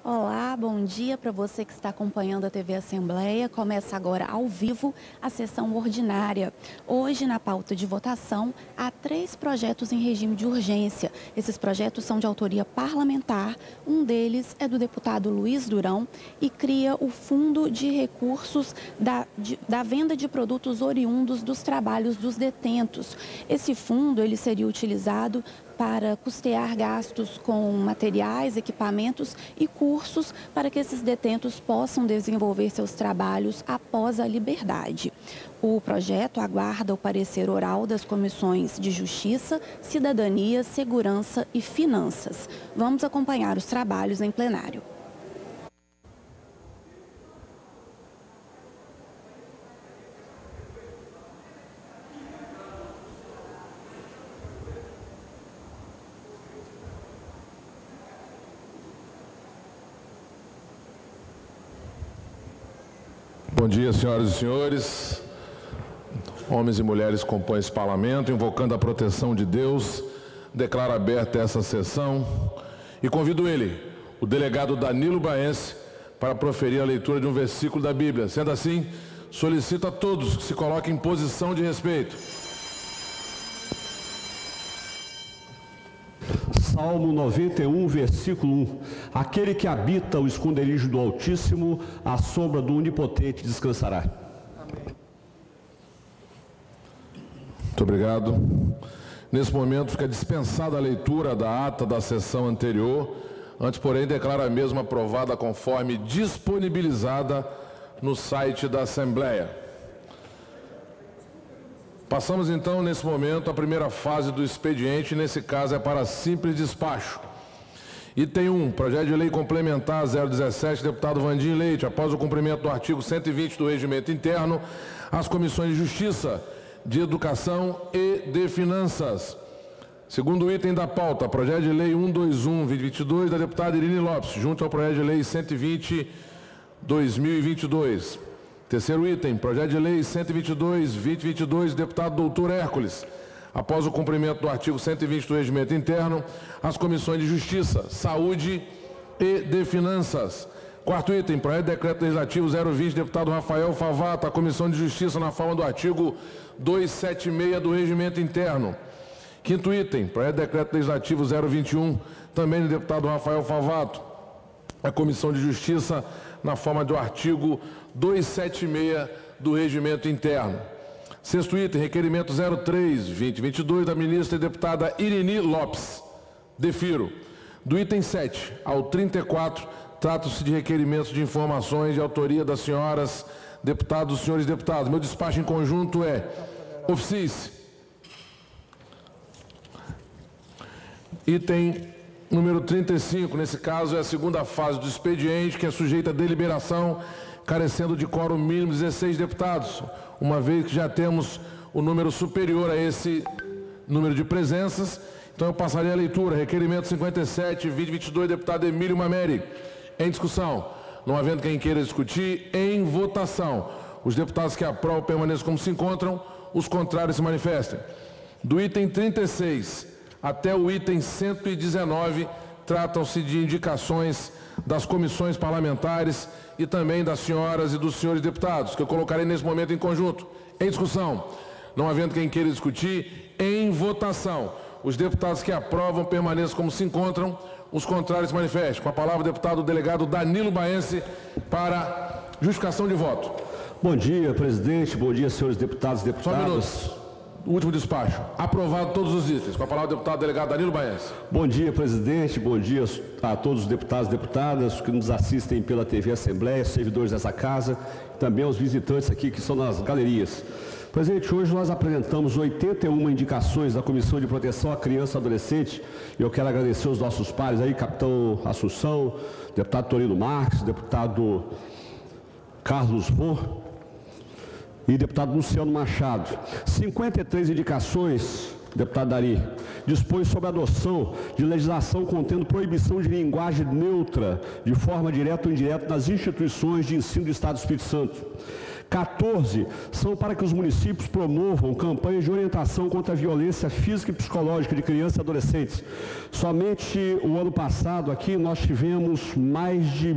Olá, bom dia para você que está acompanhando a TV Assembleia. Começa agora ao vivo a sessão ordinária. Hoje, na pauta de votação, há 3 projetos em regime de urgência. Esses projetos são de autoria parlamentar. Um deles é do deputado Luiz Durão e cria o Fundo de Recursos da Venda de Produtos Oriundos dos Trabalhos dos Detentos. Esse fundo ele seria utilizado para custear gastos com materiais, equipamentos e cursos para que esses detentos possam desenvolver seus trabalhos após a liberdade. O projeto aguarda o parecer oral das comissões de Justiça, Cidadania, Segurança e Finanças. Vamos acompanhar os trabalhos em plenário. Bom dia, senhoras e senhores, homens e mulheres que compõem esse parlamento, invocando a proteção de Deus, declaro aberta essa sessão e convido ele, o delegado Danilo Baense, para proferir a leitura de um versículo da Bíblia. Sendo assim, solicito a todos que se coloquem em posição de respeito. Salmo 91, versículo 1. Aquele que habita o esconderijo do Altíssimo, à sombra do Onipotente descansará. Amém. Muito obrigado. Nesse momento fica dispensada a leitura da ata da sessão anterior. Antes, porém, declaro a mesma aprovada conforme disponibilizada no site da Assembleia. Passamos então, nesse momento, a primeira fase do expediente, nesse caso é para simples despacho. Item 1, projeto de lei complementar 017, deputado Vandim Leite, após o cumprimento do artigo 120 do Regimento Interno, as comissões de Justiça, de Educação e de Finanças. Segundo item da pauta, projeto de lei 121/2022, da deputada Irine Lopes, junto ao projeto de lei 120/2022. Terceiro item, projeto de lei 122/2022, deputado doutor Hércules. Após o cumprimento do artigo 120 do Regimento Interno, as comissões de Justiça, Saúde e de Finanças. Quarto item, projeto de decreto legislativo 020, deputado Rafael Favato, a Comissão de Justiça na forma do artigo 276 do Regimento Interno. Quinto item, projeto de decreto legislativo 021, também do deputado Rafael Favato, a Comissão de Justiça na forma do artigo 276 do Regimento Interno. Sexto item, requerimento 03/2022 da ministra e deputada Irine Lopes. Defiro. Do item 7 ao 34, trata-se de requerimentos de informações de autoria das senhoras deputados e senhores deputados. Meu despacho em conjunto é: oficie-se. Item número 35, nesse caso é a segunda fase do expediente, que é sujeita a deliberação, carecendo de quórum mínimo 16 deputados, uma vez que já temos o número superior a esse número de presenças. Então eu passarei a leitura. Requerimento 57/2022, deputado Emílio Mameri. Em discussão. Não havendo quem queira discutir, em votação. Os deputados que aprovam permaneçam como se encontram, os contrários se manifestem. Do item 36 até o item 119, tratam-se de indicações das comissões parlamentares e também das senhoras e dos senhores deputados, que eu colocarei nesse momento em conjunto. Em discussão. Não havendo quem queira discutir, em votação. Os deputados que aprovam permaneçam como se encontram, os contrários se manifestem. Com a palavra o deputado delegado Danilo Baense para justificação de voto. Bom dia, presidente. Bom dia, senhores deputados e deputadas. Só um minuto. Último despacho. Aprovado todos os itens. Com a palavra o deputado delegado Danilo Baense. Bom dia, presidente. Bom dia a todos os deputados e deputadas que nos assistem pela TV Assembleia, servidores dessa casa, e também aos visitantes aqui que estão nas galerias. Presidente, hoje nós apresentamos 81 indicações da Comissão de Proteção à Criança e Adolescente. E eu quero agradecer os nossos pares aí, capitão Assunção, deputado Torino Marques, deputado Carlos Vô e deputado Luciano Machado. 53 indicações, deputado Dari, dispõe sobre a adoção de legislação contendo proibição de linguagem neutra, de forma direta ou indireta, nas instituições de ensino do Estado do Espírito Santo. 14 são para que os municípios promovam campanhas de orientação contra a violência física e psicológica de crianças e adolescentes. Somente o ano passado aqui nós tivemos mais de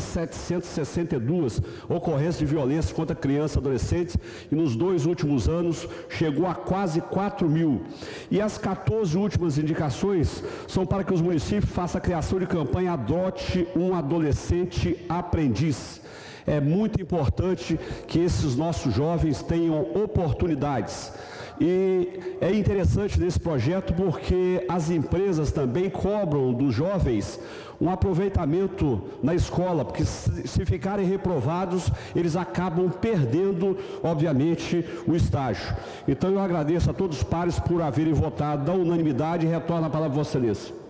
1.762 ocorrências de violência contra crianças e adolescentes e nos 2 últimos anos chegou a quase 4.000. E as 14 últimas indicações são para que os municípios façam a criação de campanha Adote um Adolescente Aprendiz. É muito importante que esses nossos jovens tenham oportunidades. E é interessante nesse projeto porque as empresas também cobram dos jovens um aproveitamento na escola, porque se ficarem reprovados, eles acabam perdendo, obviamente, o estágio. Então eu agradeço a todos os pares por haverem votado da unanimidade e retorno a palavra a Vossa Excelência.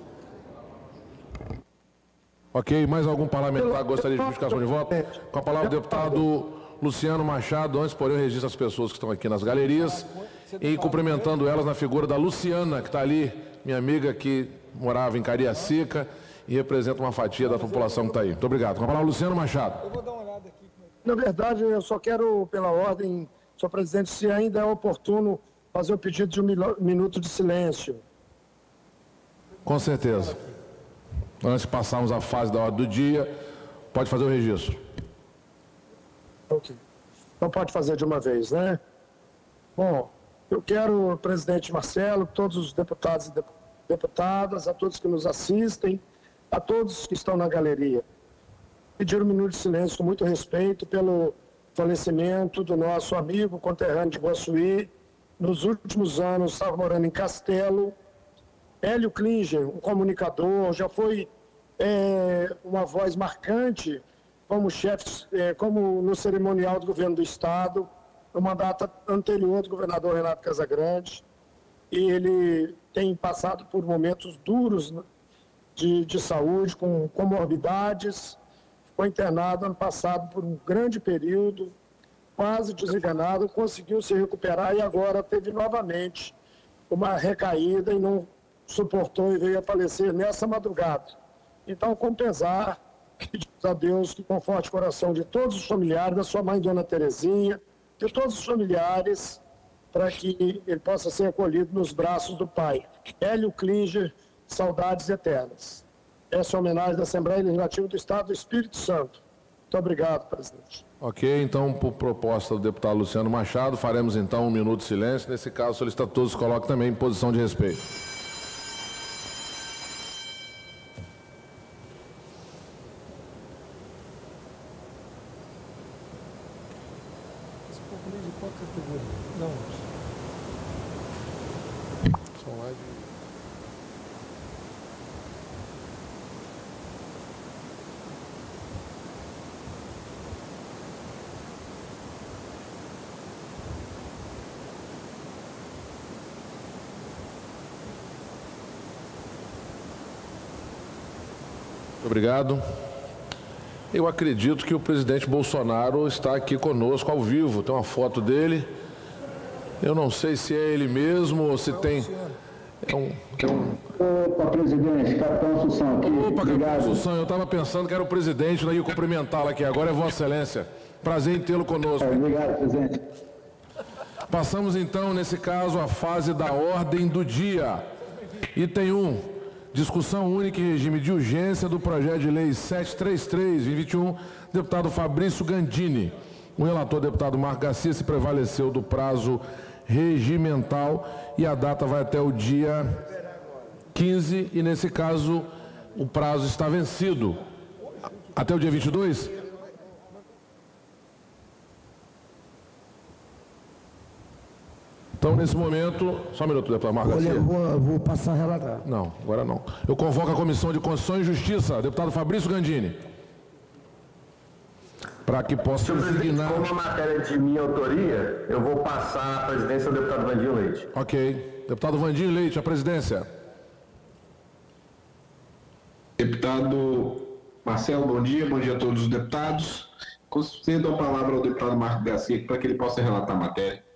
Ok, mais algum parlamentar gostaria de justificação de voto? Com a palavra o deputado Luciano Machado. Antes, porém, eu registro as pessoas que estão aqui nas galerias e cumprimentando elas na figura da Luciana, que está ali, minha amiga que morava em Cariacica e representa uma fatia da população que está aí. Muito obrigado. Com a palavra Luciano Machado. Eu vou dar uma olhada aqui. Na verdade, eu só quero, pela ordem, senhor presidente, se ainda é oportuno fazer o pedido de 1 minuto de silêncio. Com certeza. Antes de passarmos à fase da ordem do dia, pode fazer o registro. Ok. Então pode fazer de uma vez, né? Bom, eu quero, presidente Marcelo, todos os deputados e deputadas, a todos que nos assistem, a todos que estão na galeria, pedir 1 minuto de silêncio com muito respeito pelo falecimento do nosso amigo conterrâneo de Guaçuí. Nos últimos anos estava morando em Castelo. Hélio Klinger, um comunicador, já foi uma voz marcante como chefe, como no cerimonial do governo do Estado, no mandato anterior do governador Renato Casagrande. E ele tem passado por momentos duros de saúde, com comorbidades. Foi internado ano passado por um grande período, quase desenganado, conseguiu se recuperar e agora teve novamente uma recaída e não suportou e veio a falecer nessa madrugada. Então, com pesar, pedimos a Deus que conforte o coração de todos os familiares, da sua mãe, Dona Terezinha, de todos os familiares, para que ele possa ser acolhido nos braços do Pai. Hélio Klinger, saudades eternas. Essa é a homenagem da Assembleia Legislativa do Estado do Espírito Santo. Muito obrigado, presidente. Ok, então, por proposta do deputado Luciano Machado, faremos então 1 minuto de silêncio. Nesse caso, solicito a todos que coloquem também em posição de respeito. Obrigado. Eu acredito que o presidente Bolsonaro está aqui conosco ao vivo. Tem uma foto dele. Eu não sei se é ele mesmo ou se tem... Opa, presidente, capitão Assunção aqui. Opa, capitão Assunção, eu estava pensando que era o presidente, não ia cumprimentá-lo aqui. Agora é Vossa Excelência. Prazer em tê-lo conosco. Obrigado, presidente. Passamos então, nesse caso, à fase da ordem do dia. Item 1. Discussão única em regime de urgência do projeto de lei 733/2021, deputado Fabrício Gandini. O relator, deputado Marco Garcia, se prevaleceu do prazo regimental e a data vai até o dia 15 e, nesse caso, o prazo está vencido. Até o dia 22? Então, nesse momento... Só um minuto, deputado Marco Garcia. Vou passar a relatar. Não, agora não. Eu convoco a Comissão de Constituição e Justiça, deputado Fabrício Gandini, para que possa designar... Como a matéria é de minha autoria, eu vou passar a presidência ao deputado Vandinho Leite. Ok. Deputado Vandinho Leite, a presidência. Deputado Marcelo, bom dia a todos os deputados. Concedo a palavra ao deputado Marco Garcia para que ele possa relatar a matéria.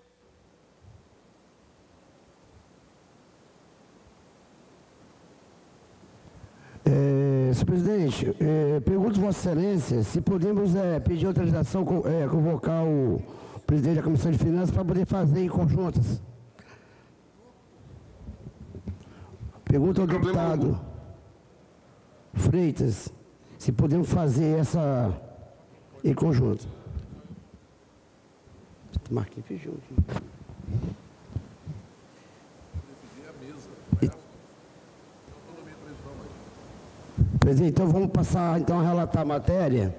Senhor Senhor presidente, pergunto Vossa Excelência se podemos pedir autorização, convocar o presidente da Comissão de Finanças para poder fazer em conjuntas. Pergunta ao deputado Freitas se podemos fazer essa em conjunto. Marquinhos pediu aqui. Presidente, então vamos passar então a relatar a matéria.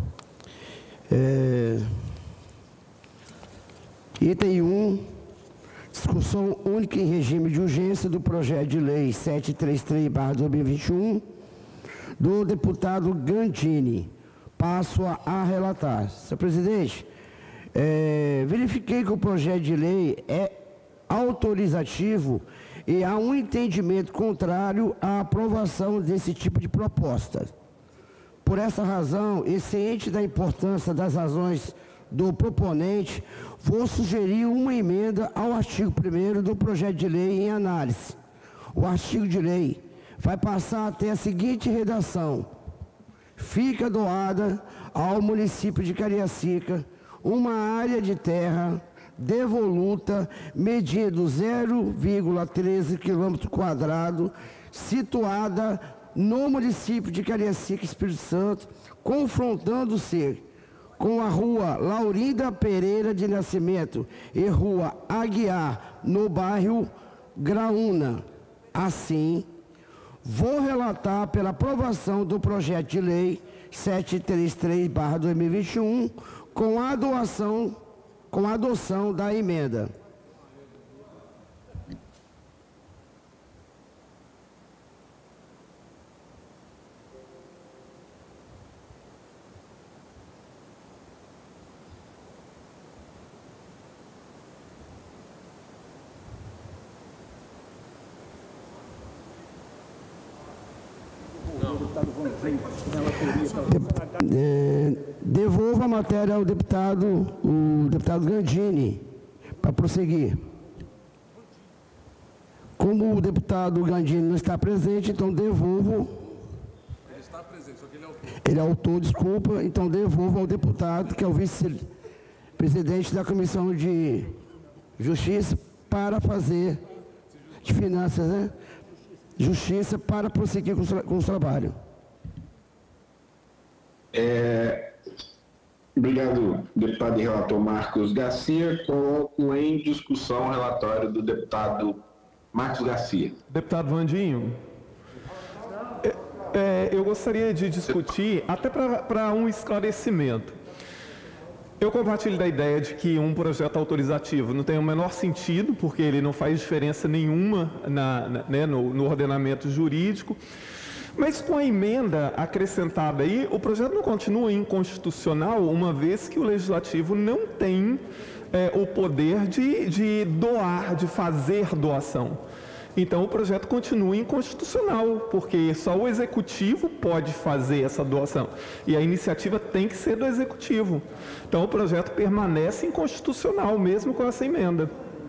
Item 1, discussão única em regime de urgência do projeto de lei 733/2021 do deputado Gandini. Passo a relatar. Senhor presidente, verifiquei que o projeto de lei é autorizativo e há um entendimento contrário à aprovação desse tipo de proposta. Por essa razão, e ciente da importância das razões do proponente, vou sugerir uma emenda ao artigo 1º do projeto de lei em análise. O artigo de lei vai passar a ter a seguinte redação: fica doada ao município de Cariacica uma área de terra devoluta medindo 0,13 km², situada no município de Cariacica, Espírito Santo, confrontando-se com a rua Laurinda Pereira de Nascimento e rua Aguiar, no bairro Graúna. Assim, vou relatar pela aprovação do projeto de lei 733/2021 com a adoção da emenda. Devolva a matéria ao deputado Gandini, para prosseguir. Como o deputado Gandini não está presente, então devolvo. Ele está presente, só que ele é autor. Ele é autor, desculpa, então devolvo ao deputado, que é o vice-presidente da Comissão de Justiça, para fazer, de Finanças, né? Justiça, para prosseguir com os trabalhos. Obrigado, deputado e relator Marcos Garcia. Coloco em discussão o relatório do deputado Marcos Garcia. Deputado Vandinho, eu gostaria de discutir, até para um esclarecimento. Eu compartilho da ideia de que um projeto autorizativo não tem o menor sentido, porque ele não faz diferença nenhuma no ordenamento jurídico. Mas com a emenda acrescentada aí, o projeto não continua inconstitucional, uma vez que o Legislativo não tem o poder de doar, de fazer doação. Então, o projeto continua inconstitucional, porque só o Executivo pode fazer essa doação. E a iniciativa tem que ser do Executivo. Então, o projeto permanece inconstitucional, mesmo com essa emenda.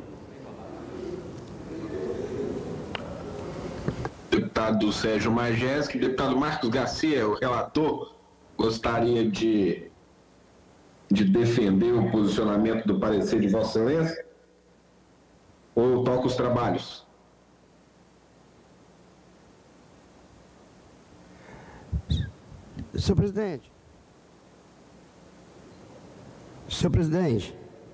Deputado Sérgio Majeski, deputado Marcos Garcia, o relator, gostaria de defender o posicionamento do parecer de Vossa Excelência? Ou eu toco os trabalhos? Senhor presidente,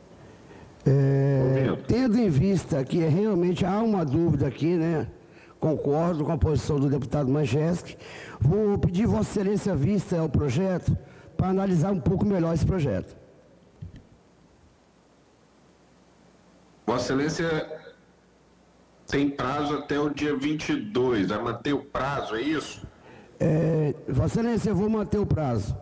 tendo em vista que realmente há uma dúvida aqui, né? Concordo com a posição do deputado Majeski. Vou pedir Vossa Excelência vista ao projeto para analisar um pouco melhor esse projeto. Vossa Excelência tem prazo até o dia 22. Vai manter o prazo, é isso? Vossa Excelência, eu vou manter o prazo.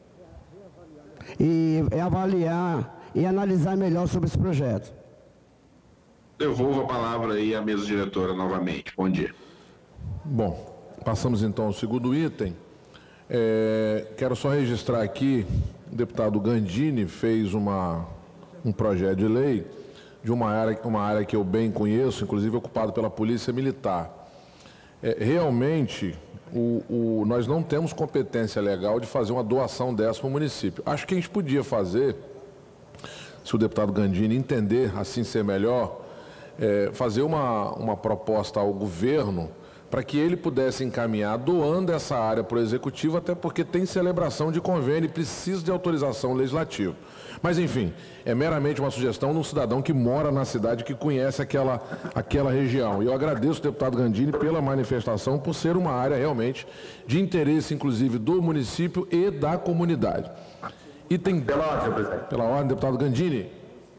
E avaliar e analisar melhor sobre esse projeto. Devolvo a palavra aí à mesa diretora novamente. Bom dia. Bom, passamos então ao segundo item. Quero só registrar aqui, o deputado Gandini fez um projeto de lei de uma área que eu bem conheço, inclusive ocupado pela Polícia Militar. Realmente, nós não temos competência legal de fazer uma doação dessa para o município. Acho que a gente podia fazer, se o deputado Gandini entender assim ser melhor, fazer uma proposta ao governo para que ele pudesse encaminhar doando essa área para o executivo, até porque tem celebração de convênio e precisa de autorização legislativa. Mas, enfim, é meramente uma sugestão de um cidadão que mora na cidade, que conhece aquela região. E eu agradeço o deputado Gandini pela manifestação, por ser uma área realmente de interesse, inclusive, do município e da comunidade. E tem... Pela ordem, senhor presidente. Pela ordem, deputado Gandini.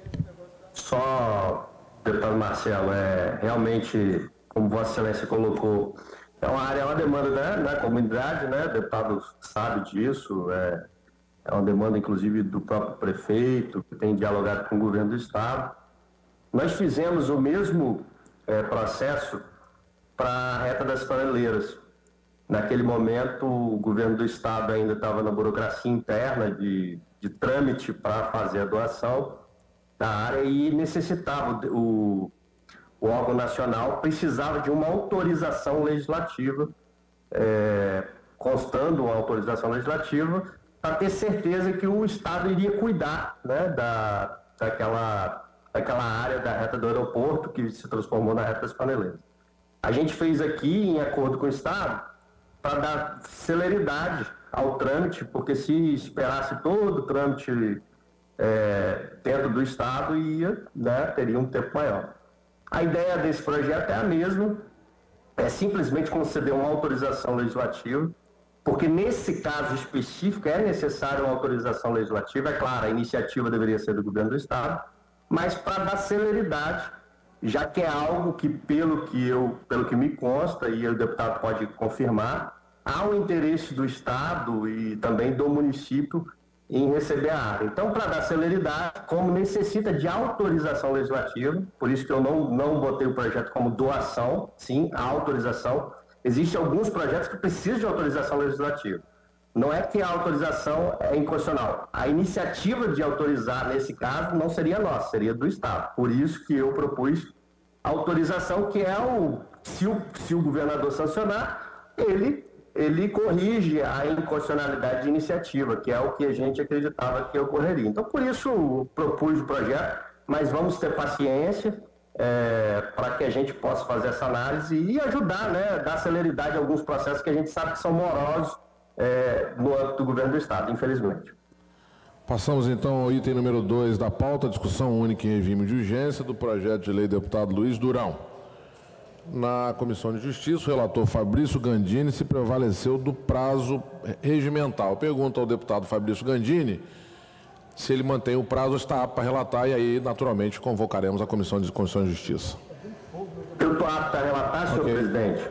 Só, deputado Marcelo, realmente, como Vossa Excelência colocou, é uma demanda da comunidade, né? O deputado sabe disso, é uma demanda, inclusive, do próprio prefeito, que tem dialogado com o governo do Estado. Nós fizemos o mesmo processo para a reta das Paneleiras. Naquele momento, o governo do Estado ainda estava na burocracia interna de trâmite para fazer a doação da área e necessitava, o órgão nacional precisava de uma autorização legislativa, constando uma autorização legislativa, para ter certeza que o Estado iria cuidar, né, daquela área da reta do aeroporto que se transformou na reta das Paneleiras. A gente fez aqui, em acordo com o Estado, para dar celeridade ao trâmite, porque se esperasse todo o trâmite dentro do Estado, teria um tempo maior. A ideia desse projeto é a mesma, é simplesmente conceder uma autorização legislativa, porque nesse caso específico é necessária uma autorização legislativa. É claro, a iniciativa deveria ser do governo do Estado, mas para dar celeridade, já que é algo que, pelo que me consta, e o deputado pode confirmar, há um interesse do Estado e também do município em receber a área. Então, para dar celeridade, como necessita de autorização legislativa, por isso que eu não botei o projeto como doação, sim, a autorização. Existem alguns projetos que precisam de autorização legislativa. Não é que a autorização é inconstitucional. A iniciativa de autorizar, nesse caso, não seria nossa, seria do Estado. Por isso que eu propus a autorização, que é se o governador sancionar, ele corrige a inconstitucionalidade de iniciativa, que é o que a gente acreditava que ocorreria. Então, por isso, propus o projeto, mas vamos ter paciência para que a gente possa fazer essa análise e ajudar, né, dar celeridade a alguns processos que a gente sabe que são morosos no âmbito do governo do Estado, infelizmente. Passamos, então, ao item número 2 da pauta, discussão única em regime de urgência do projeto de lei do deputado Luiz Durão. Na Comissão de Justiça, o relator Fabrício Gandini se prevaleceu do prazo regimental. Pergunto ao deputado Fabrício Gandini se ele mantém o prazo, está apto para relatar, e aí, naturalmente, convocaremos a Comissão de Justiça. Eu estou apto a relatar, senhor presidente.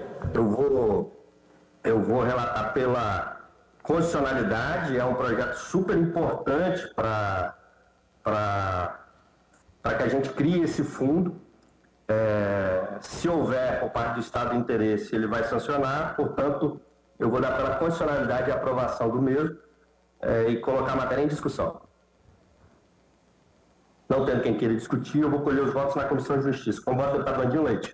Eu vou relatar pela constitucionalidade. É um projeto super importante para que a gente crie esse fundo. Se houver, por parte do Estado, interesse, ele vai sancionar. Portanto, eu vou dar pela constitucionalidade e aprovação do mesmo e colocar a matéria em discussão. Não tendo quem queira discutir, eu vou colher os votos na Comissão de Justiça. Com o voto do deputado Vandinho Leite.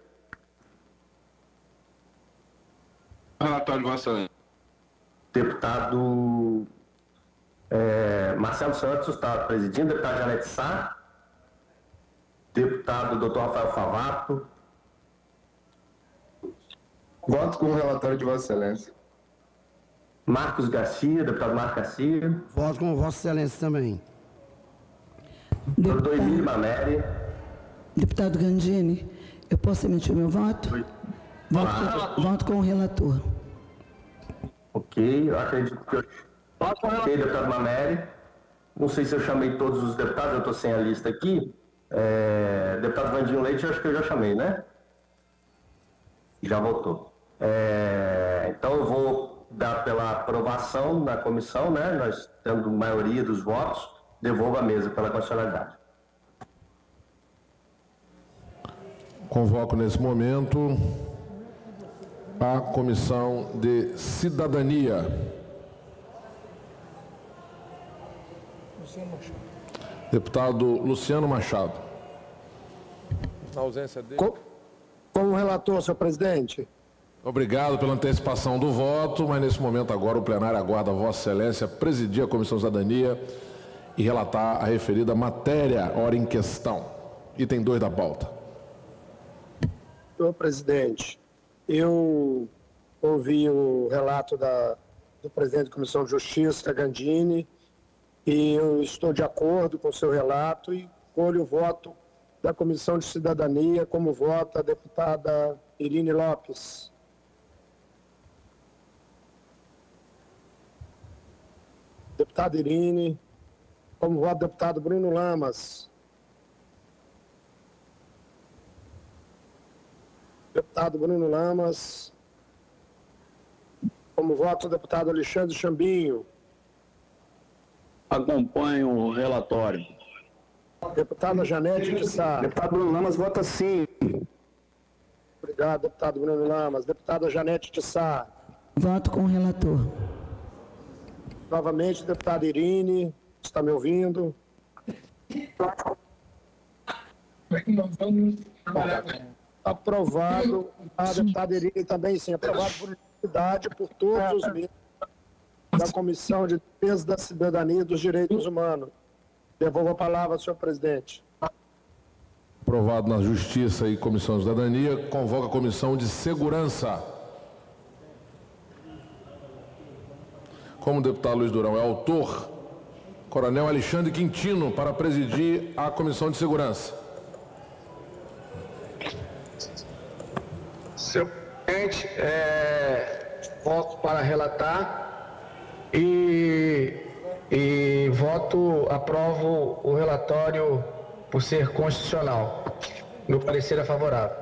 Relatório de Vossa Excelência. Deputado Marcelo Santos está presidindo. Deputado Janete Sá. Deputado Dr. Rafael Favato. Voto com o relatório de Vossa Excelência. Marcos Garcia, deputado Marcos Garcia. Voto com Vossa Excelência também. Doutor Emílio Mameri. Deputado Gandini, eu posso emitir meu voto? Voto com o relator. Ok, eu acredito que Ok, deputado Mameri. Não sei se eu chamei todos os deputados, eu estou sem a lista aqui. Deputado Vandinho Leite, eu acho que eu já chamei, né? Já votou. Então eu vou dar pela aprovação na comissão, né? Nós tendo maioria dos votos, devolvo a mesa pela constitucionalidade. Convoco nesse momento a Comissão de Cidadania. Deputado Luciano Machado. Na ausência dele. Como relator, senhor presidente, Obrigado pela antecipação do voto, mas nesse momento agora o plenário aguarda Vossa Excelência presidir a Comissão de Cidadania e relatar a referida matéria, hora em questão. Item 2 da pauta. Senhor presidente, eu ouvi o relato do presidente da Comissão de Justiça, Gandini, e eu estou de acordo com o seu relato e colho o voto da Comissão de Cidadania, como vota a deputada Irine Lopes. Deputada Irine, como vota o deputado Bruno Lamas. Deputado Bruno Lamas. Como vota o deputado Alexandre Chambinho. Acompanho o relatório. Deputada Janete de Sá. Deputado Bruno Lamas vota sim. Obrigado, deputado Bruno Lamas. Deputada Janete de Sá. Voto com o relator. Novamente, deputada Irine, está me ouvindo? Aprovado. A deputada Irine também, sim. Aprovado por unanimidade por todos os membros da Comissão de Defesa da Cidadania e dos Direitos Humanos. Devolvo a palavra, senhor presidente. Aprovado na Justiça e Comissão de Cidadania, convoca a Comissão de Segurança. Como o deputado Luiz Durão é autor, Coronel Alexandre Quintino para presidir a Comissão de Segurança. Senhor presidente, voto para relatar e aprovo o relatório por ser constitucional. Meu parecer é favorável.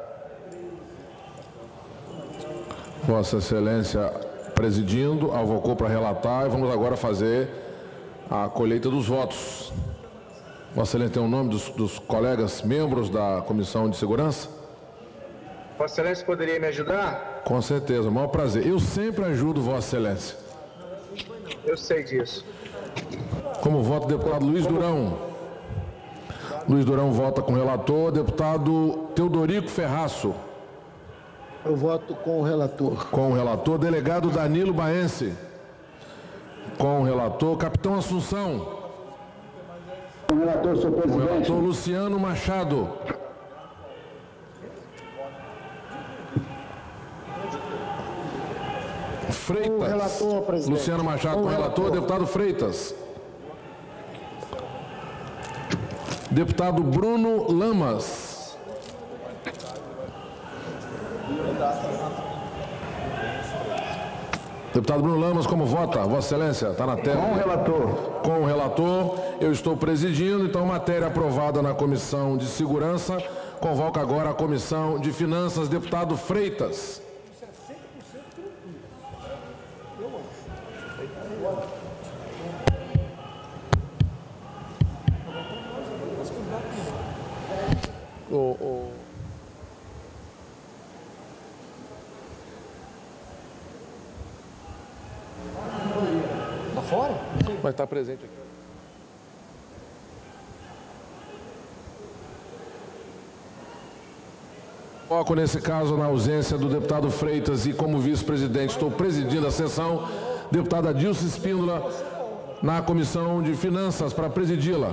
Vossa Excelência presidindo, avocou para relatar e vamos agora fazer a colheita dos votos. Vossa Excelência tem o nome dos colegas membros da Comissão de Segurança? Vossa Excelência poderia me ajudar? Com certeza, maior prazer. Eu sempre ajudo Vossa Excelência. Eu sei disso. Como vota o deputado Luiz Durão? Luiz Durão vota com o relator. Deputado Teodorico Ferraço. Eu voto com o relator. Com o relator. Delegado Danilo Baense. Com o relator. Capitão Assunção. Com o relator, senhor presidente. Com o relator Luciano Machado. Freitas. Com o relator, presidente. Luciano Machado com o relator. Deputado Freitas. Deputado Bruno Lamas. Deputado Bruno Lamas, como vota? Vossa Excelência, está na tela. Com o relator. Com o relator, eu estou presidindo, então matéria aprovada na Comissão de Segurança. Convoca agora a Comissão de Finanças, deputado Freitas. Tá fora? Vai estar presente aqui. Foco nesse caso na ausência do deputado Freitas e como vice-presidente estou presidindo a sessão, deputada Dilce Espíndola na Comissão de Finanças para presidi-la.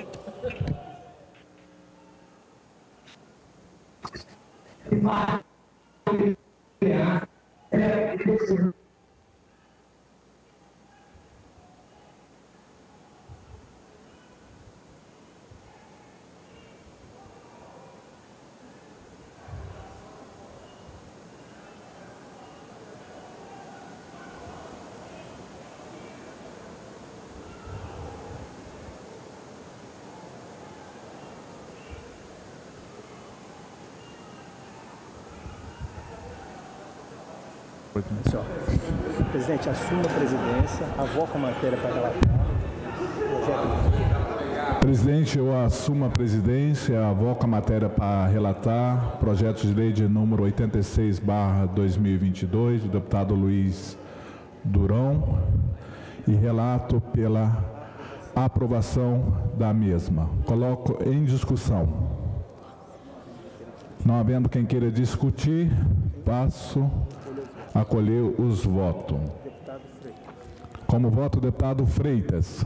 Presidente, assumo a presidência, avoco a matéria para relatar. Presidente, eu assumo a presidência, avoco a matéria para relatar projeto de lei de número 86/2022, do deputado Luiz Durão, e relato pela aprovação da mesma. Coloco em discussão. Não havendo quem queira discutir, passo acolher os votos. Como voto, o deputado Freitas.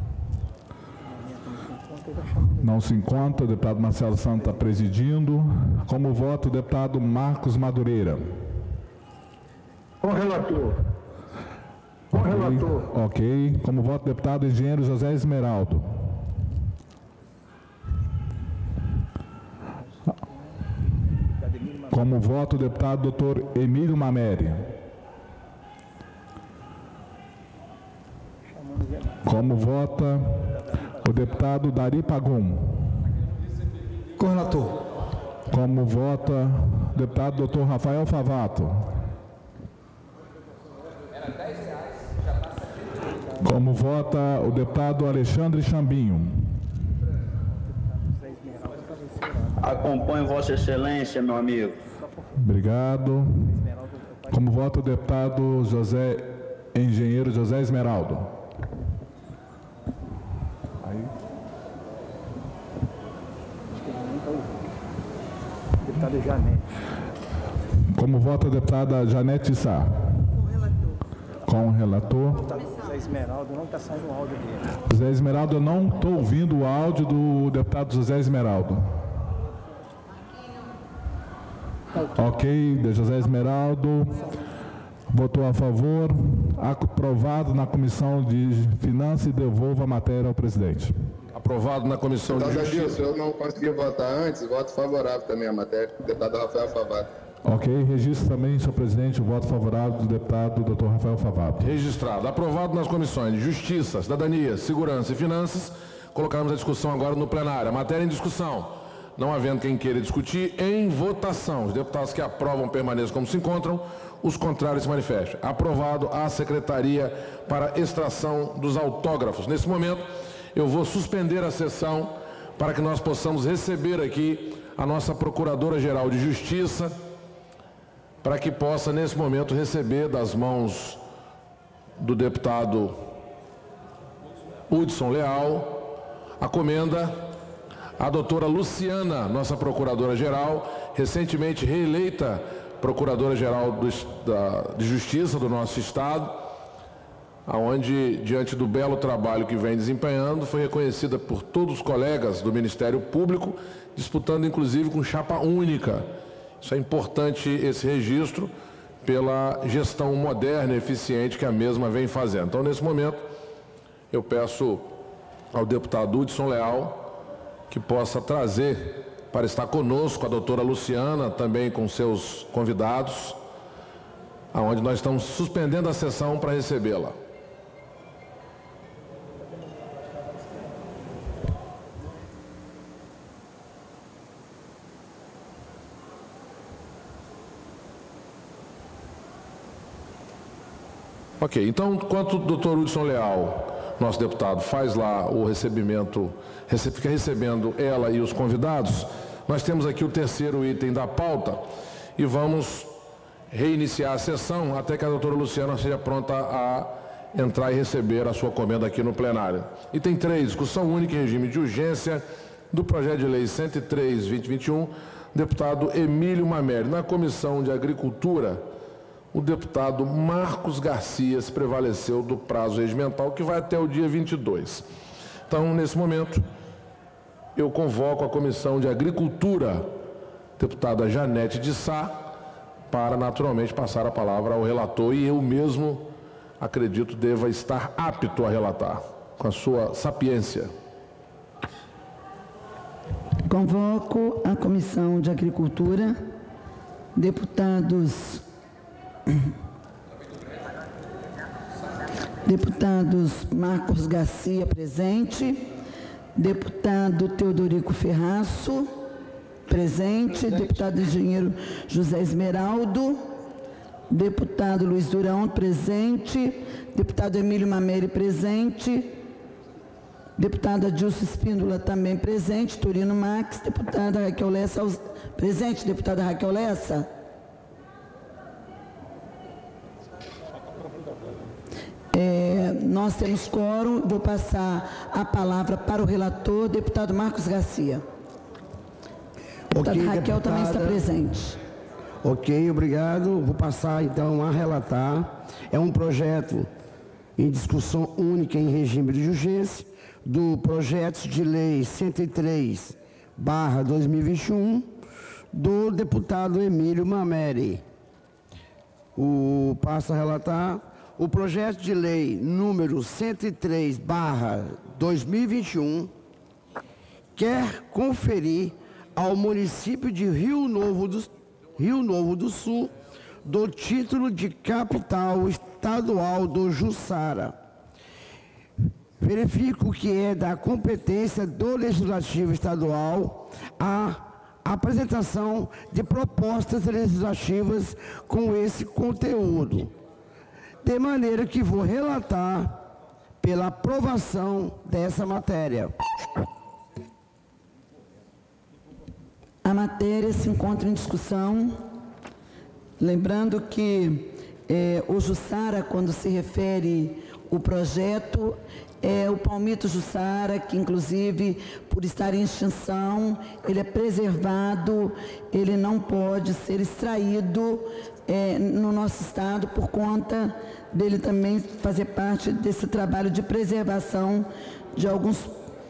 Não se encontra. O deputado Marcelo Santos está presidindo. Como voto, o deputado Marcos Madureira. Com o relator. Com o relator. Ok. Como voto, o deputado engenheiro José Esmeraldo. Como voto, o deputado Dr. Emílio Mameri. Como vota o deputado Dari Pagum. Com o relator. Como vota o deputado Dr. Rafael Favato. Como vota o deputado Alexandre Chambinho. Acompanho Vossa Excelência, meu amigo. Obrigado. Como vota o deputado engenheiro José Esmeraldo. Deputada Janete. Como vota a deputada Janete Sá. Com o relator. Zé Esmeraldo, não está saindo o áudio dele. José Esmeraldo, eu não estou ouvindo o áudio do deputado José Esmeraldo. Ok, de José Esmeraldo. Votou a favor. Aprovado na Comissão de Finanças e devolva a matéria ao presidente. Aprovado na Comissão de Justiça. Eu não consegui votar antes, voto favorável também à matéria. Deputado Rafael Favato. Ok, registro também, senhor presidente, o voto favorável do deputado Dr. Rafael Favato. Registrado. Aprovado nas comissões de Justiça, Cidadania, Segurança e Finanças. Colocaremos a discussão agora no plenário. A matéria em discussão. Não havendo quem queira discutir, em votação. Os deputados que aprovam permaneçam como se encontram, os contrários se manifestem. Aprovado a Secretaria para extração dos autógrafos. Nesse momento, eu vou suspender a sessão para que nós possamos receber aqui a nossa Procuradora-Geral de Justiça, para que possa, nesse momento, receber das mãos do deputado Hudson Leal a comenda a doutora Luciana, nossa Procuradora-Geral, recentemente reeleita Procuradora-Geral de Justiça do nosso Estado, onde, diante do belo trabalho que vem desempenhando, foi reconhecida por todos os colegas do Ministério Público, disputando inclusive com chapa única. Isso é importante, esse registro, pela gestão moderna e eficiente que a mesma vem fazendo. Então, nesse momento, eu peço ao deputado Hudson Leal que possa trazer para estar conosco a doutora Luciana, também com seus convidados, aonde nós estamos suspendendo a sessão para recebê-la. Ok, então, enquanto o doutor Hudson Leal, nosso deputado, faz lá o recebimento, fica recebendo ela e os convidados, nós temos aqui o terceiro item da pauta e vamos reiniciar a sessão até que a doutora Luciana seja pronta a entrar e receber a sua comenda aqui no plenário. Item 3, discussão única em regime de urgência do projeto de lei 103/2021, deputado Emílio Mameri. Na Comissão de Agricultura, o deputado Marcos Garcia se prevaleceu do prazo regimental, que vai até o dia 22. Então, nesse momento, eu convoco a Comissão de Agricultura, deputada Janete de Sá, para naturalmente passar a palavra ao relator, e eu mesmo acredito deva estar apto a relatar, com a sua sapiência. Convoco a Comissão de Agricultura, deputados Marcos Garcia, presente. Deputado Teodorico Ferraço, presente. Deputado engenheiro José Esmeraldo. Deputado Luiz Durão, presente. Deputado Emílio Mameri, presente. Deputada Dilce Espíndola, também presente. Turino Max. Deputada Raquel Lessa, presente. Deputada Raquel Lessa. Nós temos quórum. Vou passar a palavra para o relator, deputado Marcos Garcia. Deputada Raquel também está presente. Ok, obrigado. Vou passar então a relatar. É um projeto em discussão única em regime de urgência do projeto de lei 103/2021 do deputado Emílio Mameri. Passo a relatar. O projeto de lei número 103/2021 quer conferir ao município de Rio Novo do Sul do título de capital estadual do Jussara. Verifico que é da competência do Legislativo Estadual a apresentação de propostas legislativas com esse conteúdo, de maneira que vou relatar pela aprovação dessa matéria. A matéria se encontra em discussão, lembrando que o Jussara, quando se refere o projeto, é o palmito Jussara, que inclusive, por estar em extinção, ele é preservado, ele não pode ser extraído no nosso estado, por conta dele também fazer parte desse trabalho de preservação de alguns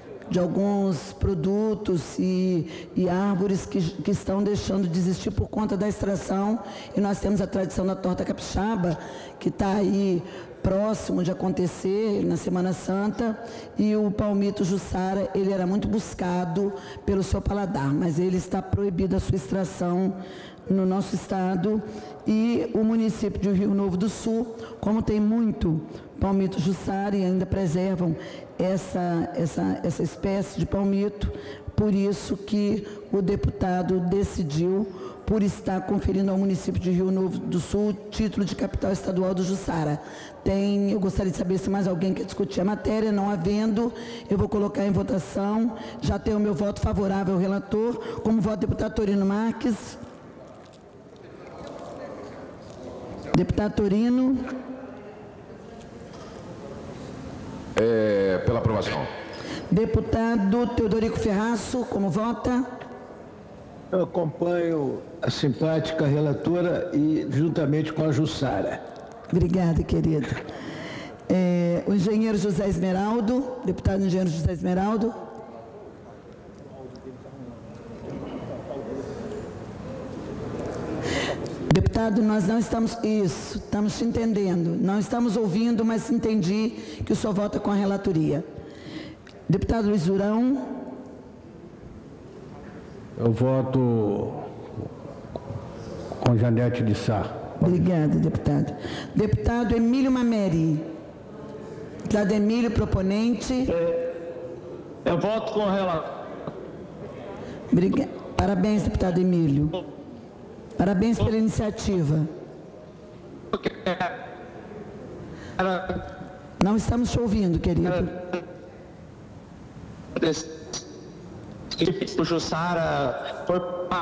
produtos e árvores que estão deixando de existir por conta da extração. E nós temos a tradição da torta capixaba, que está aí próximo de acontecer na Semana Santa, e o palmito Jussara, ele era muito buscado pelo seu paladar, mas ele está proibido a sua extração no nosso estado. E o município de Rio Novo do Sul, como tem muito palmito Jussara e ainda preservam essa espécie de palmito, por isso que o deputado decidiu por estar conferindo ao município de Rio Novo do Sul o título de capital estadual do Jussara. Eu gostaria de saber se mais alguém quer discutir a matéria. Não havendo, eu vou colocar em votação. Já tenho o meu voto favorável ao relator. Como voto, deputado Torino Marques. Deputado Torino. Pela aprovação. Deputado Teodorico Ferraço, como vota? Eu acompanho a simpática relatora e juntamente com a Jussara. Obrigada, querido. O engenheiro José Esmeraldo, deputado engenheiro José Esmeraldo. Deputado, nós não estamos... Isso, estamos te entendendo. Não estamos ouvindo, mas entendi que o senhor vota com a relatoria. Deputado Luiz Durão. Eu voto com Janete de Sá. Obrigada, deputado. Deputado Emílio Mameri. Deputado Emílio, proponente. Eu voto com o relator. Parabéns, deputado Emílio. Parabéns pela iniciativa. Não estamos te ouvindo, querido. O Jussara foi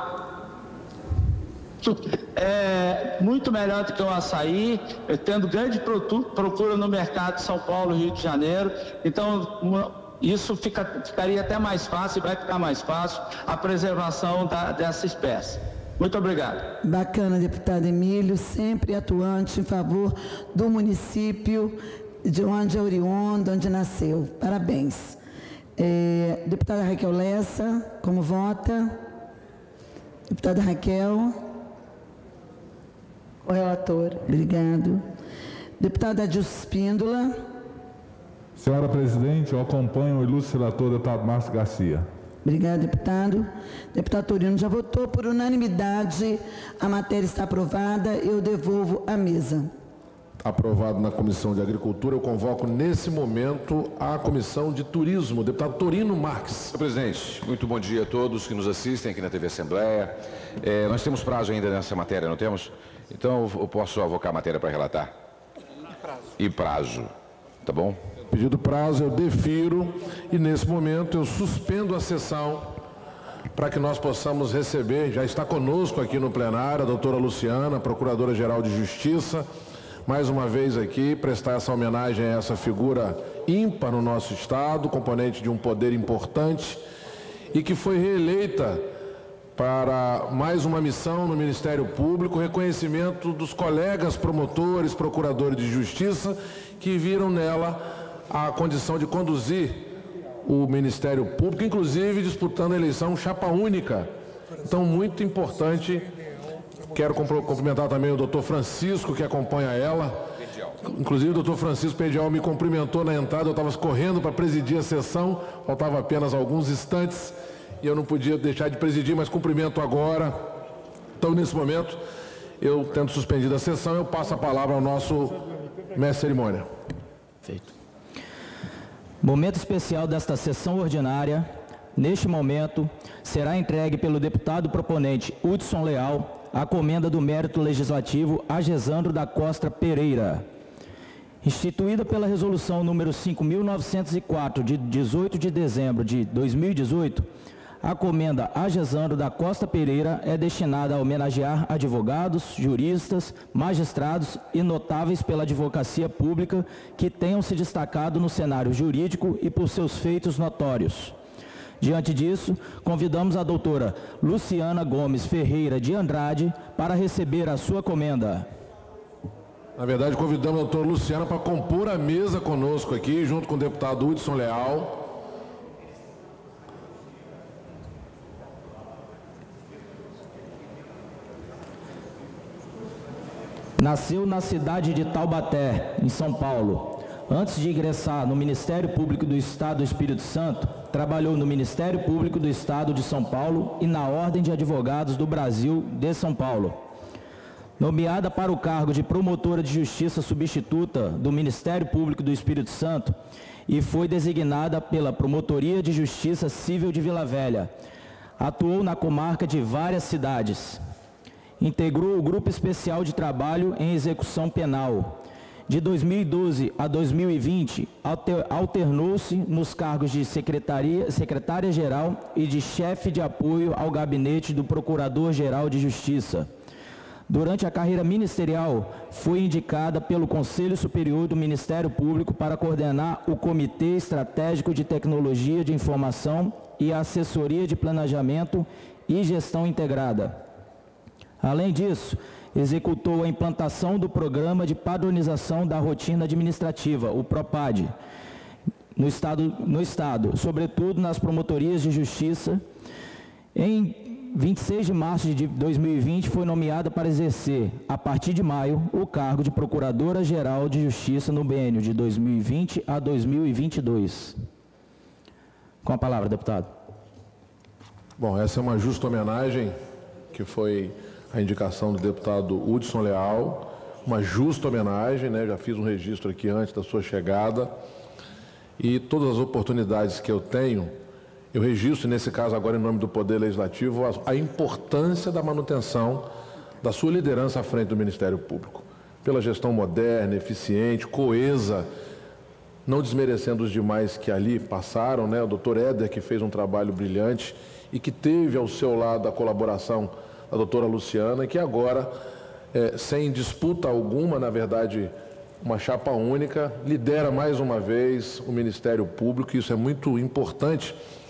muito melhor do que o açaí, tendo grande procura no mercado de São Paulo e Rio de Janeiro. Então, isso ficaria até mais fácil, vai ficar mais fácil a preservação dessa espécie. Muito obrigado. Bacana, deputado Emílio, sempre atuante em favor do município de onde é oriundo, onde nasceu. Parabéns. Deputada Raquel Lessa, como vota? Deputada Raquel. O relator. Obrigado. Deputada Adilson Espíndola. Senhora presidente, eu acompanho o ilustre relator, deputado Márcio Garcia. Obrigada, deputado. Deputado Torino já votou por unanimidade. A matéria está aprovada. Eu devolvo à mesa. Aprovado na Comissão de Agricultura. Eu convoco nesse momento a Comissão de Turismo. Deputado Torino Marques. Senhor presidente, muito bom dia a todos que nos assistem aqui na TV Assembleia. Nós temos prazo ainda nessa matéria, não temos? Então eu posso avocar a matéria para relatar? E prazo. Tá bom? Pedido prazo, eu defiro e nesse momento eu suspendo a sessão para que nós possamos receber, já está conosco aqui no plenário, a doutora Luciana, Procuradora-Geral de Justiça, mais uma vez aqui, prestar essa homenagem a essa figura ímpar no nosso Estado, componente de um poder importante e que foi reeleita para mais uma missão no Ministério Público, reconhecimento dos colegas promotores, procuradores de justiça, que viram nela a condição de conduzir o Ministério Público, inclusive disputando a eleição chapa única. Então, muito importante. Quero cumprimentar também o doutor Francisco, que acompanha ela. Inclusive, o doutor Francisco Pedial me cumprimentou na entrada, eu estava correndo para presidir a sessão, faltava apenas alguns instantes e eu não podia deixar de presidir, mas cumprimento agora. Então, nesse momento, eu tendo suspendido a sessão, eu passo a palavra ao nosso mestre de cerimônia. Feito. Momento especial desta sessão ordinária, neste momento, será entregue pelo deputado proponente Hudson Leal a comenda do mérito legislativo a Gesandro da Costa Pereira. Instituída pela resolução número 5.904, de 18 de dezembro de 2018, a comenda a Gesandro da Costa Pereira é destinada a homenagear advogados, juristas, magistrados e notáveis pela advocacia pública que tenham se destacado no cenário jurídico e por seus feitos notórios. Diante disso, convidamos a doutora Luciana Gomes Ferreira de Andrade para receber a sua comenda. Na verdade, convidamos a doutora Luciana para compor a mesa conosco aqui, junto com o deputado Hudson Leal. Nasceu na cidade de Taubaté, em São Paulo. Antes de ingressar no Ministério Público do Estado do Espírito Santo, trabalhou no Ministério Público do Estado de São Paulo e na Ordem de Advogados do Brasil de São Paulo. Nomeada para o cargo de promotora de justiça substituta do Ministério Público do Espírito Santo e foi designada pela Promotoria de Justiça Civil de Vila Velha. Atuou na comarca de várias cidades. Integrou o Grupo Especial de Trabalho em Execução Penal. De 2012 a 2020, alternou-se nos cargos de secretária-geral e de chefe de apoio ao gabinete do Procurador-Geral de Justiça. Durante a carreira ministerial, foi indicada pelo Conselho Superior do Ministério Público para coordenar o Comitê Estratégico de Tecnologia de Informação e a Assessoria de Planejamento e Gestão Integrada. Além disso, executou a implantação do Programa de Padronização da Rotina Administrativa, o PROPAD, no Estado, sobretudo nas promotorias de justiça. Em 26 de março de 2020, foi nomeada para exercer, a partir de maio, o cargo de Procuradora-Geral de Justiça no biênio de 2020 a 2022. Com a palavra, deputado. Bom, essa é uma justa homenagem, que foi a indicação do deputado Hudson Leal, uma justa homenagem, né? Já fiz um registro aqui antes da sua chegada, e todas as oportunidades que eu tenho, eu registro, nesse caso agora em nome do Poder Legislativo, a importância da manutenção da sua liderança à frente do Ministério Público, pela gestão moderna, eficiente, coesa, não desmerecendo os demais que ali passaram, né? O doutor Éder, que fez um trabalho brilhante e que teve ao seu lado a colaboração da doutora Luciana, que agora, sem disputa alguma, na verdade, uma chapa única, lidera mais uma vez o Ministério Público, e isso é muito importante,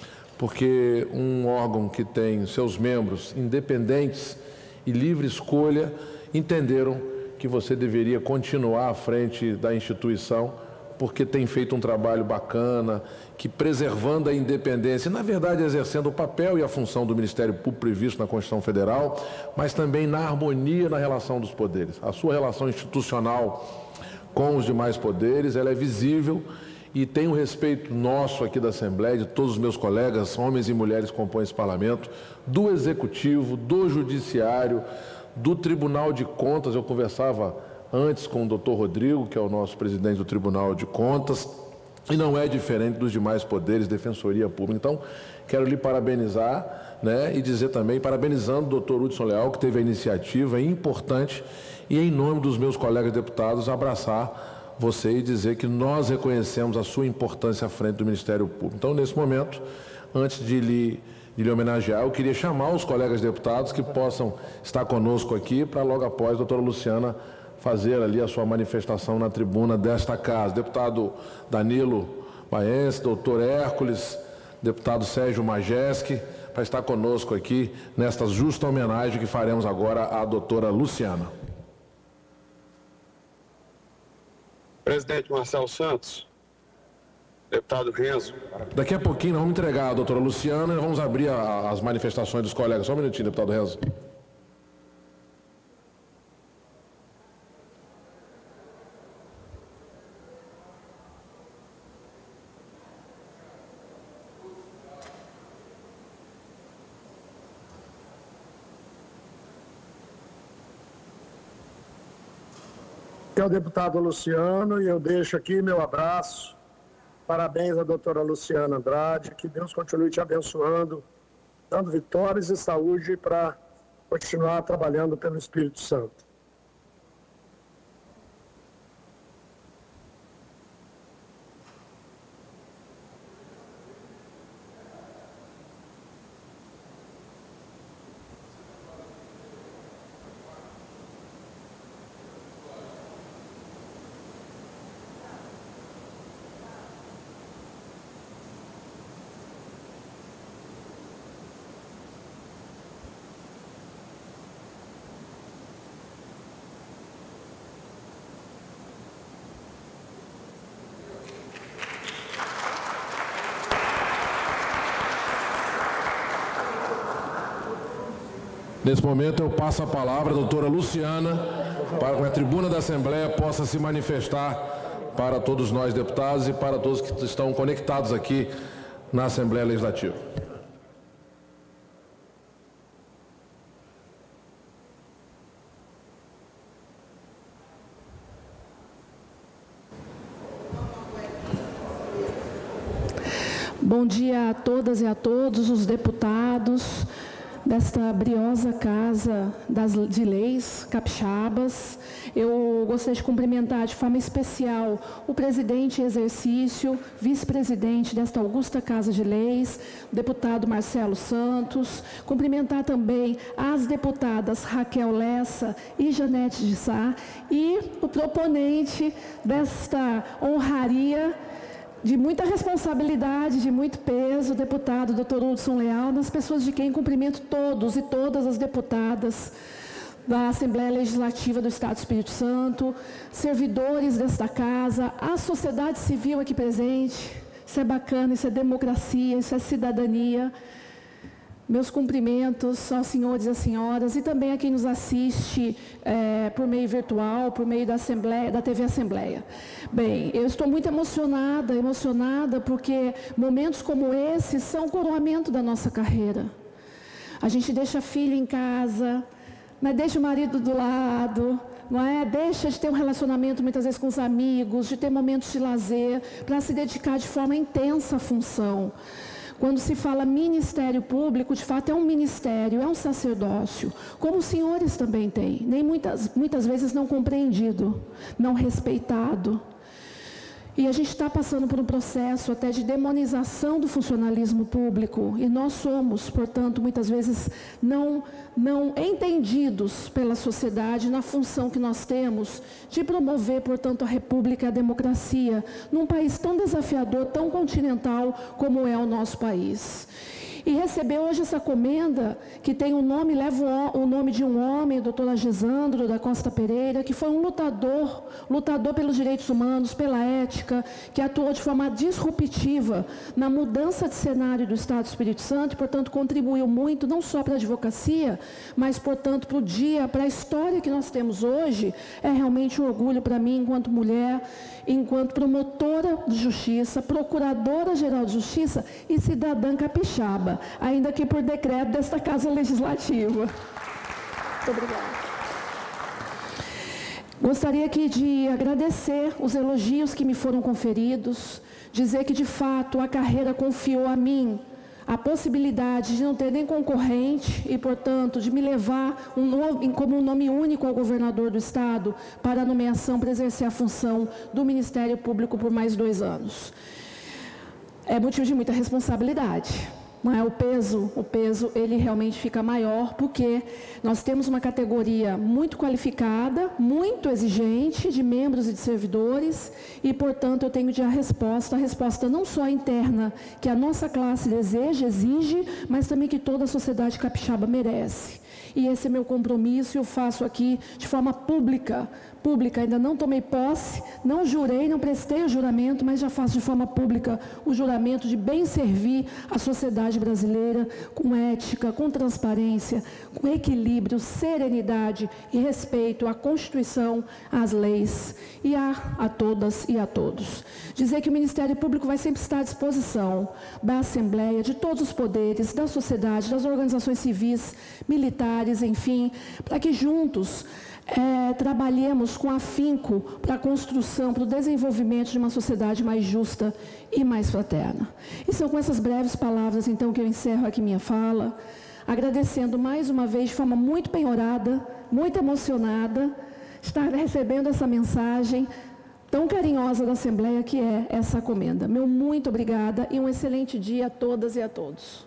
porque um órgão que tem seus membros independentes e livre escolha entenderam que você deveria continuar à frente da instituição, porque tem feito um trabalho bacana, que preservando a independência, e, na verdade, exercendo o papel e a função do Ministério Público previsto na Constituição Federal, mas também na harmonia na relação dos poderes. A sua relação institucional com os demais poderes, ela é visível e tem o respeito nosso aqui da Assembleia, de todos os meus colegas, homens e mulheres que compõem esse parlamento, do Executivo, do Judiciário, do Tribunal de Contas. Eu conversava antes com o doutor Rodrigo, que é o nosso presidente do Tribunal de Contas, e não é diferente dos demais poderes, Defensoria Pública. Então, quero lhe parabenizar, né, e dizer também, parabenizando o doutor Hudson Leal, que teve a iniciativa importante, e em nome dos meus colegas deputados, abraçar você e dizer que nós reconhecemos a sua importância à frente do Ministério Público. Então, nesse momento, antes de lhe homenagear, eu queria chamar os colegas deputados que possam estar conosco aqui, para logo após a doutora Luciana fazer ali a sua manifestação na tribuna desta casa. Deputado Danilo Baense, doutor Hércules, deputado Sérgio Majeski, para estar conosco aqui nesta justa homenagem que faremos agora à doutora Luciana. Presidente Marcelo Santos, deputado Renzo. Daqui a pouquinho nós vamos entregar a doutora Luciana e vamos abrir as manifestações dos colegas. Só um minutinho, deputado Renzo. Que é o deputado Luciano, e eu deixo aqui meu abraço. Parabéns à doutora Luciana Andrade, que Deus continue te abençoando, dando vitórias e saúde para continuar trabalhando pelo Espírito Santo. Nesse momento eu passo a palavra à doutora Luciana para que a tribuna da Assembleia possa se manifestar para todos nós deputados e para todos que estão conectados aqui na Assembleia Legislativa. Bom dia a todas e a todos os deputados desta briosa Casa de Leis capixabas. Eu gostaria de cumprimentar de forma especial o presidente em exercício, vice-presidente desta augusta Casa de Leis, o deputado Marcelo Santos, cumprimentar também as deputadas Raquel Lessa e Janete de Sá e o proponente desta honraria de muita responsabilidade, de muito peso, o deputado Dr. Hudson Leal, nas pessoas de quem cumprimento todos e todas as deputadas da Assembleia Legislativa do Estado do Espírito Santo, servidores desta casa, a sociedade civil aqui presente. Isso é bacana, isso é democracia, isso é cidadania. Meus cumprimentos aos senhores e às senhoras e também a quem nos assiste por meio virtual, por meio da Assembleia, da TV Assembleia. Bem, eu estou muito emocionada porque momentos como esse são o coroamento da nossa carreira. A gente deixa filho em casa, mas deixa o marido do lado, não é? Deixa de ter um relacionamento muitas vezes com os amigos, de ter momentos de lazer, para se dedicar de forma intensa à função. Quando se fala Ministério Público, de fato é um ministério, é um sacerdócio, como os senhores também têm, nem muitas vezes não compreendido, não respeitado. E a gente está passando por um processo até de demonização do funcionalismo público, e nós somos, portanto, muitas vezes não entendidos pela sociedade na função que nós temos de promover, portanto, a república e a democracia num país tão desafiador, tão continental como é o nosso país. E receber hoje essa comenda, que tem um nome, leva o nome de um homem, o doutor Agesandro da Costa Pereira, que foi um lutador pelos direitos humanos, pela ética, que atuou de forma disruptiva na mudança de cenário do Estado do Espírito Santo e, portanto, contribuiu muito, não só para a advocacia, mas, portanto, para o dia, para a história que nós temos hoje. É realmente um orgulho para mim, enquanto mulher, enquanto promotora de justiça, procuradora-geral de justiça e cidadã capixaba, ainda que por decreto desta Casa Legislativa. Muito obrigada. Gostaria aqui de agradecer os elogios que me foram conferidos, dizer que, de fato, a carreira confiou a mim a possibilidade de não ter nem concorrente e, portanto, de me levar como um nome único ao governador do Estado para a nomeação para exercer a função do Ministério Público por mais 2 anos. É motivo de muita responsabilidade. não é? O peso ele realmente fica maior, porque nós temos uma categoria muito qualificada, muito exigente de membros e de servidores, e, portanto, eu tenho de a resposta não só interna, que a nossa classe deseja, exige, mas também que toda a sociedade capixaba merece. E esse é meu compromisso, e eu faço aqui de forma pública, ainda não tomei posse, não jurei, não prestei o juramento, mas já faço de forma pública o juramento de bem servir a sociedade brasileira com ética, com transparência, com equilíbrio, serenidade e respeito à Constituição, às leis e a todas e a todos. Dizer que o Ministério Público vai sempre estar à disposição da Assembleia, de todos os poderes, da sociedade, das organizações civis, militares, enfim, para que juntos trabalhemos com afinco para a construção, para o desenvolvimento de uma sociedade mais justa e mais fraterna. E são com essas breves palavras, então, que eu encerro aqui minha fala, agradecendo mais uma vez, de forma muito penhorada, muito emocionada, estar recebendo essa mensagem tão carinhosa da Assembleia, que é essa comenda. Meu muito obrigada e um excelente dia a todas e a todos.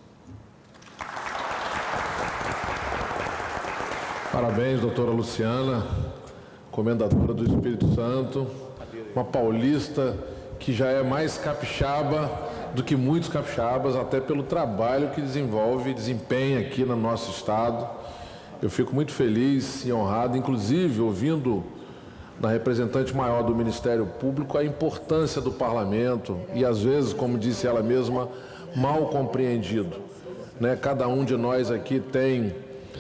Parabéns, doutora Luciana, comendadora do Espírito Santo, uma paulista que já é mais capixaba do que muitos capixabas, até pelo trabalho que desenvolve e desempenha aqui no nosso estado. Eu fico muito feliz e honrado, inclusive ouvindo da representante maior do Ministério Público a importância do parlamento e, às vezes, como disse ela mesma, mal compreendido, né? Cada um de nós aqui tem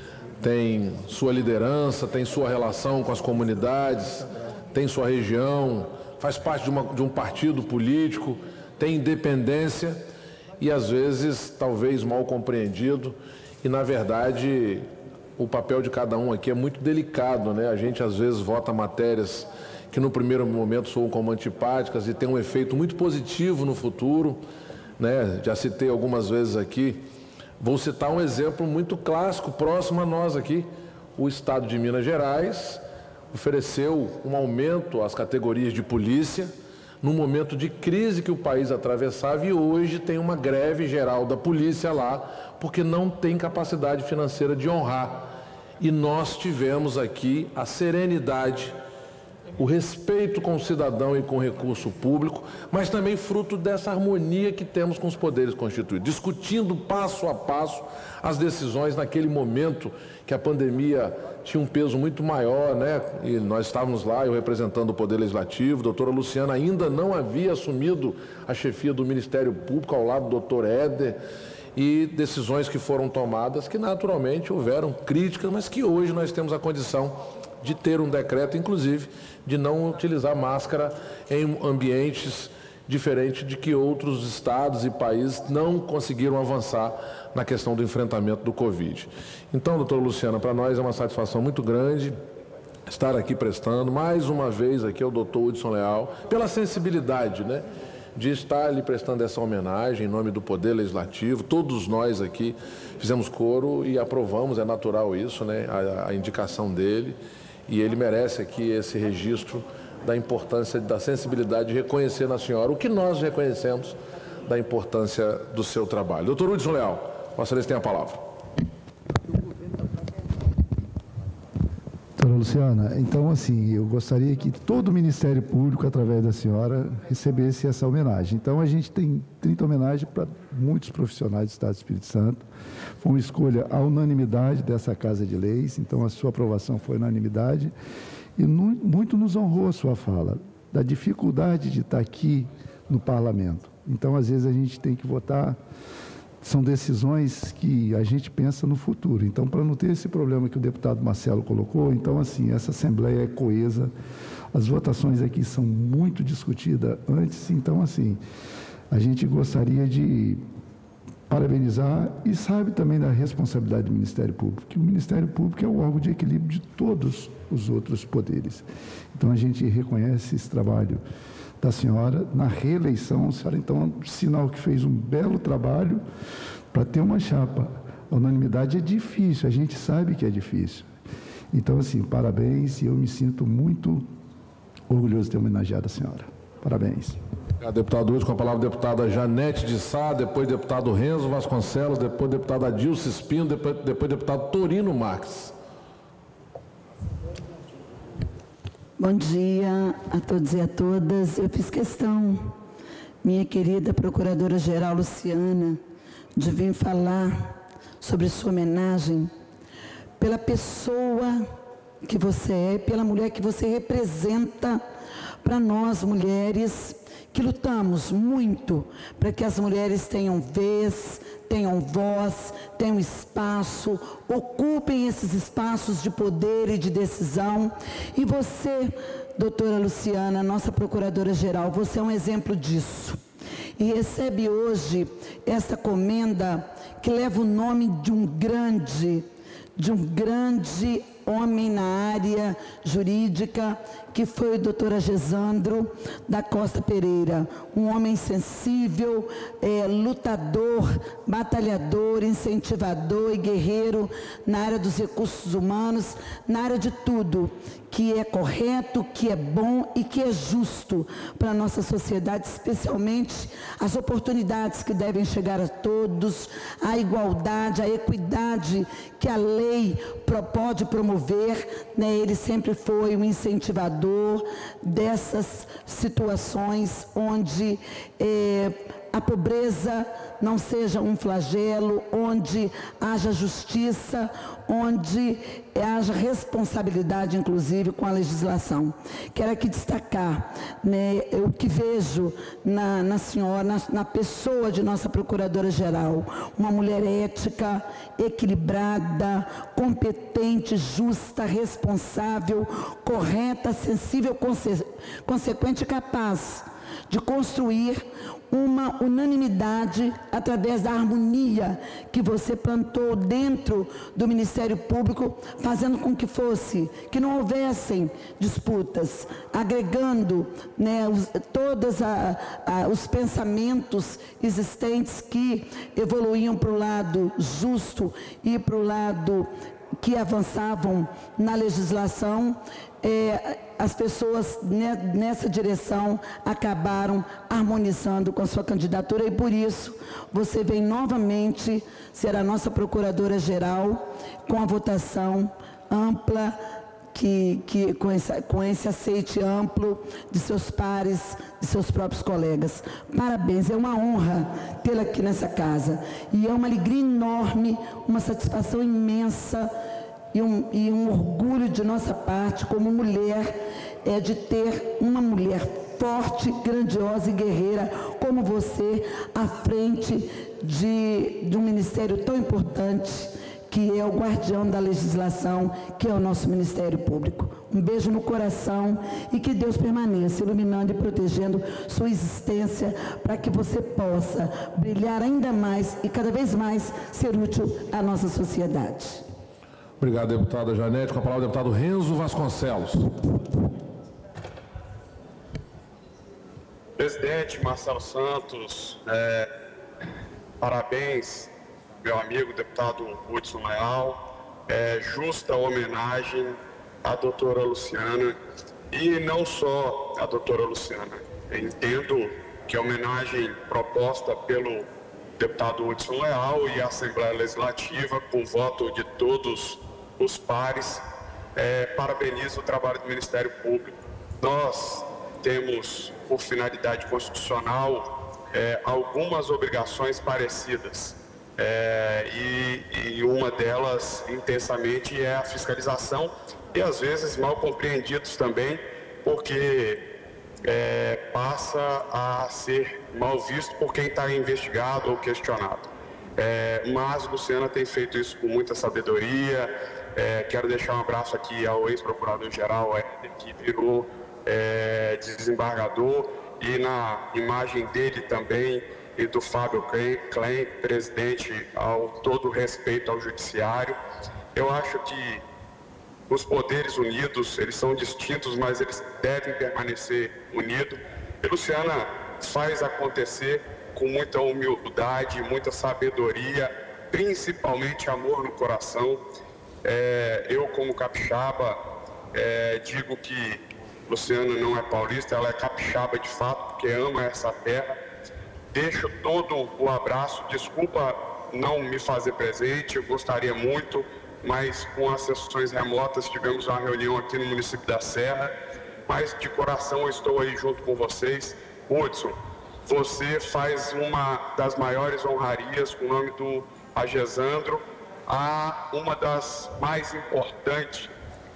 sua liderança, tem sua relação com as comunidades, tem sua região, faz parte de um partido político, tem independência e, às vezes, talvez mal compreendido. E, na verdade, o papel de cada um aqui é muito delicado, né? A gente, às vezes, vota matérias que, no primeiro momento, soam como antipáticas e tem um efeito muito positivo no futuro, né? Já citei algumas vezes aqui. Vou citar um exemplo muito clássico, próximo a nós aqui. O Estado de Minas Gerais ofereceu um aumento às categorias de polícia no momento de crise que o país atravessava e hoje tem uma greve geral da polícia lá porque não tem capacidade financeira de honrar. E nós tivemos aqui a serenidade, o respeito com o cidadão e com o recurso público, mas também fruto dessa harmonia que temos com os poderes constituídos, discutindo passo a passo as decisões naquele momento que a pandemia tinha um peso muito maior, né? E nós estávamos lá, eu representando o Poder Legislativo, a doutora Luciana ainda não havia assumido a chefia do Ministério Público ao lado do doutor Éder, e decisões que foram tomadas que naturalmente houveram críticas, mas que hoje nós temos a condição de ter um decreto, inclusive, de não utilizar máscara em ambientes diferentes de que outros estados e países não conseguiram avançar na questão do enfrentamento do Covid. Então, doutora Luciana, para nós é uma satisfação muito grande estar aqui prestando, mais uma vez aqui ao doutor Hudson Leal, pela sensibilidade, né, de estar lhe prestando essa homenagem em nome do Poder Legislativo. Todos nós aqui fizemos coro e aprovamos, é natural isso, né, a indicação dele. E ele merece aqui esse registro da importância, da sensibilidade de reconhecer na senhora o que nós reconhecemos da importância do seu trabalho. Doutor Hudson Leal, Vossa Excelência tem a palavra. Doutora Luciana, então, assim, eu gostaria que todo o Ministério Público, através da senhora, recebesse essa homenagem. Então, a gente tem 30 homenagens para muitos profissionais do Estado do Espírito Santo. Foi uma escolha à unanimidade dessa Casa de Leis, então a sua aprovação foi unanimidade. E muito nos honrou a sua fala, da dificuldade de estar aqui no Parlamento. Então, às vezes, a gente tem que votar. São decisões que a gente pensa no futuro. Então, para não ter esse problema que o deputado Marcelo colocou, então, assim, essa Assembleia é coesa, as votações aqui são muito discutidas antes, então, assim, a gente gostaria de parabenizar e sabe também da responsabilidade do Ministério Público, que o Ministério Público é o órgão de equilíbrio de todos os outros poderes. Então, a gente reconhece esse trabalho da senhora na reeleição. A senhora, então, é um sinal que fez um belo trabalho para ter uma chapa. A unanimidade é difícil, a gente sabe que é difícil. Então, assim, parabéns, e eu me sinto muito orgulhoso de ter homenageado a senhora. Parabéns. Deputado Hudson, com a palavra a deputada Janete de Sá, depois deputado Renzo Vasconcelos, depois deputado Adilson Espino, depois deputado Torino Marques. Bom dia a todos e a todas. Eu fiz questão, minha querida Procuradora-Geral Luciana, de vir falar sobre sua homenagem pela pessoa que você é, pela mulher que você representa para nós mulheres que lutamos muito para que as mulheres tenham vez, tenham voz, tenham espaço, ocupem esses espaços de poder e de decisão. E você, doutora Luciana, nossa Procuradora-Geral, você é um exemplo disso. E recebe hoje essa comenda que leva o nome de um grande homem na área jurídica, que foi o doutor Agesandro da Costa Pereira, um homem sensível, lutador, batalhador, incentivador e guerreiro na área dos recursos humanos, na área de tudo que é correto, que é bom e que é justo para a nossa sociedade, especialmente as oportunidades que devem chegar a todos, a igualdade, a equidade que a lei pode promover, né? Ele sempre foi um incentivador dessas situações onde a pobreza não seja um flagelo, onde haja justiça, onde haja responsabilidade, inclusive, com a legislação. Quero aqui destacar, né, o que vejo na senhora, na pessoa de nossa Procuradora-Geral, uma mulher ética, equilibrada, competente, justa, responsável, correta, sensível, consequente e capaz de construir uma unanimidade através da harmonia que você plantou dentro do Ministério Público, fazendo com que não houvessem disputas, agregando, né, todos os pensamentos existentes que evoluíam para o lado justo e para o lado que avançavam na legislação. As pessoas nessa direção acabaram harmonizando com a sua candidatura e por isso você vem novamente ser a nossa Procuradora-Geral com a votação ampla, com esse aceite amplo de seus pares, de seus próprios colegas. Parabéns, é uma honra tê-la aqui nessa casa e é uma alegria enorme, uma satisfação imensa e um orgulho de nossa parte como mulher, de ter uma mulher forte, grandiosa e guerreira como você à frente de um ministério tão importante que é o guardião da legislação, que é o nosso Ministério Público. Um beijo no coração e que Deus permaneça iluminando e protegendo sua existência para que você possa brilhar ainda mais e cada vez mais ser útil à nossa sociedade. Obrigado, deputada Janete. Com a palavra, o deputado Renzo Vasconcelos. Presidente Marcelo Santos, parabéns, meu amigo deputado Hudson Leal, justa homenagem à doutora Luciana, e não só à doutora Luciana. Eu entendo que a homenagem proposta pelo deputado Hudson Leal e a Assembleia Legislativa, com voto de todos os pares, parabenizo o trabalho do Ministério Público. Nós temos, por finalidade constitucional, algumas obrigações parecidas, e uma delas, intensamente, é a fiscalização, e às vezes mal compreendidos também, porque passa a ser mal visto por quem está investigado ou questionado. Mas Luciana tem feito isso com muita sabedoria. Quero deixar um abraço aqui ao ex-procurador-geral, que virou desembargador, e na imagem dele também, e do Fábio Klein, presidente, ao todo respeito ao judiciário. Eu acho que os poderes unidos, eles são distintos, mas eles devem permanecer unidos. E Luciana faz acontecer com muita humildade, muita sabedoria, principalmente amor no coração. Eu, como capixaba, digo que Luciana não é paulista, ela é capixaba de fato, porque ama essa terra. Deixo todo o abraço, desculpa não me fazer presente, eu gostaria muito, mas com as sessões remotas tivemos uma reunião aqui no município da Serra, mas de coração eu estou aí junto com vocês. Hudson, você faz uma das maiores honrarias com o nome do Agesandro a uma das mais importantes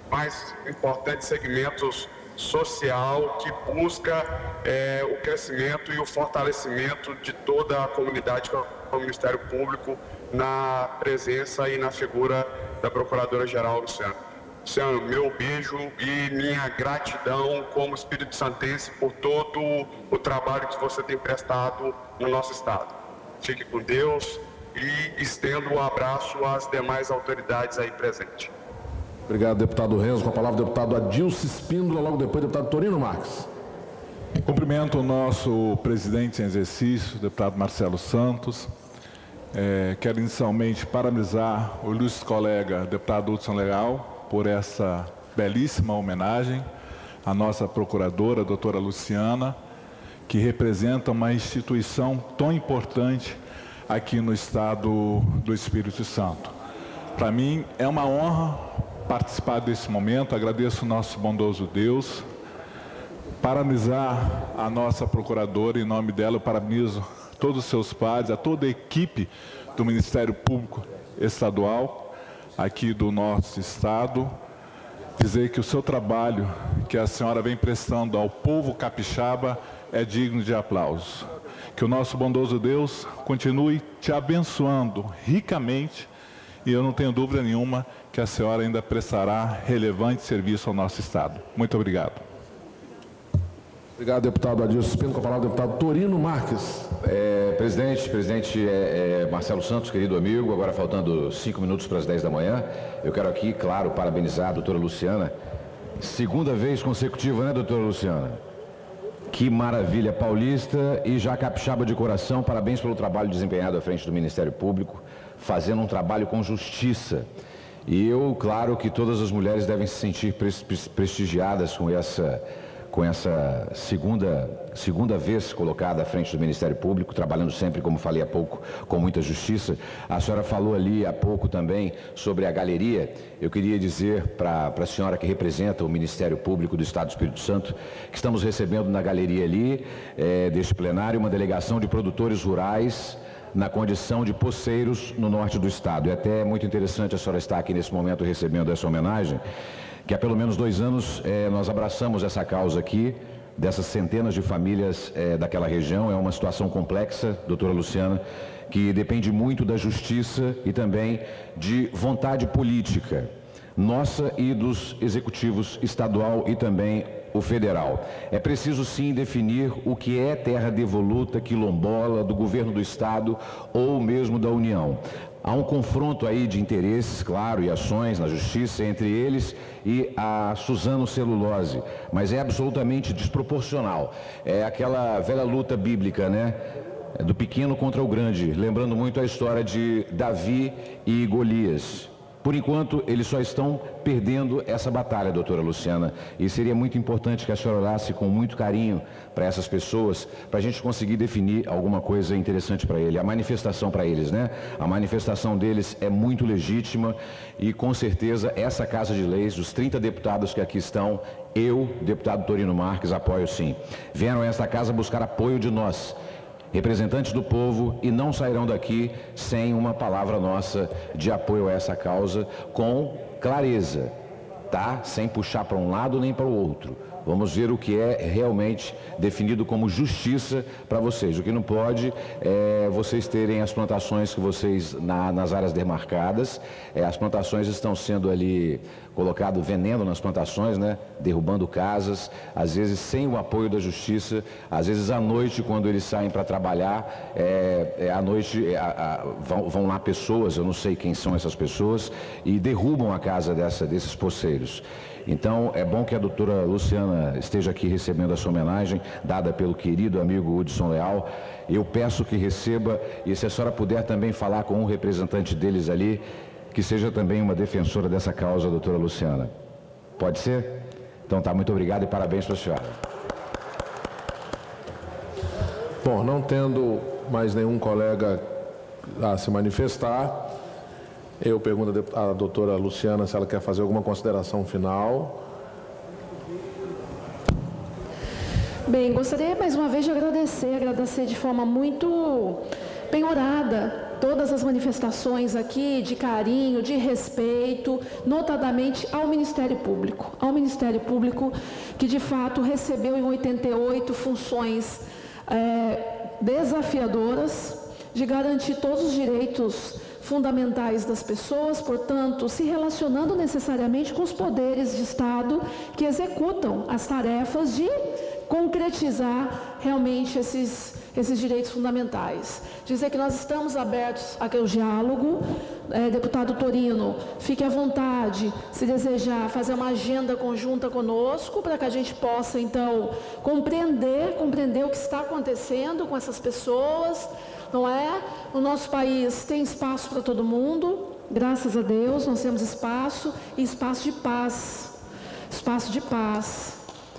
segmentos social que busca o crescimento e o fortalecimento de toda a comunidade com o Ministério Público na presença e na figura da Procuradora-Geral Luciana. Luciano, meu beijo e minha gratidão como espírito santense por todo o trabalho que você tem prestado no nosso estado. Fique com Deus e estendo um abraço às demais autoridades aí presentes. Obrigado, deputado Renzo. Com a palavra, o deputado Adilson Espíndola, logo depois, deputado Torino Marques. Cumprimento o nosso presidente em exercício, deputado Marcelo Santos. Quero inicialmente parabenizar o ilustre colega, deputado Hudson Leal, por essa belíssima homenagem à nossa procuradora, a doutora Luciana, que representa uma instituição tão importante aqui no estado do Espírito Santo. Para mim é uma honra participar desse momento, agradeço o nosso bondoso Deus, parabenizar a nossa procuradora, em nome dela eu parabenizo todos os seus pares, a toda a equipe do Ministério Público Estadual, aqui do nosso estado, dizer que o seu trabalho que a senhora vem prestando ao povo capixaba é digno de aplausos. Que o nosso bondoso Deus continue te abençoando ricamente e eu não tenho dúvida nenhuma que a senhora ainda prestará relevante serviço ao nosso estado. Muito obrigado. Obrigado, deputado Adilson Espíndola. Com a palavra, deputado Torino Marques. Presidente Marcelo Santos, querido amigo, agora faltando 5 minutos para as 10 da manhã, eu quero aqui, claro, parabenizar a doutora Luciana. Segunda vez consecutiva, né, doutora Luciana? Que maravilha, paulista e já capixaba de coração. Parabéns pelo trabalho desempenhado à frente do Ministério Público, fazendo um trabalho com justiça. E eu, claro, que todas as mulheres devem se sentir prestigiadas com essa segunda vez colocada à frente do Ministério Público, trabalhando sempre, como falei há pouco, com muita justiça. A senhora falou ali há pouco também sobre a galeria. Eu queria dizer para a senhora que representa o Ministério Público do Estado do Espírito Santo, que estamos recebendo na galeria ali, deste plenário, uma delegação de produtores rurais, na condição de poceiros no norte do estado. E até é muito interessante a senhora estar aqui nesse momento recebendo essa homenagem, que há pelo menos 2 anos nós abraçamos essa causa aqui, dessas centenas de famílias daquela região. É uma situação complexa, doutora Luciana, que depende muito da justiça e também de vontade política nossa e dos executivos estadual e também o federal. É preciso sim definir o que é terra devoluta, quilombola, do governo do estado ou mesmo da União. Há um confronto aí de interesses, claro, e ações na justiça entre eles e a Suzano Celulose, mas é absolutamente desproporcional. É aquela velha luta bíblica, né? Do pequeno contra o grande, lembrando muito a história de Davi e Golias. Por enquanto, eles só estão perdendo essa batalha, doutora Luciana, e seria muito importante que a senhora olhasse com muito carinho para essas pessoas, para a gente conseguir definir alguma coisa interessante para eles. A manifestação para eles, né? A manifestação deles é muito legítima e, com certeza, essa Casa de Leis, os 30 deputados que aqui estão, eu, deputado Torino Marques, apoio sim. Vieram a esta casa buscar apoio de nós, representantes do povo, e não sairão daqui sem uma palavra nossa de apoio a essa causa, com clareza, tá? Sem puxar para um lado nem para o outro. Vamos ver o que é realmente definido como justiça para vocês. O que não pode é vocês terem as plantações que vocês, nas áreas demarcadas, as plantações estão sendo ali colocado veneno nas plantações, né? Derrubando casas, às vezes sem o apoio da justiça, às vezes à noite, quando eles saem para trabalhar, à noite vão lá pessoas, eu não sei quem são essas pessoas, e derrubam a casa desses poceiros. Então, é bom que a doutora Luciana esteja aqui recebendo essa homenagem, dada pelo querido amigo Hudson Leal. Eu peço que receba, e se a senhora puder também falar com um representante deles ali, que seja também uma defensora dessa causa, doutora Luciana. Pode ser? Então tá, muito obrigado e parabéns para a senhora. Bom, não tendo mais nenhum colega a se manifestar, eu pergunto à doutora Luciana se ela quer fazer alguma consideração final. Bem, gostaria mais uma vez de agradecer de forma muito penhorada todas as manifestações aqui de carinho, de respeito, notadamente ao Ministério Público que de fato recebeu em 88 funções desafiadoras de garantir todos os direitos fundamentais das pessoas, portanto, se relacionando necessariamente com os poderes de Estado que executam as tarefas de concretizar realmente esses direitos fundamentais. Dizer que nós estamos abertos ao diálogo. Deputado Torino, fique à vontade, se desejar, fazer uma agenda conjunta conosco, para que a gente possa, então, compreender o que está acontecendo com essas pessoas, não é? O nosso país tem espaço para todo mundo, graças a Deus, nós temos espaço e espaço de paz. Espaço de paz.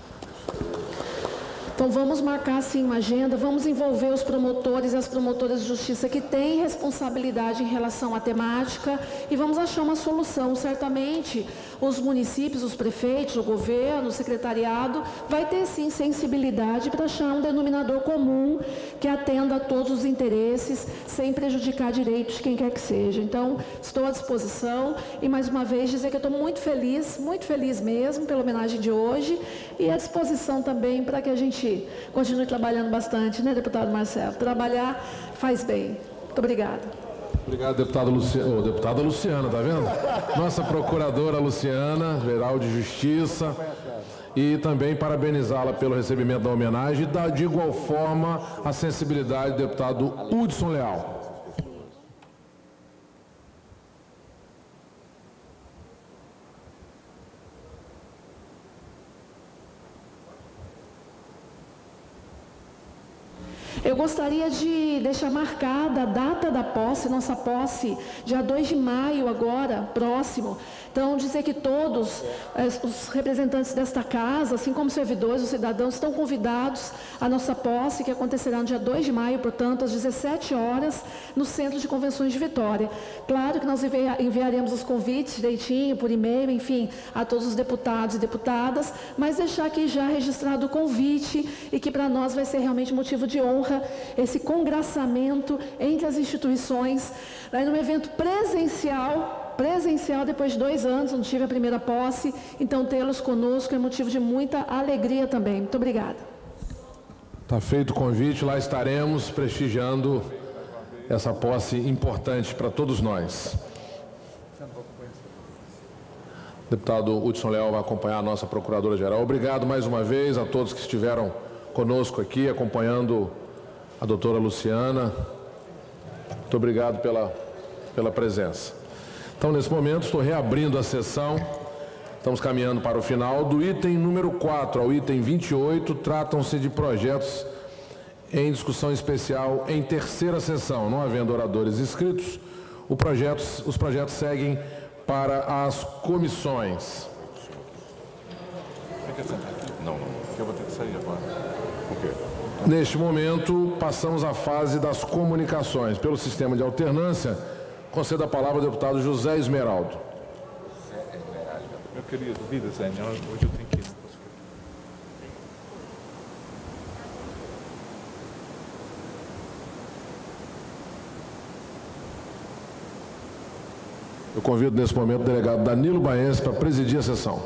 Então, vamos marcar, sim, uma agenda, vamos envolver os promotores e as promotoras de justiça que têm responsabilidade em relação à temática e vamos achar uma solução. Certamente, os municípios, os prefeitos, o governo, o secretariado, vai ter, sim, sensibilidade para achar um denominador comum que atenda a todos os interesses, sem prejudicar direitos de quem quer que seja. Então, estou à disposição e, mais uma vez, dizer que eu estou muito feliz mesmo pela homenagem de hoje e à disposição também para que a gente continue trabalhando bastante, né, deputado Marcelo? Trabalhar faz bem. Muito obrigada. Obrigado, deputada Luciana, tá vendo? Nossa procuradora Luciana, geral de Justiça, e também parabenizá-la pelo recebimento da homenagem e de igual forma a sensibilidade do deputado Hudson Leal. Eu gostaria de deixar marcada a data da posse, nossa posse, dia 2 de maio agora, próximo. Então, dizer que todos os representantes desta casa, assim como os servidores, os cidadãos, estão convidados à nossa posse, que acontecerá no dia 2 de maio, portanto, às 17 horas, no Centro de Convenções de Vitória. Claro que nós enviaremos os convites direitinho, por e-mail, enfim, a todos os deputados e deputadas, mas deixar aqui já registrado o convite e que para nós vai ser realmente motivo de honra esse congraçamento entre as instituições, num evento presencial depois de 2 anos, onde tive a primeira posse, então tê-los conosco é motivo de muita alegria também. Muito obrigada. Está feito o convite, lá estaremos prestigiando essa posse importante para todos nós. O deputado Hudson Leal vai acompanhar a nossa procuradora-geral. Obrigado mais uma vez a todos que estiveram conosco aqui, acompanhando a doutora Luciana. Muito obrigado pela presença. Então, nesse momento, estou reabrindo a sessão. Estamos caminhando para o final. Do item número 4 ao item 28, tratam-se de projetos em discussão especial em terceira sessão. Não havendo oradores inscritos, os projetos seguem para as comissões. Não, eu vou ter que sair agora. Por quê? Neste momento, passamos à fase das comunicações. Pelo sistema de alternância, concedo a palavra ao deputado José Esmeraldo. Meu querido, vida, Zé, hoje eu tenho que ir. Eu convido nesse momento o delegado Danilo Baense para presidir a sessão.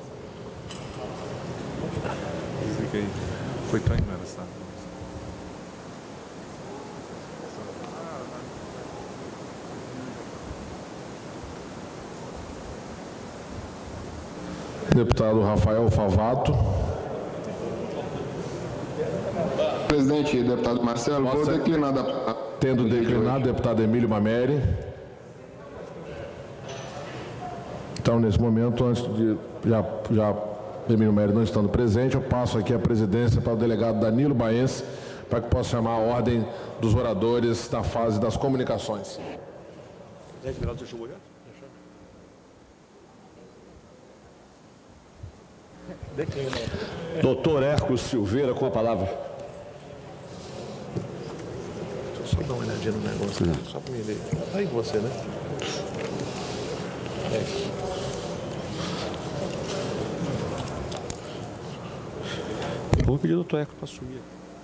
Fica aí. Foi tão engraçado. Deputado Rafael Favato. Presidente, deputado Marcelo, vou declinar da... Tendo declinado, deputado Emílio Mameri. Então, nesse momento, antes de já Emílio Mameri não estando presente, eu passo aqui a presidência para o delegado Danilo Baense, para que possa chamar a ordem dos oradores da fase das comunicações. Doutor Hércules Silveira, com a palavra. Deixa eu só dar uma olhadinha no negócio aqui, só para me ler. Aí você, né? Vou pedir ao doutor Hércules para subir.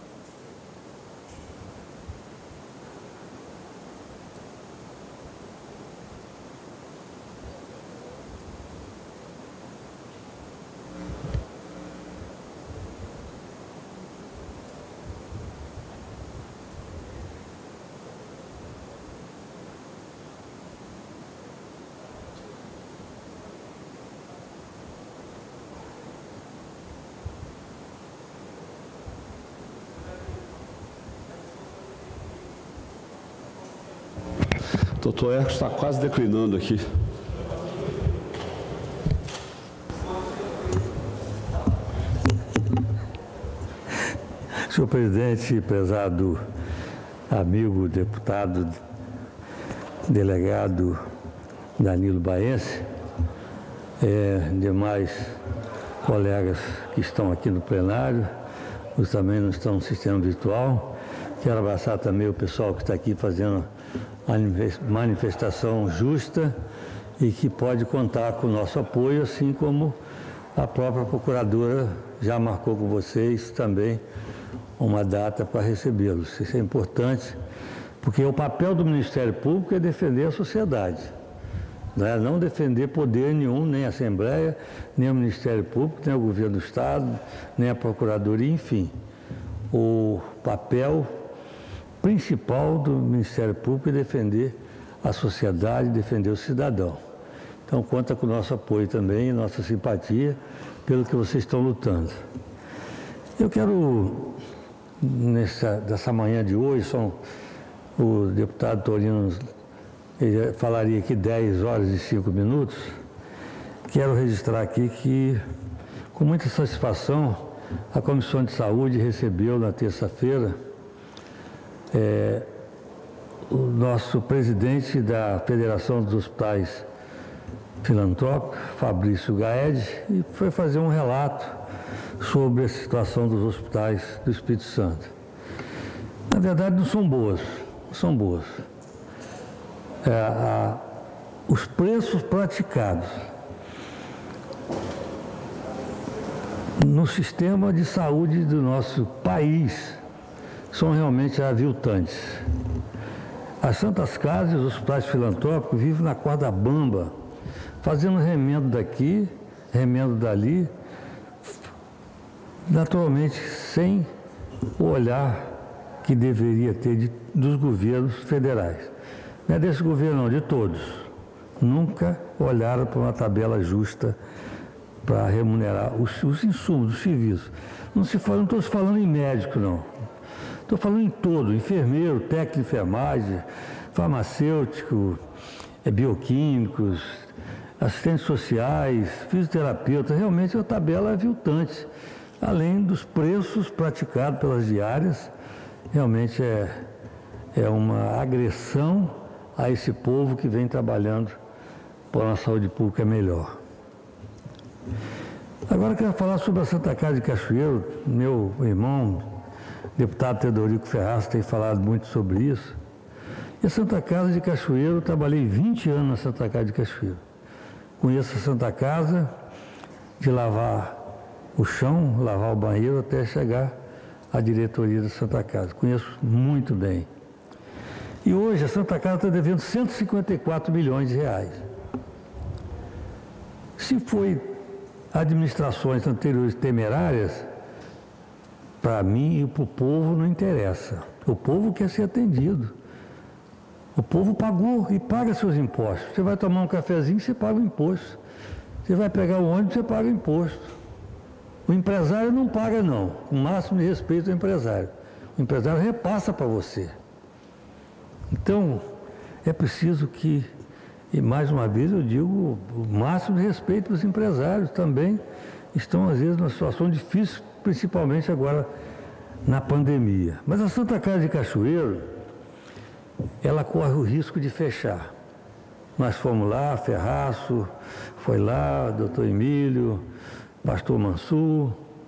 Doutor Hércules está quase declinando aqui. Senhor presidente, prezado amigo deputado delegado Danilo Baense, demais colegas que estão aqui no plenário, os também não estão no sistema virtual. Quero abraçar também o pessoal que está aqui fazendo a manifestação justa e que pode contar com o nosso apoio, assim como a própria procuradora já marcou com vocês também uma data para recebê-los. Isso é importante, porque o papel do Ministério Público é defender a sociedade, não defender poder nenhum, nem a Assembleia, nem o Ministério Público, nem o Governo do Estado, nem a Procuradoria, enfim. O papel principal do Ministério Público é defender a sociedade, defender o cidadão. Então, conta com o nosso apoio também, nossa simpatia pelo que vocês estão lutando. Eu quero, dessa manhã de hoje, o deputado Torino falaria aqui 10 horas e 5 minutos, quero registrar aqui que, com muita satisfação, a Comissão de Saúde recebeu na terça-feira o nosso presidente da Federação dos Hospitais Filantrópicos, Fabrício Gaed, e foi fazer um relato sobre a situação dos hospitais do Espírito Santo. Na verdade, não são boas, não são boas. Os preços praticados no sistema de saúde do nosso país são realmente aviltantes. As Santas Casas e os hospitais filantrópicos vivem na corda bamba, fazendo remendo daqui, remendo dali, naturalmente sem o olhar que deveria ter dos governos federais. Não é desse governo, não, de todos. Nunca olharam para uma tabela justa para remunerar os insumos, os serviços. Não estou falando em médico, não. Estou falando em todo, enfermeiro, técnico de enfermagem, farmacêutico, bioquímicos, assistentes sociais, fisioterapeutas. Realmente é uma tabela aviltante, além dos preços praticados pelas diárias. Realmente é uma agressão a esse povo que vem trabalhando para uma saúde pública melhor. Agora eu quero falar sobre a Santa Casa de Cachoeiro. Meu irmão, deputado Teodorico Ferraz, tem falado muito sobre isso. E a Santa Casa de Cachoeiro, eu trabalhei 20 anos na Santa Casa de Cachoeiro. Conheço a Santa Casa de lavar o chão, lavar o banheiro, até chegar à diretoria da Santa Casa. Conheço muito bem. E hoje a Santa Casa está devendo 154 milhões de reais. Se foi administrações anteriores temerárias, para mim e para o povo não interessa. O povo quer ser atendido. O povo pagou e paga seus impostos. Você vai tomar um cafezinho, você paga o imposto. Você vai pegar o ônibus, você paga o imposto. O empresário não paga, não. O máximo de respeito ao empresário. O empresário repassa para você. Então, é preciso que, e mais uma vez eu digo, o máximo de respeito para os empresários também estão, às vezes, numa situação difícil, principalmente agora na pandemia. Mas a Santa Casa de Cachoeiro, ela corre o risco de fechar. Nós fomos lá, Ferraço foi lá, doutor Emílio, Pastor Mansur,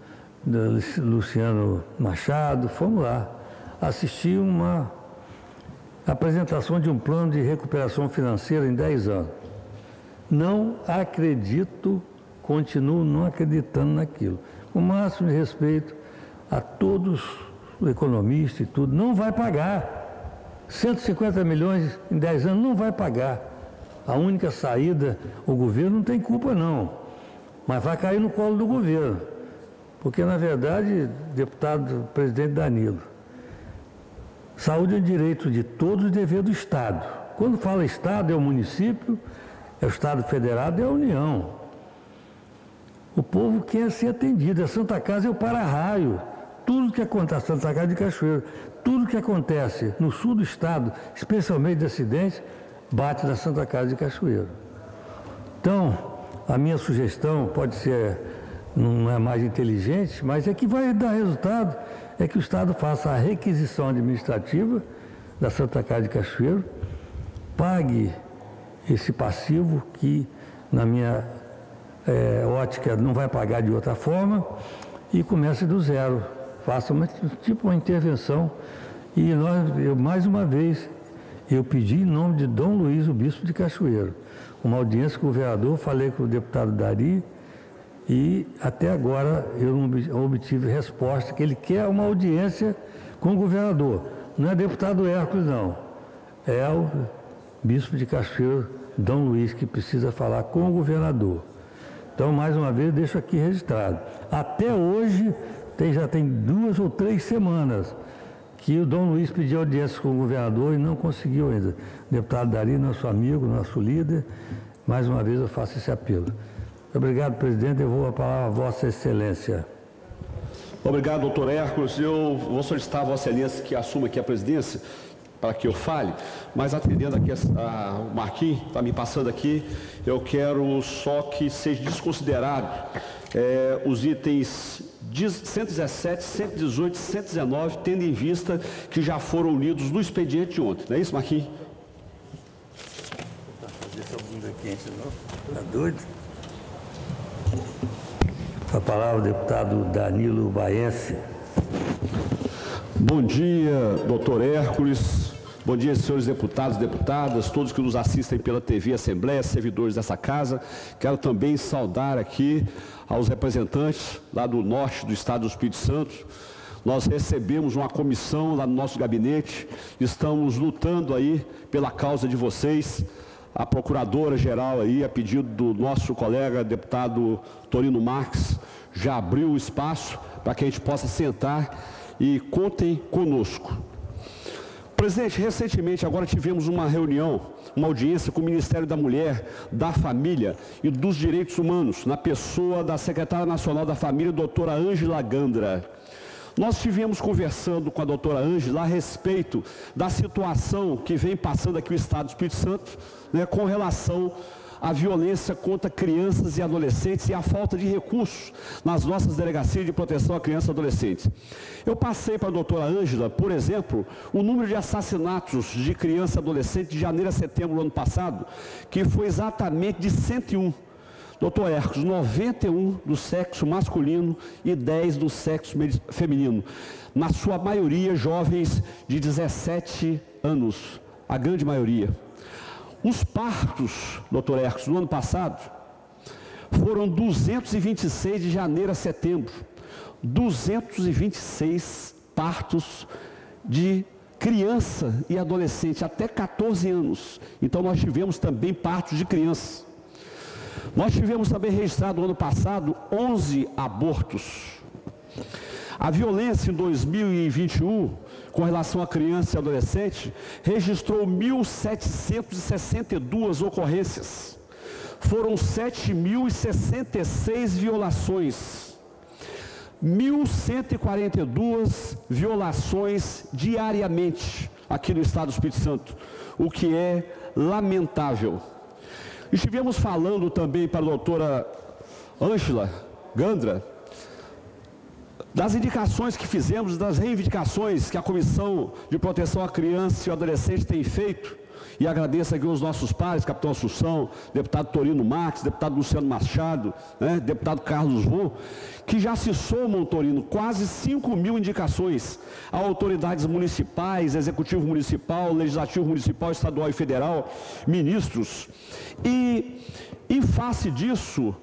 Luciano Machado, fomos lá assistir uma apresentação de um plano de recuperação financeira em 10 anos. Não acredito, continuo não acreditando naquilo. Com o máximo de respeito a todos os economistas e tudo, não vai pagar. 150 milhões em 10 anos não vai pagar. A única saída, o governo não tem culpa não, mas vai cair no colo do governo. Porque, na verdade, deputado presidente Danilo, saúde é um direito de todos e dever do Estado. Quando fala Estado, é o município, é o Estado federado, é a União. O povo quer ser atendido. A Santa Casa é o para-raio. Tudo que acontece, Santa Casa de Cachoeiro, tudo que acontece no sul do Estado, especialmente de acidentes, bate na Santa Casa de Cachoeiro. Então, a minha sugestão pode ser, não é mais inteligente, mas é que vai dar resultado, é que o Estado faça a requisição administrativa da Santa Casa de Cachoeiro, pague esse passivo que, na minha ótica, não vai pagar de outra forma e comece do zero. Faça uma intervenção. E mais uma vez, eu pedi em nome de Dom Luiz, o bispo de Cachoeiro, uma audiência com o governador, falei com o deputado Dari e até agora eu não obtive resposta, que ele quer uma audiência com o governador. Não é deputado Hércules, não. É o bispo de Cachoeiro, Dom Luiz, que precisa falar com o governador. Então, mais uma vez, deixo aqui registrado. Até hoje, já tem 2 ou 3 semanas que o Dom Luiz pediu audiência com o governador e não conseguiu ainda. O deputado Dari, nosso amigo, nosso líder, mais uma vez eu faço esse apelo. Obrigado, presidente. Eu vou a palavra a Vossa Excelência. Obrigado, doutor Hércules. Eu vou solicitar a Vossa Excelência que assuma aqui a presidência para que eu fale, mas atendendo aqui o Marquinhos, está me passando aqui, eu quero só que seja desconsiderado os itens 117, 118, 119, tendo em vista que já foram lidos no expediente de ontem. Não é isso, Marquinhos? Está doido? A palavra, deputado Danilo Baense. Bom dia, doutor Hércules. Bom dia, senhores deputados e deputadas, todos que nos assistem pela TV Assembleia, servidores dessa casa. Quero também saudar aqui aos representantes lá do norte do estado do Espírito Santo. Nós recebemos uma comissão lá no nosso gabinete, estamos lutando aí pela causa de vocês. A procuradora-geral aí, a pedido do nosso colega deputado Torino Marques, já abriu o espaço para que a gente possa sentar e contem conosco. Presidente, recentemente agora tivemos uma reunião, uma audiência com o Ministério da Mulher, da Família e dos Direitos Humanos, na pessoa da Secretária Nacional da Família, doutora Ângela Gandra. Nós estivemos conversando com a doutora Ângela a respeito da situação que vem passando aqui o Estado do Espírito Santo, né, com relação à violência contra crianças e adolescentes e a falta de recursos nas nossas delegacias de proteção à criança e adolescente. Eu passei para a doutora Ângela, por exemplo, o número de assassinatos de criança e adolescente de janeiro a setembro do ano passado, que foi exatamente de 101. Doutor Hércules, 91 do sexo masculino e 10 do sexo feminino. Na sua maioria, jovens de 17 anos, a grande maioria. Os partos, doutor Hércules, no ano passado, foram 226 de janeiro a setembro. 226 partos de criança e adolescente, até 14 anos. Então, nós tivemos também partos de crianças. Nós tivemos também registrado no ano passado 11 abortos. A violência em 2021, com relação a criança e adolescente, registrou 1.762 ocorrências. Foram 7.066 violações. 1.142 violações diariamente aqui no Estado do Espírito Santo, o que é lamentável. Estivemos falando também para a doutora Ângela Gandra das indicações que fizemos, das reivindicações que a Comissão de Proteção à Criança e ao Adolescente tem feito e agradeço aqui aos nossos pares, capitão Assunção, deputado Torino Marques, deputado Luciano Machado, né, deputado Carlos Vô, que já se somam, Torino, quase 5.000 indicações a autoridades municipais, executivo municipal, legislativo municipal, estadual e federal, ministros. E, em face disso,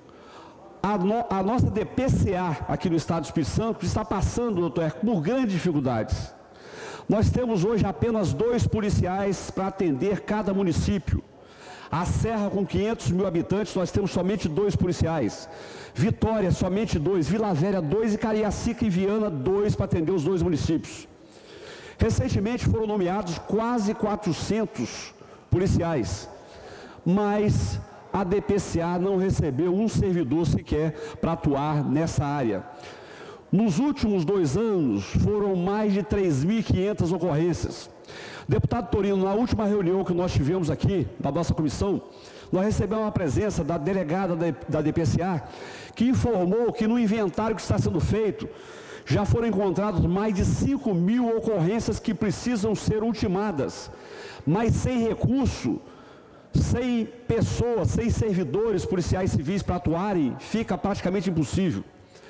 a nossa DPCA aqui no Estado do Espírito Santo está passando, doutor Hércules, por grandes dificuldades. Nós temos hoje apenas 2 policiais para atender cada município. A Serra, com 500 mil habitantes, nós temos somente 2 policiais. Vitória, somente 2. Vila Velha, 2. E Cariacica e Viana, 2 para atender os 2 municípios. Recentemente foram nomeados quase 400 policiais, mas a DPCA não recebeu um servidor sequer para atuar nessa área. Nos últimos 2 anos, foram mais de 3.500 ocorrências. Deputado Torino, na última reunião que nós tivemos aqui, da nossa comissão, nós recebemos a presença da delegada da DPCA, que informou que no inventário que está sendo feito, já foram encontrados mais de 5.000 ocorrências que precisam ser ultimadas, mas sem recurso, sem pessoas, sem servidores policiais civis para atuarem, fica praticamente impossível.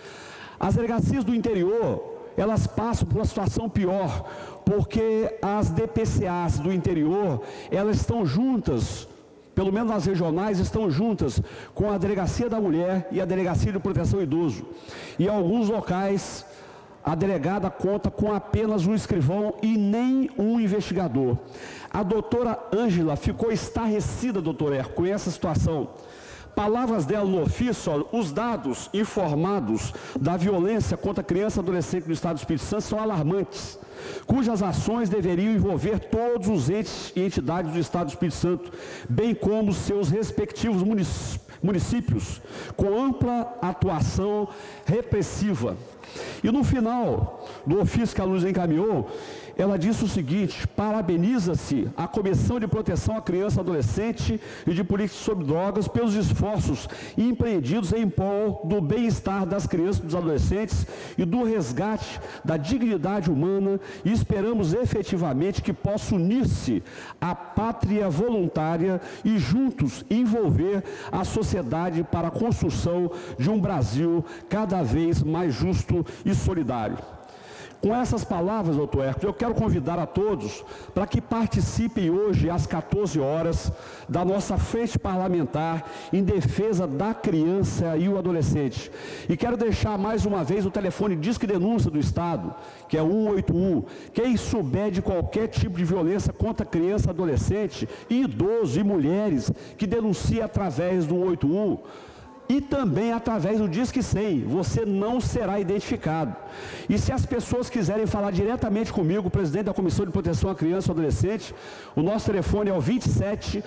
As delegacias do interior, elas passam por uma situação pior, porque as DPCAs do interior, elas estão juntas, pelo menos nas regionais, estão juntas com a Delegacia da Mulher e a Delegacia de Proteção ao Idoso. E em alguns locais, a delegada conta com apenas um escrivão e nem um investigador. A doutora Ângela ficou estarrecida, doutor Hércules, com essa situação. Palavras dela no ofício: olha, os dados informados da violência contra criança e adolescente no Estado do Espírito Santo são alarmantes, cujas ações deveriam envolver todos os entes e entidades do Estado do Espírito Santo, bem como seus respectivos municípios, com ampla atuação repressiva. E no final do ofício que a Luz encaminhou, ela disse o seguinte: parabeniza-se a Comissão de Proteção à Criança e Adolescente e de Política sobre Drogas pelos esforços empreendidos em prol do bem-estar das crianças e dos adolescentes e do resgate da dignidade humana, e esperamos efetivamente que possa unir-se a pátria voluntária e juntos envolver a sociedade para a construção de um Brasil cada vez mais justo e solidário. Com essas palavras, doutor Hércules, eu quero convidar a todos para que participem hoje, às 14 horas, da nossa frente parlamentar em defesa da criança e o adolescente. E quero deixar mais uma vez o telefone Disque Denúncia do Estado, que é 181. Quem souber de qualquer tipo de violência contra criança, adolescente, e idoso e mulheres, que denuncie através do 181, e também através do Disque 100, você não será identificado. E se as pessoas quiserem falar diretamente comigo, presidente da Comissão de Proteção à Criança e ao Adolescente, o nosso telefone é o 27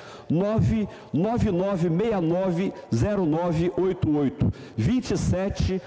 999690988. 27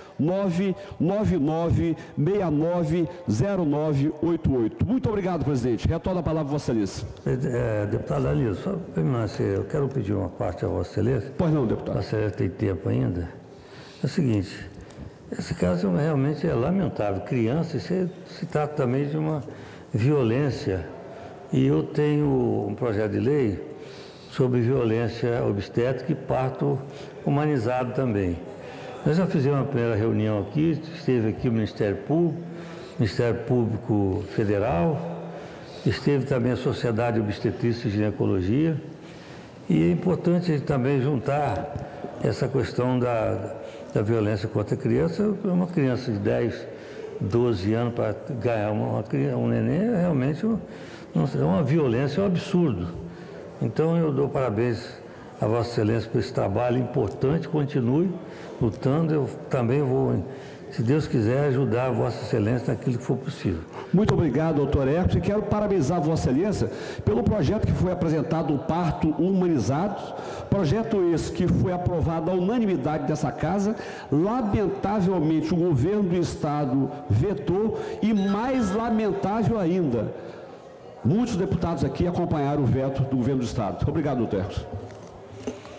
999690988. Muito obrigado, presidente. Retorno a palavra a Vossa Excelência. Deputado Alísio, só eu quero pedir uma parte a Vossa Excelência. Pois não, deputado. Vossa Excelência tem tempo ainda. É o seguinte, esse caso realmente é lamentável. Criança, se trata também de uma violência. E eu tenho um projeto de lei sobre violência obstétrica e parto humanizado também. Nós já fizemos uma primeira reunião aqui, esteve aqui o Ministério Público Federal, esteve também a Sociedade Obstetrícia e Ginecologia, e é importante também juntar essa questão da violência contra a criança. Uma criança de 10, 12 anos para ganhar um neném é realmente uma violência, é um absurdo. Então eu dou parabéns a Vossa Excelência por esse trabalho importante, continue lutando. Eu também vou, se Deus quiser, ajudar a Vossa Excelência naquilo que for possível. Muito obrigado, doutor Hércules, e quero parabenizar Vossa Excelência pelo projeto que foi apresentado, o Parto Humanizado, projeto esse que foi aprovado à unanimidade dessa casa. Lamentavelmente, o governo do Estado vetou, e mais lamentável ainda, muitos deputados aqui acompanharam o veto do governo do Estado. Obrigado, doutor Hércules.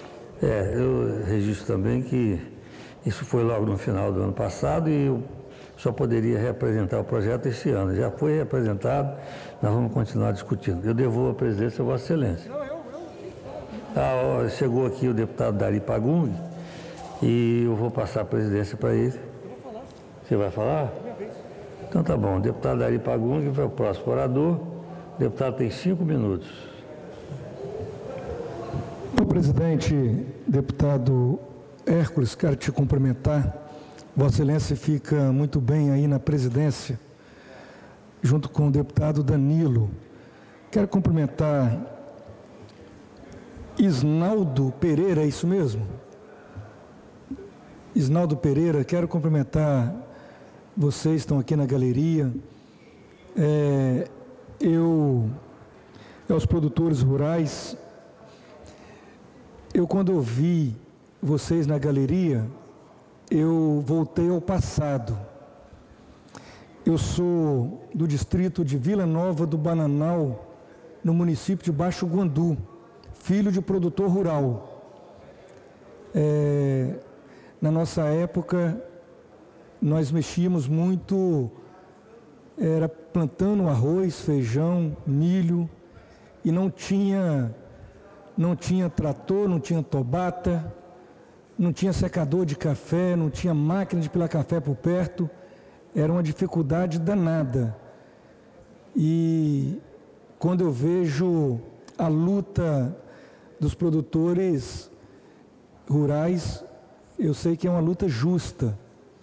Eu registro também que isso foi logo no final do ano passado, e eu só poderia reapresentar o projeto esse ano. Já foi reapresentado, nós vamos continuar discutindo. Eu devolvo a presidência a Vossa Excelência. Chegou aqui o deputado Dari Pagung e eu vou passar a presidência para ele. Você vai falar? Então tá bom. O deputado Dari Pagung foi o próximo orador. O deputado tem 5 minutos. Senhor presidente, deputado Hércules, quero te cumprimentar. Vossa Excelência fica muito bem aí na presidência, junto com o deputado Danilo. Quero cumprimentar Isnaldo Pereira, é isso mesmo? Isnaldo Pereira, quero cumprimentar vocês, estão aqui na galeria. Aos produtores rurais, quando eu vi vocês na galeria, eu voltei ao passado. Eu sou do distrito de Vila Nova do Bananal, no município de Baixo Guandu, filho de produtor rural. Na nossa época, nós mexíamos muito, era plantando arroz, feijão, milho, e não tinha trator, não tinha tobata, não tinha secador de café, não tinha máquina de pilar café por perto, era uma dificuldade danada. E quando eu vejo a luta dos produtores rurais, eu sei que é uma luta justa.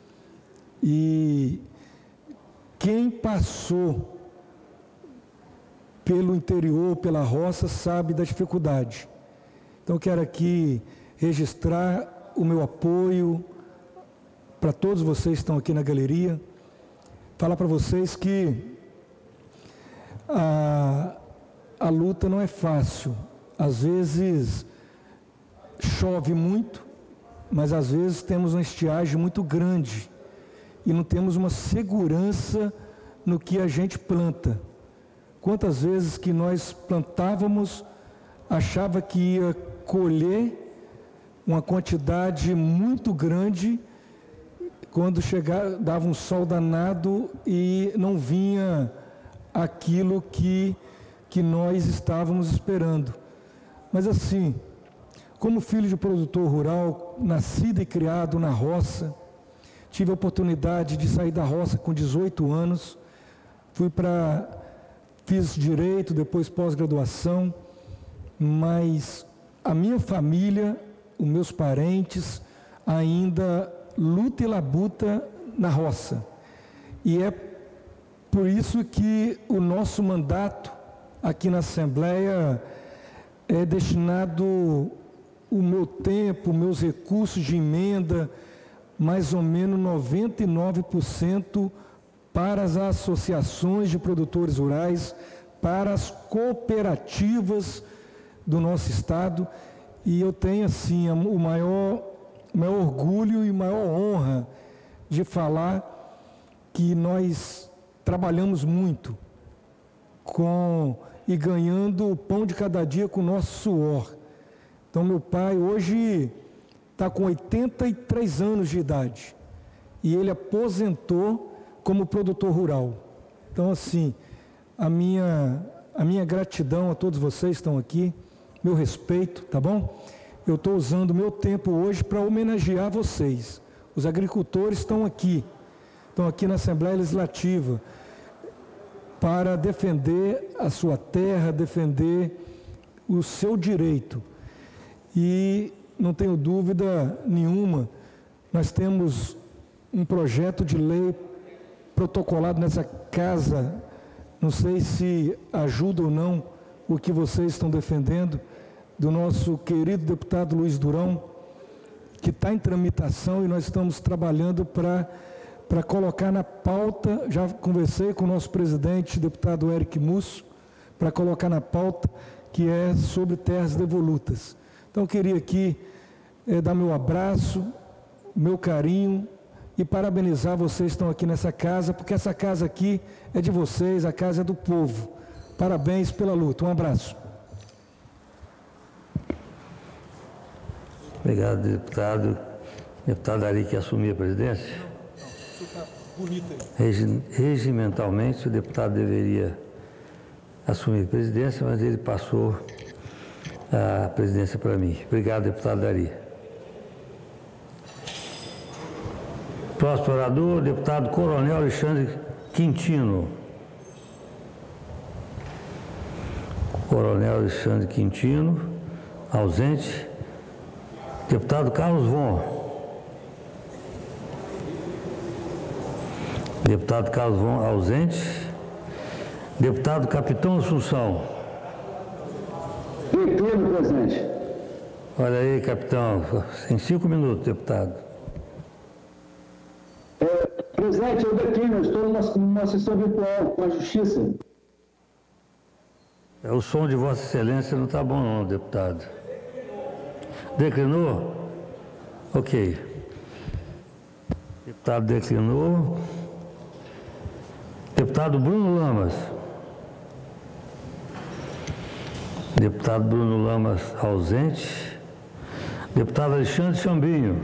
E quem passou pelo interior, pela roça, sabe da dificuldade. Então, quero aqui registrar o meu apoio para todos vocês que estão aqui na galeria, falar para vocês que a luta não é fácil. Às vezes chove muito, mas às vezes temos uma estiagem muito grande e não temos uma segurança no que a gente planta. Quantas vezes que nós plantávamos, achava que ia colher uma quantidade muito grande, quando chegava, dava um sol danado e não vinha aquilo que nós estávamos esperando. Mas assim, como filho de produtor rural, nascido e criado na roça, tive a oportunidade de sair da roça com 18 anos, fiz direito, depois pós-graduação, mas a minha família, os meus parentes, ainda luta e labuta na roça. E é por isso que o nosso mandato aqui na Assembleia é destinado o meu tempo, meus recursos de emenda, mais ou menos 99% para as associações de produtores rurais, para as cooperativas do nosso estado. E eu tenho, assim, o maior orgulho e maior honra de falar que nós trabalhamos muito e ganhando o pão de cada dia com o nosso suor. Então, meu pai hoje está com 83 anos de idade e ele aposentou como produtor rural. Então, assim, a minha gratidão a todos vocês que estão aqui, meu respeito, tá bom? Eu estou usando o meu tempo hoje para homenagear vocês. Os agricultores estão aqui na Assembleia Legislativa para defender a sua terra, defender o seu direito. E não tenho dúvida nenhuma, nós temos um projeto de lei protocolado nessa casa, não sei se ajuda ou não o que vocês estão defendendo, do nosso querido deputado Luiz Durão, que está em tramitação e nós estamos trabalhando para colocar na pauta. Já conversei com o nosso presidente, deputado Eric Musso, para colocar na pauta, que é sobre terras devolutas. Então, eu queria aqui dar meu abraço, meu carinho e parabenizar vocês que estão aqui nessa casa, porque essa casa aqui é de vocês, a casa é do povo. Parabéns pela luta. Um abraço. Obrigado, deputado. Deputado Ari, quer assumir a presidência? Regimentalmente, o deputado deveria assumir a presidência, mas ele passou a presidência para mim. Obrigado, deputado Dari. Próximo orador, deputado Coronel Alexandre Quintino. Coronel Alexandre Quintino, ausente. Deputado Carlos Von. Deputado Carlos Von, ausente. Deputado Capitão Assunção. Aqui, presidente. Olha aí, capitão, em 5 minutos, deputado. Presidente, eu declino, estou numa sessão virtual com a Justiça. O som de Vossa Excelência não está bom não, deputado. Declinou? Ok. Deputado declinou. Deputado Bruno Lamas. Deputado Bruno Lamas, ausente. Deputado Alexandre Chambinho.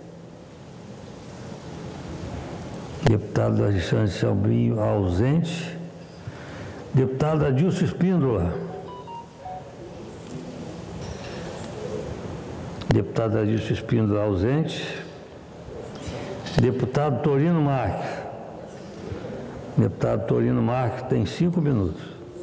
Deputado Alexandre Chambinho, ausente. Deputado Adilson Espíndola. Deputado Adilson Espíndola, ausente. Deputado Torino Marques. Deputado Torino Marques tem 5 minutos.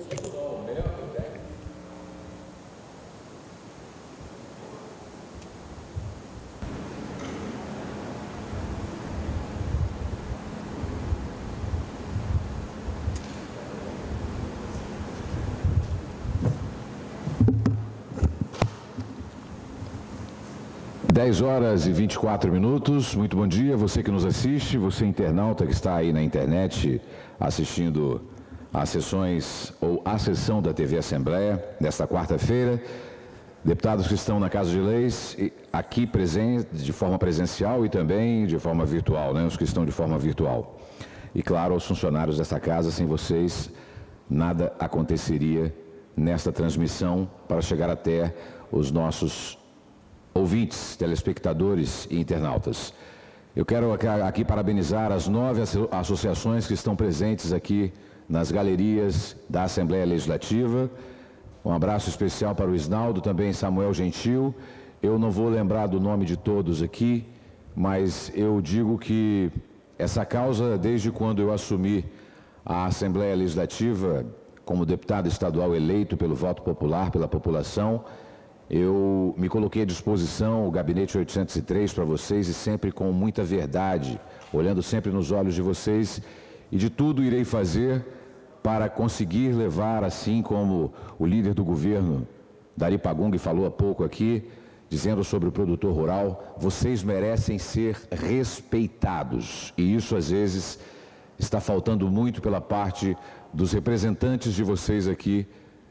Dez horas e 24 minutos. Muito bom dia, você que nos assiste, você internauta que está aí na internet assistindo às sessões ou à sessão da TV Assembleia nesta quarta-feira. Deputados que estão na Casa de Leis, aqui presentes de forma presencial e também de forma virtual, né? Os que estão de forma virtual. E claro, aos funcionários desta casa, sem vocês, nada aconteceria nesta transmissão para chegar até os nossos ouvintes, telespectadores e internautas. Eu quero aqui parabenizar as 9 associações que estão presentes aqui nas galerias da Assembleia Legislativa. Um abraço especial para o Isnaldo, também Samuel Gentil. Eu não vou lembrar do nome de todos aqui, mas eu digo que essa causa, desde quando eu assumi a Assembleia Legislativa como deputado estadual eleito pelo voto popular, pela população, eu me coloquei à disposição, o gabinete 803 para vocês, e sempre com muita verdade, olhando sempre nos olhos de vocês, e de tudo irei fazer para conseguir levar, assim como o líder do governo, Dari Pagungue, falou há pouco aqui, dizendo sobre o produtor rural, vocês merecem ser respeitados, e isso às vezes está faltando muito pela parte dos representantes de vocês aqui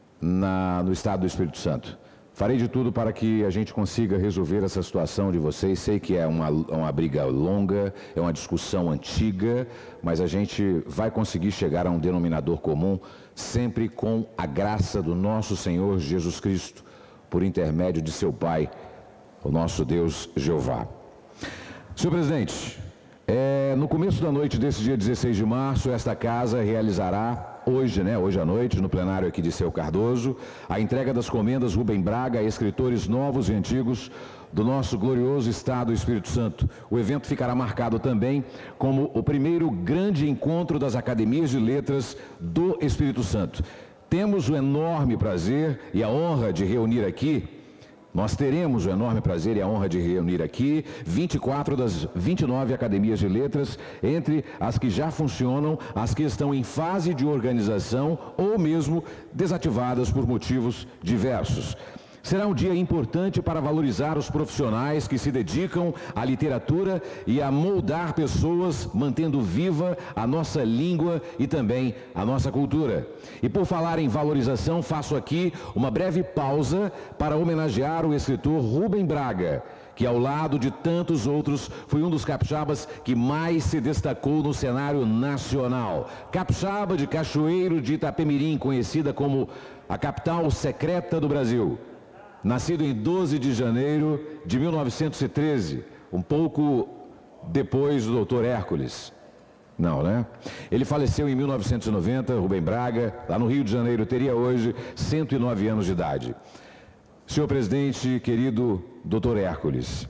no estado do Espírito Santo. Farei de tudo para que a gente consiga resolver essa situação de vocês. Sei que é uma briga longa, é uma discussão antiga, mas a gente vai conseguir chegar a um denominador comum, sempre com a graça do nosso Senhor Jesus Cristo, por intermédio de seu Pai, o nosso Deus Jeová. Senhor presidente, no começo da noite desse dia 16 de março, esta casa realizará hoje à noite, no plenário aqui de Seu Cardoso, a entrega das comendas Rubem Braga a escritores novos e antigos do nosso glorioso estado do Espírito Santo. O evento ficará marcado também como o primeiro grande encontro das Academias de Letras do Espírito Santo. Temos o enorme prazer e a honra de reunir aqui, nós teremos o enorme prazer e a honra de reunir aqui 24 das 29 academias de letras, entre as que já funcionam, as que estão em fase de organização ou mesmo desativadas por motivos diversos. Será um dia importante para valorizar os profissionais que se dedicam à literatura e a moldar pessoas, mantendo viva a nossa língua e também a nossa cultura. E por falar em valorização, faço aqui uma breve pausa para homenagear o escritor Rubem Braga, que ao lado de tantos outros foi um dos capixabas que mais se destacou no cenário nacional. Capixaba de Cachoeiro de Itapemirim, conhecida como a capital secreta do Brasil. Nascido em 12 de janeiro de 1913, um pouco depois do Dr. Hércules. Não, né? Ele faleceu em 1990, Rubem Braga, lá no Rio de Janeiro, teria hoje 109 anos de idade. Senhor presidente, querido Dr. Hércules,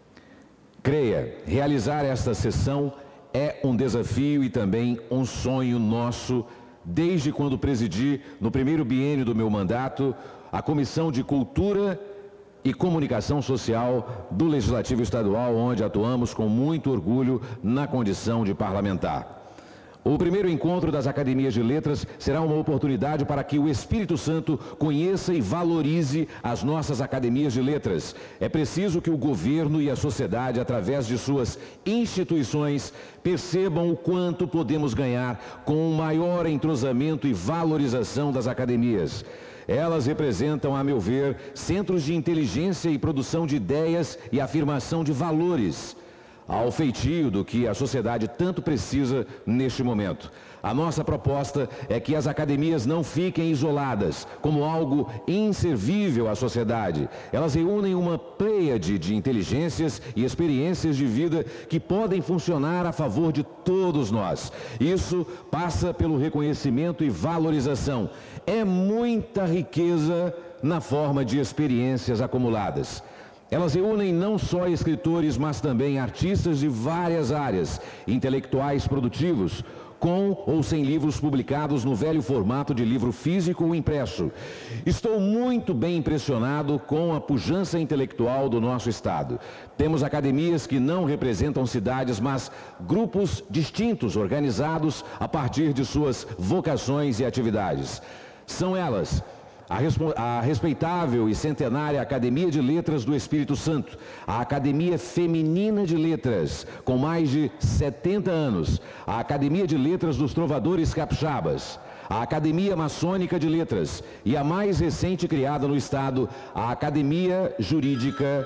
creia, realizar esta sessão é um desafio e também um sonho nosso, desde quando presidi, no primeiro biênio do meu mandato, a Comissão de Cultura e Comunicação Social do Legislativo Estadual, onde atuamos com muito orgulho na condição de parlamentar. O primeiro encontro das Academias de Letras será uma oportunidade para que o Espírito Santo conheça e valorize as nossas Academias de Letras. É preciso que o governo e a sociedade, através de suas instituições, percebam o quanto podemos ganhar com um maior entrosamento e valorização das academias. Elas representam, a meu ver, centros de inteligência e produção de ideias e afirmação de valores, ao feitio do que a sociedade tanto precisa neste momento. A nossa proposta é que as academias não fiquem isoladas, como algo inservível à sociedade. Elas reúnem uma pleiade de inteligências e experiências de vida que podem funcionar a favor de todos nós. Isso passa pelo reconhecimento e valorização. É muita riqueza na forma de experiências acumuladas. Elas reúnem não só escritores, mas também artistas de várias áreas, intelectuais produtivos, com ou sem livros publicados no velho formato de livro físico ou impresso. Estou muito bem impressionado com a pujança intelectual do nosso Estado. Temos academias que não representam cidades, mas grupos distintos, organizados a partir de suas vocações e atividades. São elas a respeitável e centenária Academia de Letras do Espírito Santo, a Academia Feminina de Letras, com mais de 70 anos, a Academia de Letras dos Trovadores Capixabas, a Academia Maçônica de Letras e a mais recente criada no Estado, a Academia Jurídica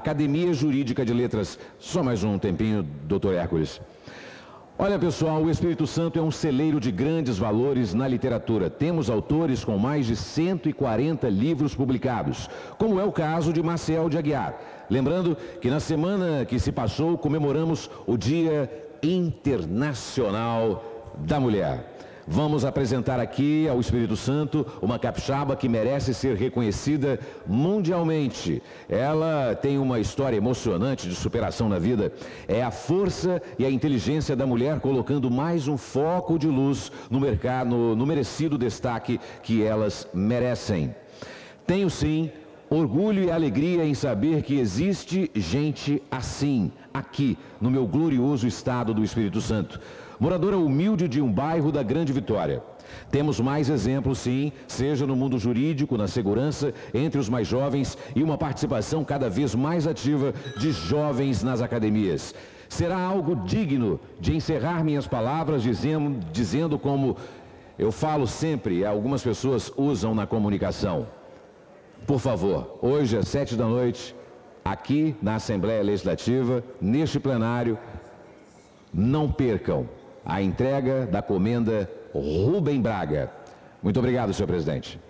de Letras. Só mais um tempinho, doutor Hércules. Olha, pessoal, o Espírito Santo é um celeiro de grandes valores na literatura. Temos autores com mais de 140 livros publicados, como é o caso de Marcel de Aguiar. Lembrando que na semana que se passou, comemoramos o Dia Internacional da Mulher. Vamos apresentar aqui ao Espírito Santo uma capixaba que merece ser reconhecida mundialmente. Ela tem uma história emocionante de superação na vida. É a força e a inteligência da mulher colocando mais um foco de luz no mercado, no merecido destaque que elas merecem. Tenho sim orgulho e alegria em saber que existe gente assim, aqui, no meu glorioso estado do Espírito Santo. Moradora humilde de um bairro da Grande Vitória. Temos mais exemplos, sim, seja no mundo jurídico, na segurança, entre os mais jovens e uma participação cada vez mais ativa de jovens nas academias. Será algo digno de encerrar minhas palavras dizendo como eu falo sempre, algumas pessoas usam na comunicação. Por favor, hoje às 7 da noite, aqui na Assembleia Legislativa, neste plenário, não percam a entrega da comenda Rubem Braga. Muito obrigado, senhor presidente.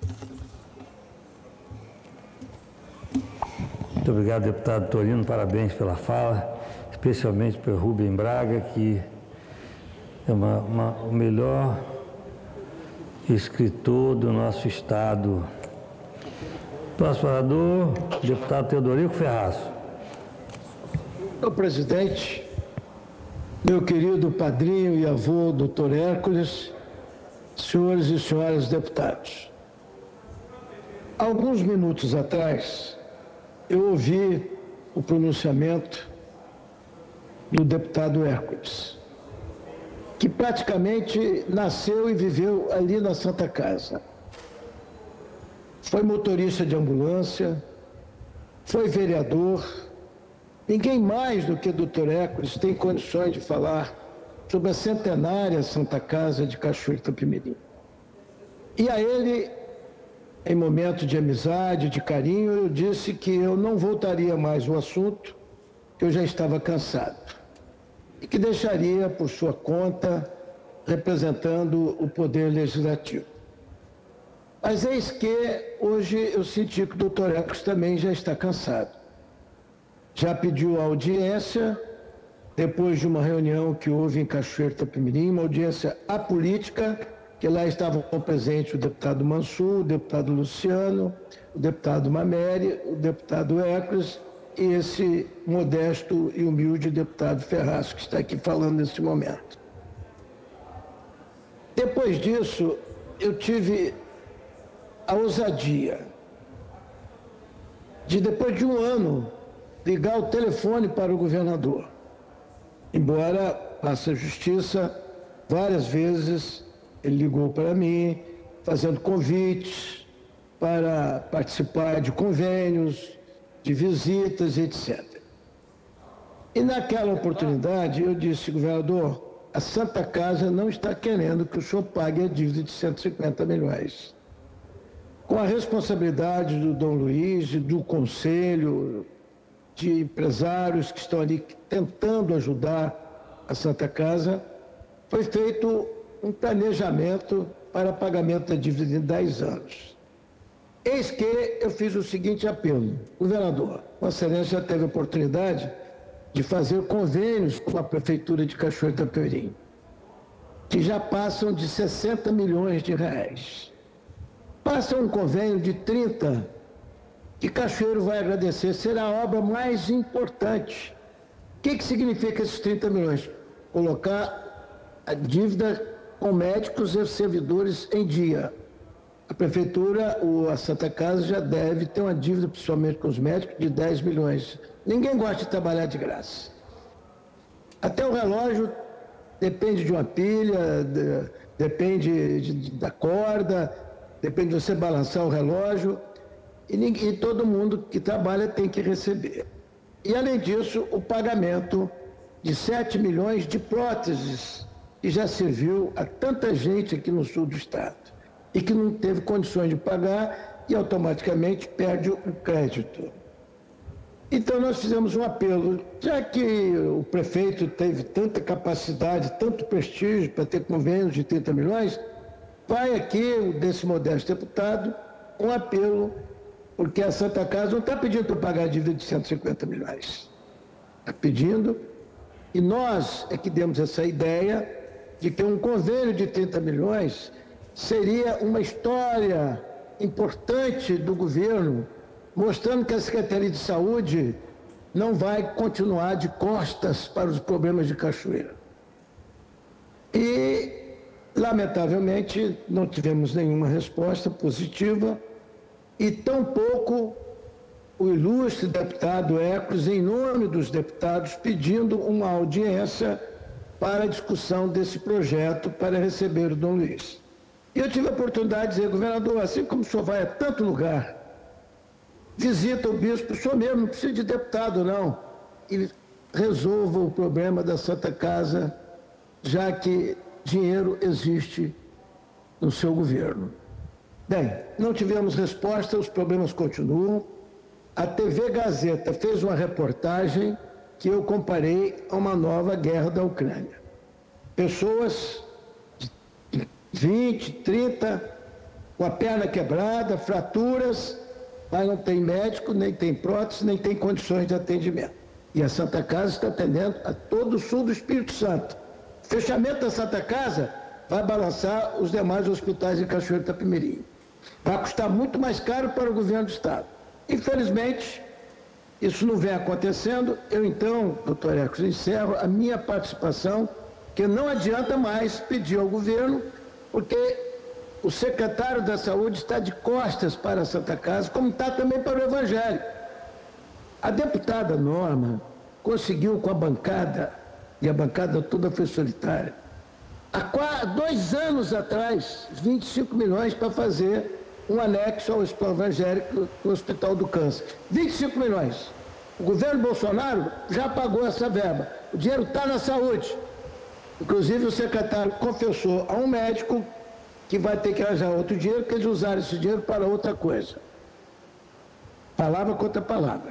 Muito obrigado, deputado Torino. Parabéns pela fala, especialmente para Rubem Braga, que é o melhor escritor do nosso estado. Próximo orador, deputado Teodorico Ferraço. Senhor presidente, meu querido padrinho e avô, doutor Hércules, senhores e senhoras deputados. Há alguns minutos atrás, eu ouvi o pronunciamento do deputado Hércules, que praticamente nasceu e viveu ali na Santa Casa. Foi motorista de ambulância, foi vereador. Ninguém mais do que o doutor Hércules tem condições de falar sobre a centenária Santa Casa de Cachoeiro Itapemirim. E a ele, em momento de amizade, de carinho, eu disse que eu não voltaria mais ao assunto, que eu já estava cansado, e que deixaria por sua conta, representando o Poder Legislativo. Mas eis que hoje eu senti que o doutor Hércules também já está cansado. Já pediu audiência, depois de uma reunião que houve em Cachoeiro Itapemirim, uma audiência apolítica, que lá estavam presentes o deputado Mansur, o deputado Luciano, o deputado Mameri, o deputado Hércules e esse modesto e humilde deputado Ferraz, que está aqui falando nesse momento. Depois disso, eu tive a ousadia de, depois de um ano, ligar o telefone para o governador. Embora faça a justiça, várias vezes ele ligou para mim, fazendo convites para participar de convênios, de visitas, etc. E naquela oportunidade eu disse, governador, a Santa Casa não está querendo que o senhor pague a dívida de 150 milhões. Com a responsabilidade do Dom Luiz e do Conselho, de empresários que estão ali tentando ajudar a Santa Casa, foi feito um planejamento para pagamento da dívida em 10 anos. Eis que eu fiz o seguinte apelo. Governador, Vossa Excelência já teve a oportunidade de fazer convênios com a Prefeitura de Cachoeiro Itapemirim, que já passam de 60 milhões de reais. Passa um convênio de 30, que Cachoeiro vai agradecer, será a obra mais importante. O que significa esses 30 milhões? Colocar a dívida com médicos e servidores em dia. A Prefeitura, a Santa Casa, já deve ter uma dívida, principalmente com os médicos, de 10 milhões. Ninguém gosta de trabalhar de graça. Até o relógio depende de uma pilha, depende da corda, depende de você balançar o relógio, e todo mundo que trabalha tem que receber. E, além disso, o pagamento de 7 milhões de próteses, que já serviu a tanta gente aqui no sul do estado, e que não teve condições de pagar e automaticamente perde o crédito. Então nós fizemos um apelo, já que o prefeito teve tanta capacidade, tanto prestígio para ter convênios de 30 milhões, vai aqui, desse modesto deputado, um apelo, porque a Santa Casa não está pedindo para pagar a dívida de 150 milhões. Está pedindo, e nós é que demos essa ideia de que um convênio de 30 milhões seria uma história importante do governo, mostrando que a Secretaria de Saúde não vai continuar de costas para os problemas de Cachoeira. E, lamentavelmente, não tivemos nenhuma resposta positiva e tampouco o ilustre deputado Hércules, em nome dos deputados, pedindo uma audiência para a discussão desse projeto para receber o Dom Luiz. E eu tive a oportunidade de dizer, governador, assim como o senhor vai a tanto lugar, visita o bispo, o senhor mesmo não precisa de deputado, não, e resolva o problema da Santa Casa, já que dinheiro existe no seu governo. Bem, não tivemos resposta, os problemas continuam. A TV Gazeta fez uma reportagem que eu comparei a uma nova guerra da Ucrânia. Pessoas de 20, 30, com a perna quebrada, fraturas, mas não tem médico, nem tem prótese, nem tem condições de atendimento. E a Santa Casa está atendendo a todo o sul do Espírito Santo. O fechamento da Santa Casa vai balançar os demais hospitais em Cachoeiro Itapemirim. Vai custar muito mais caro para o governo do estado. Infelizmente, isso não vem acontecendo. Eu então, doutor Hércules, encerro a minha participação, que não adianta mais pedir ao governo, porque o secretário da Saúde está de costas para a Santa Casa, como está também para o Evangelho. A deputada Norma conseguiu com a bancada, e a bancada toda foi solitária, há 2 anos atrás, 25 milhões para fazer um anexo ao Hospital Evangélico no Hospital do Câncer. 25 milhões. O governo Bolsonaro já pagou essa verba. O dinheiro está na saúde. Inclusive o secretário confessou a um médico que vai ter que arranjar outro dinheiro, que eles usaram esse dinheiro para outra coisa. Palavra contra palavra.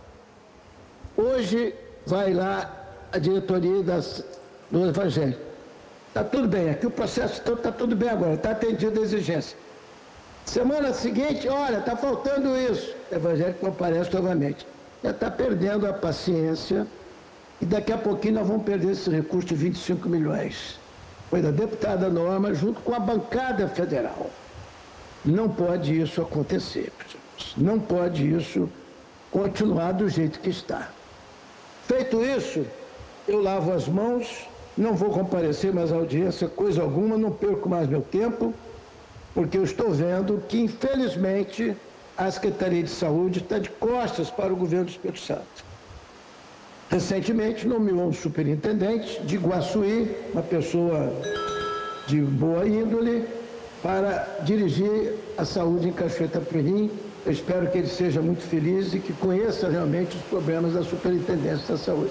Hoje vai lá a diretoria do Evangelho. Está tudo bem, aqui o processo todo está tudo bem agora, está atendida a exigência. Semana seguinte, olha, está faltando isso. O Evangelho comparece novamente. Já está perdendo a paciência e daqui a pouquinho nós vamos perder esse recurso de 25 milhões. Foi da deputada Norma, junto com a bancada federal. Não pode isso acontecer, pessoas. Não pode isso continuar do jeito que está. Feito isso, eu lavo as mãos, não vou comparecer mais à audiência, coisa alguma, não perco mais meu tempo, porque eu estou vendo que, infelizmente, a Secretaria de Saúde está de costas para o governo do Espírito Santo. Recentemente, nomeou um superintendente de Iguaçuí, uma pessoa de boa índole, para dirigir a saúde em Cachoeira Itapemirim. Eu espero que ele seja muito feliz e que conheça realmente os problemas da Superintendência da Saúde.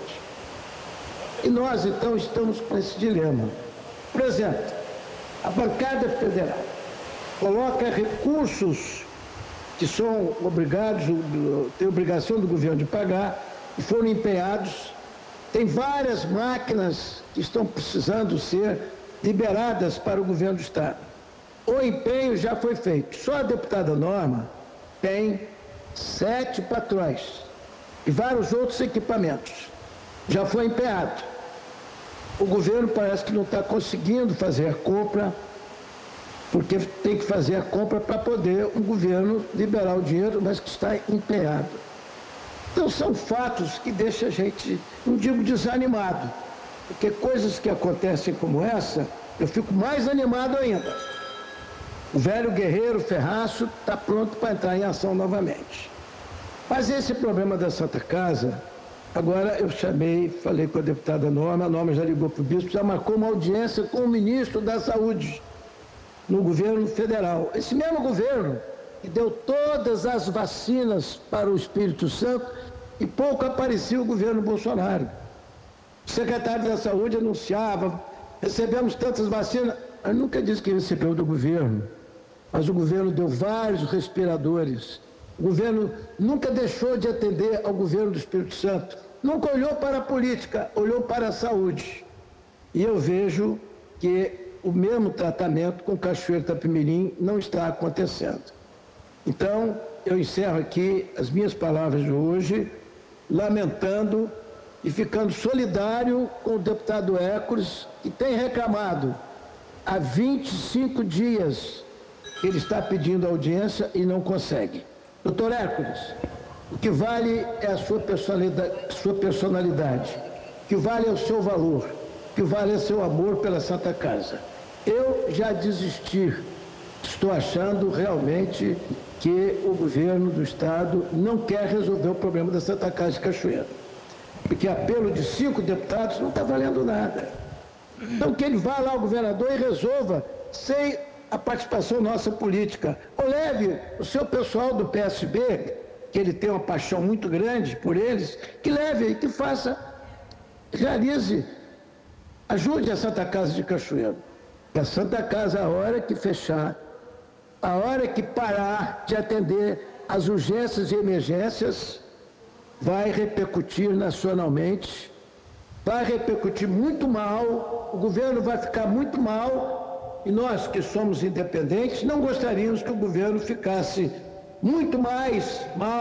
E nós, então, estamos com esse dilema. Por exemplo, a bancada federal coloca recursos que são obrigados, tem obrigação do governo de pagar, e foram empenhados. Tem várias máquinas que estão precisando ser liberadas para o governo do Estado. O empenho já foi feito. Só a deputada Norma tem 7 patrões e vários outros equipamentos. Já foi empenhado. O governo parece que não está conseguindo fazer a compra, porque tem que fazer a compra para poder o governo liberar o dinheiro, mas que está empenhado. Então são fatos que deixam a gente, não digo desanimado, porque coisas que acontecem como essa, eu fico mais animado ainda. O velho guerreiro Ferraço está pronto para entrar em ação novamente. Mas esse problema da Santa Casa, agora eu chamei, falei com a deputada Norma, a Norma já ligou para o bispo, já marcou uma audiência com o ministro da Saúde no governo federal. Esse mesmo governo que deu todas as vacinas para o Espírito Santo e pouco aparecia o governo Bolsonaro. O secretário da Saúde anunciava, recebemos tantas vacinas, eu nunca disse que recebeu do governo, mas o governo deu vários respiradores. O governo nunca deixou de atender ao governo do Espírito Santo, nunca olhou para a política, olhou para a saúde. E eu vejo que o mesmo tratamento com Cachoeira Itapemirim não está acontecendo. Então, eu encerro aqui as minhas palavras de hoje, lamentando e ficando solidário com o deputado Hércules, que tem reclamado há 25 dias que ele está pedindo audiência e não consegue. Doutor Hércules, o que vale é a sua personalidade, o que vale é o seu valor, o que vale é o seu amor pela Santa Casa. Eu já desisti, estou achando realmente que o governo do Estado não quer resolver o problema da Santa Casa de Cachoeira. Porque apelo de 5 deputados não está valendo nada. Então que ele vá lá ao governador e resolva sem a participação nossa política. Ou leve o seu pessoal do PSB, que ele tem uma paixão muito grande por eles, que leve e que faça, realize, ajude a Santa Casa de Cachoeira. E a Santa Casa, a hora que fechar, a hora que parar de atender as urgências e emergências, vai repercutir nacionalmente, vai repercutir muito mal, o governo vai ficar muito mal, e nós que somos independentes não gostaríamos que o governo ficasse muito mais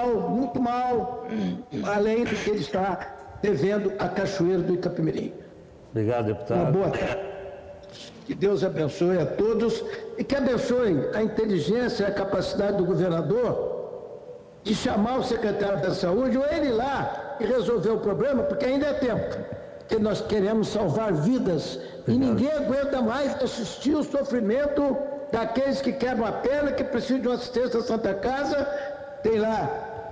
mal, além do que ele está devendo a Cachoeira do Itapemirim. Obrigado, deputado. Uma boa tarde. Que Deus abençoe a todos e que abençoe a inteligência e a capacidade do governador de chamar o secretário da Saúde ou ele ir lá e resolver o problema, porque ainda é tempo. Porque nós queremos salvar vidas. E ninguém aguenta mais assistir o sofrimento daqueles que quebram a perna, que precisam de uma assistência da Santa Casa. Tem lá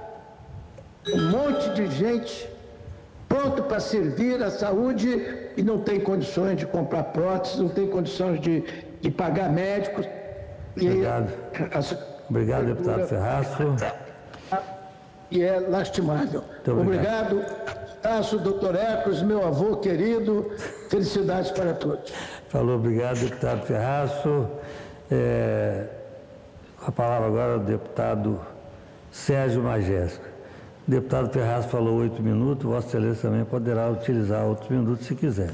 um monte de gente pronto para servir a saúde e não tem condições de comprar próteses, não tem condições de pagar médicos. Obrigado. Obrigado, deputado Ferraço. E é lastimável. Obrigado. Abraço, doutor Hércules, meu avô querido. Felicidades para todos. Falou, obrigado, deputado Ferraço. A palavra agora ao deputado Sérgio Majesco. O deputado Ferraço falou 8 minutos, Vossa Excelência também poderá utilizar outros minutos se quiser.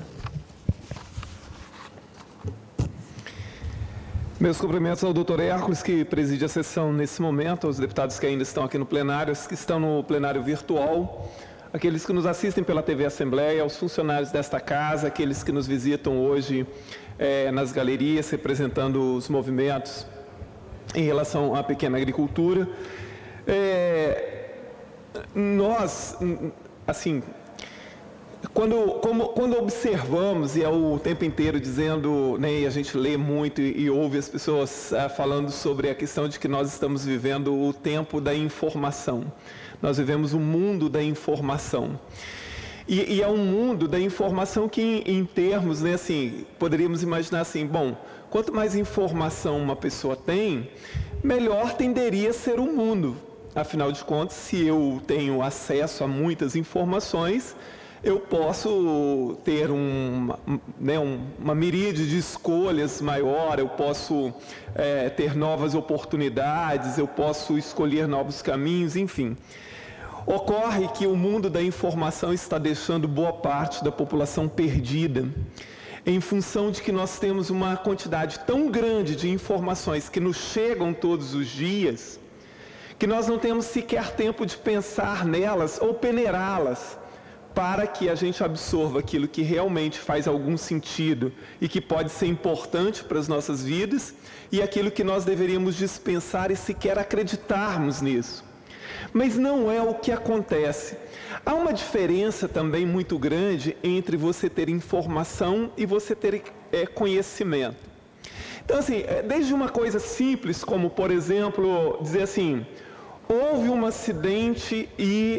Meus cumprimentos ao doutor Hércules, que preside a sessão nesse momento, aos deputados que ainda estão aqui no plenário, os que estão no plenário virtual. aqueles que nos assistem pela TV Assembleia, aos funcionários desta casa, aqueles que nos visitam hoje nas galerias, representando os movimentos em relação à pequena agricultura. Nós, assim, quando observamos, e é o tempo inteiro dizendo, né, e a gente lê muito e ouve as pessoas falando sobre a questão de que nós estamos vivendo o tempo da informação. Nós vivemos o mundo da informação. E é um mundo da informação que, em termos, né, assim, poderíamos imaginar assim, bom, quanto mais informação uma pessoa tem, melhor tenderia a ser o mundo. Afinal de contas, se eu tenho acesso a muitas informações, eu posso ter uma miríade de escolhas maior, eu posso ter novas oportunidades, eu posso escolher novos caminhos, enfim. Ocorre que o mundo da informação está deixando boa parte da população perdida, em função de que nós temos uma quantidade tão grande de informações que nos chegam todos os dias, que nós não temos sequer tempo de pensar nelas ou peneirá-las, para que a gente absorva aquilo que realmente faz algum sentido e que pode ser importante para as nossas vidas, e aquilo que nós deveríamos dispensar e sequer acreditarmos nisso. Mas não é o que acontece. Há uma diferença também muito grande entre você ter informação e você ter conhecimento. Então, assim, desde uma coisa simples, como, por exemplo, dizer assim, houve um acidente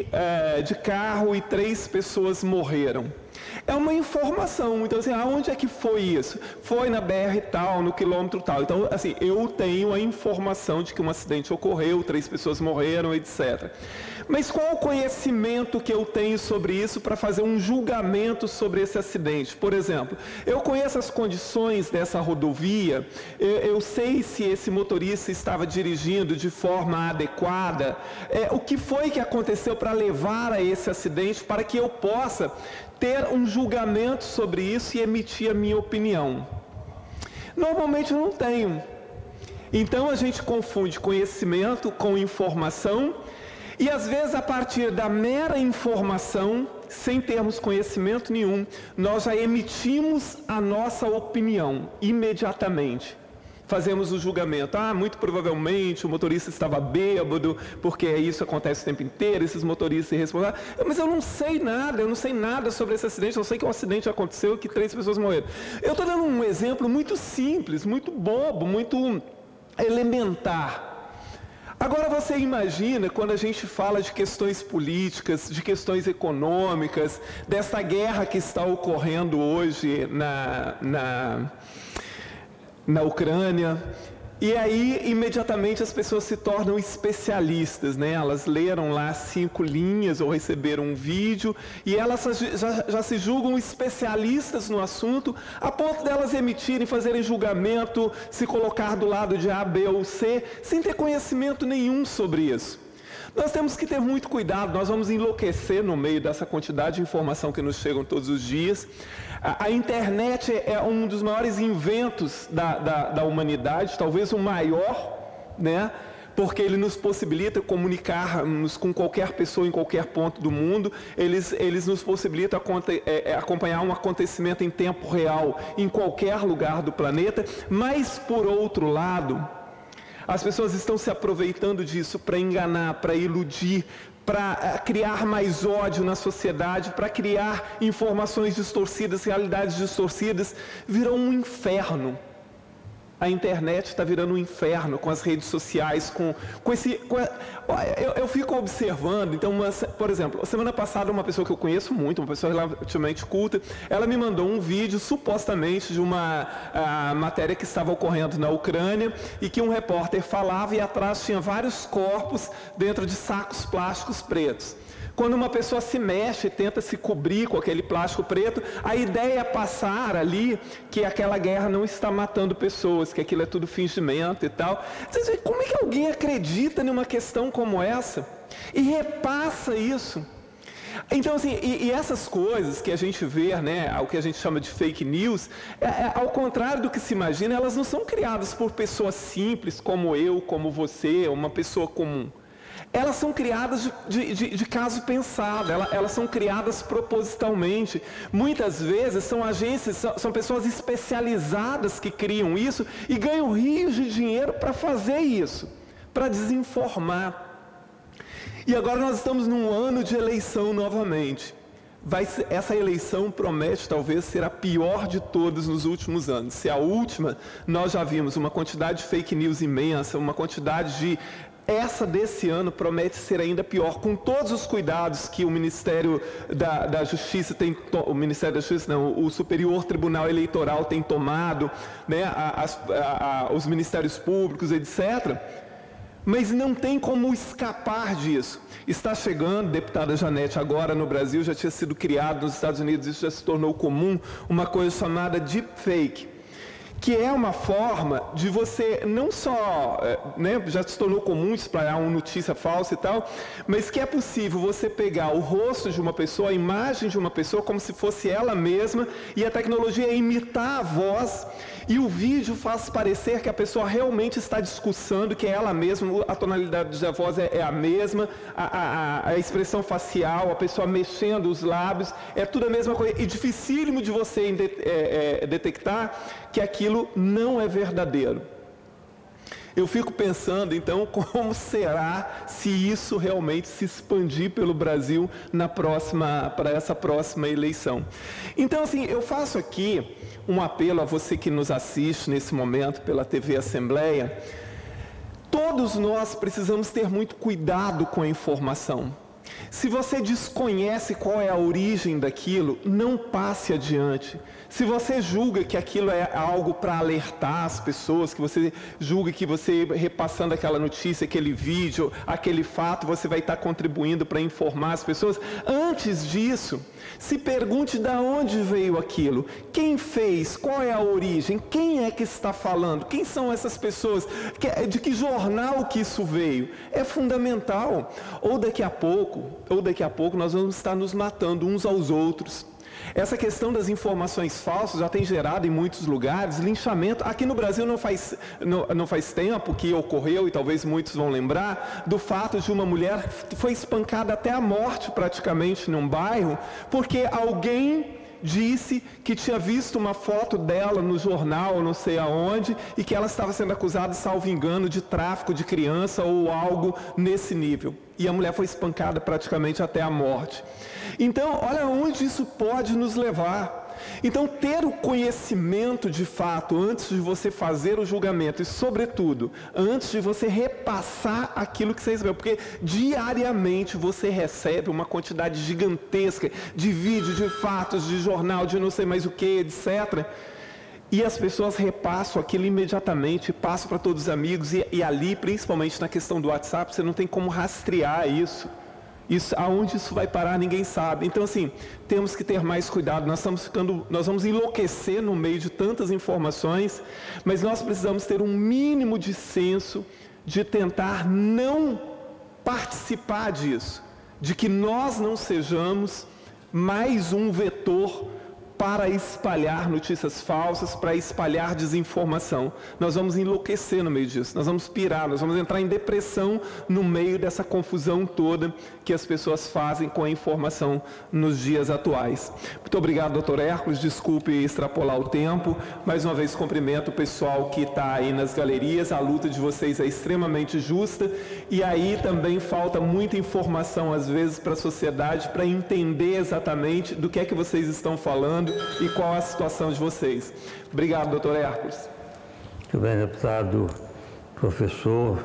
de carro e 3 pessoas morreram. É uma informação. Então, assim, aonde é que foi isso? Foi na BR tal, no quilômetro tal. Então, assim, eu tenho a informação de que um acidente ocorreu, 3 pessoas morreram, etc. Mas qual o conhecimento que eu tenho sobre isso para fazer um julgamento sobre esse acidente? Por exemplo, eu conheço as condições dessa rodovia, eu sei se esse motorista estava dirigindo de forma adequada, o que foi que aconteceu para levar a esse acidente, para que eu possa ter um julgamento sobre isso e emitir a minha opinião. Normalmente eu não tenho. Então a gente confunde conhecimento com informação, e às vezes a partir da mera informação, sem termos conhecimento nenhum, nós já emitimos a nossa opinião imediatamente. Fazemos o julgamento, muito provavelmente o motorista estava bêbado, porque isso acontece o tempo inteiro, esses motoristas irresponsáveis. Mas eu não sei nada sobre esse acidente, eu sei que o acidente aconteceu e que 3 pessoas morreram. Eu estou dando um exemplo muito simples, muito bobo, muito elementar. Agora você imagina quando a gente fala de questões políticas, de questões econômicas, dessa guerra que está ocorrendo hoje na Ucrânia, e aí imediatamente as pessoas se tornam especialistas, né? Elas leram lá 5 linhas ou receberam um vídeo e elas já se julgam especialistas no assunto, a ponto delas emitirem, fazerem julgamento, se colocar do lado de A, B ou C, sem ter conhecimento nenhum sobre isso. Nós temos que ter muito cuidado, nós vamos enlouquecer no meio dessa quantidade de informação que nos chegam todos os dias. A internet é um dos maiores inventos da humanidade, talvez o maior, né? Porque ele nos possibilita comunicar-nos com qualquer pessoa em qualquer ponto do mundo, eles nos possibilitam acompanhar um acontecimento em tempo real em qualquer lugar do planeta, mas, por outro lado, as pessoas estão se aproveitando disso para enganar, para iludir, para criar mais ódio na sociedade, para criar informações distorcidas, realidades distorcidas. Virou um inferno. A internet está virando um inferno com as redes sociais, eu fico observando, então, por exemplo, semana passada uma pessoa que eu conheço muito, uma pessoa relativamente culta, ela me mandou um vídeo, supostamente, de uma matéria que estava ocorrendo na Ucrânia, e que um repórter falava e atrás tinha vários corpos dentro de sacos plásticos pretos. Quando uma pessoa se mexe e tenta se cobrir com aquele plástico preto, a ideia é passar ali que aquela guerra não está matando pessoas, que aquilo é tudo fingimento e tal. Como é que alguém acredita numa questão como essa e repassa isso? Então, assim, e essas coisas que a gente vê, né, o que a gente chama de fake news, ao contrário do que se imagina, elas não são criadas por pessoas simples como eu, como você, uma pessoa comum. elas são criadas de caso pensado, elas são criadas propositalmente. Muitas vezes são agências, são pessoas especializadas que criam isso e ganham rios de dinheiro para fazer isso, para desinformar. E agora nós estamos num ano de eleição novamente. Essa eleição promete talvez ser a pior de todas nos últimos anos. Se a última, nós já vimos uma quantidade de fake news imensa, uma quantidade de... Essa desse ano promete ser ainda pior, com todos os cuidados que o Ministério da Justiça tem... O Ministério da Justiça, não, o Superior Tribunal Eleitoral tem tomado, né, os Ministérios Públicos, etc., mas não tem como escapar disso. Está chegando, deputada Janete, agora no Brasil, já tinha sido criado nos Estados Unidos, isso já se tornou comum, uma coisa chamada deepfake, que é uma forma de você não só, né, já se tornou comum espalhar uma notícia falsa e tal, mas que é possível você pegar o rosto de uma pessoa, a imagem de uma pessoa, como se fosse ela mesma, e a tecnologia imitar a voz, e o vídeo faz parecer que a pessoa realmente está discursando, que é ela mesma, a tonalidade da voz é a mesma, a expressão facial, a pessoa mexendo os lábios, é tudo a mesma coisa. E dificílimo de você detectar que aquilo não é verdadeiro. Eu fico pensando, então, como será se isso realmente se expandir pelo Brasil para essa próxima eleição. Então, assim, eu faço aqui um apelo a você que nos assiste nesse momento pela TV Assembleia. Todos nós precisamos ter muito cuidado com a informação. Se você desconhece qual é a origem daquilo, não passe adiante. Se você julga que aquilo é algo para alertar as pessoas, que você julga que você repassando aquela notícia, aquele vídeo, aquele fato, você vai estar contribuindo para informar as pessoas, antes disso, se pergunte de onde veio aquilo, quem fez, qual é a origem, quem é que está falando, quem são essas pessoas, de que jornal que isso veio. É fundamental. Ou daqui a pouco nós vamos estar nos matando uns aos outros. Essa questão das informações falsas já tem gerado em muitos lugares linchamento. Aqui no Brasil não faz tempo que ocorreu, e talvez muitos vão lembrar, do fato de uma mulher que foi espancada até a morte praticamente num bairro, porque alguém disse que tinha visto uma foto dela no jornal, não sei aonde, e que ela estava sendo acusada, salvo engano, de tráfico de criança ou algo nesse nível. E a mulher foi espancada praticamente até a morte. Então, olha onde isso pode nos levar. Então, ter o conhecimento de fato antes de você fazer o julgamento e, sobretudo, antes de você repassar aquilo que você recebeu, porque diariamente você recebe uma quantidade gigantesca de vídeos, de fatos, de jornal, de não sei mais o que, etc. E as pessoas repassam aquilo imediatamente, passam para todos os amigos, e ali, principalmente na questão do WhatsApp, você não tem como rastrear isso. Aonde isso vai parar, ninguém sabe. Então, assim, temos que ter mais cuidado. Nós vamos enlouquecer no meio de tantas informações, mas nós precisamos ter um mínimo de senso de tentar não participar disso, de que nós não sejamos mais um vetor para espalhar notícias falsas, para espalhar desinformação. Nós vamos enlouquecer no meio disso, nós vamos pirar, nós vamos entrar em depressão no meio dessa confusão toda que as pessoas fazem com a informação nos dias atuais. Muito obrigado, doutor Hércules, desculpe extrapolar o tempo. Mais uma vez cumprimento o pessoal que está aí nas galerias, a luta de vocês é extremamente justa, e aí também falta muita informação às vezes para a sociedade, para entender exatamente do que é que vocês estão falando e qual é a situação de vocês. Obrigado, doutor Hércules. Muito bem, deputado, professor,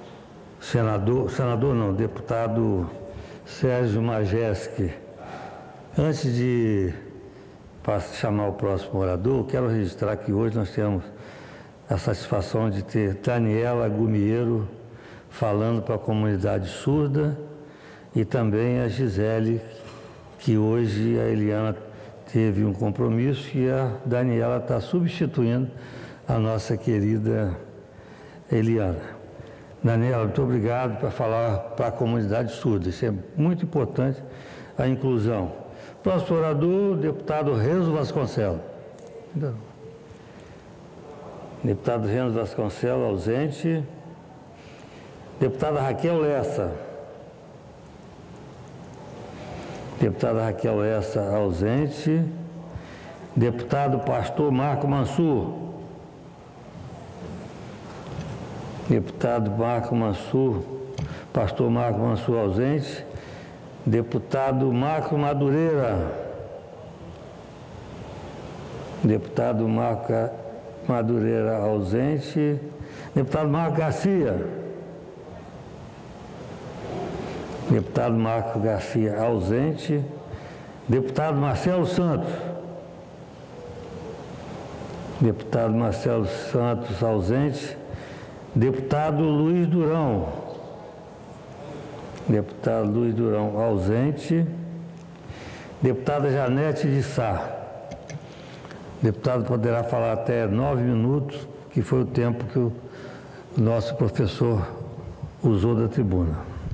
deputado Sérgio Majeski. Antes de chamar o próximo orador, quero registrar que hoje nós temos a satisfação de ter Daniela Gumiero falando para a comunidade surda, e também a Gisele, que hoje a Eliana teve um compromisso e a Daniela está substituindo a nossa querida Eliana. Daniela, muito obrigado por falar para a comunidade surda. Isso é muito importante, a inclusão. Próximo orador, deputado Renzo Vasconcelos. Deputado Renzo Vasconcelos, ausente. Deputada Raquel Lessa. Deputada Raquel Essa, ausente. Deputado Pastor Marco Mansur. Deputado Marco Mansur, Pastor Marco Mansur, ausente. Deputado Marco Madureira. Deputado Marco Madureira, ausente. Deputado Marco Garcia. Deputado Marco Garcia, ausente. Deputado Marcelo Santos. Deputado Marcelo Santos, ausente. Deputado Luiz Durão. Deputado Luiz Durão, ausente. Deputada Janete de Sá. Deputado poderá falar até 9 minutos, que foi o tempo que o nosso professor usou da tribuna.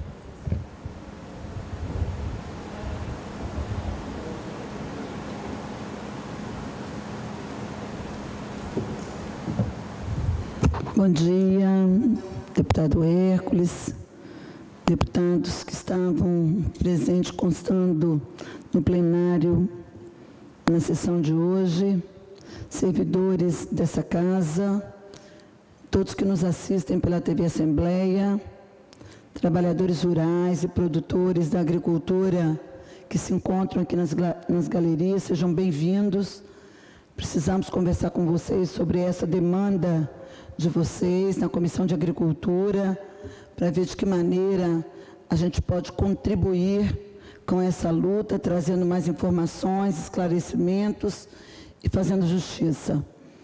Bom dia, deputado Hércules, deputados que estavam presentes, constando no plenário na sessão de hoje, servidores dessa casa, todos que nos assistem pela TV Assembleia, trabalhadores rurais e produtores da agricultura que se encontram aqui nas galerias, sejam bem-vindos. Precisamos conversar com vocês sobre essa demanda de vocês na Comissão de Agricultura, para ver de que maneira a gente pode contribuir com essa luta, trazendo mais informações, esclarecimentos e fazendo justiça.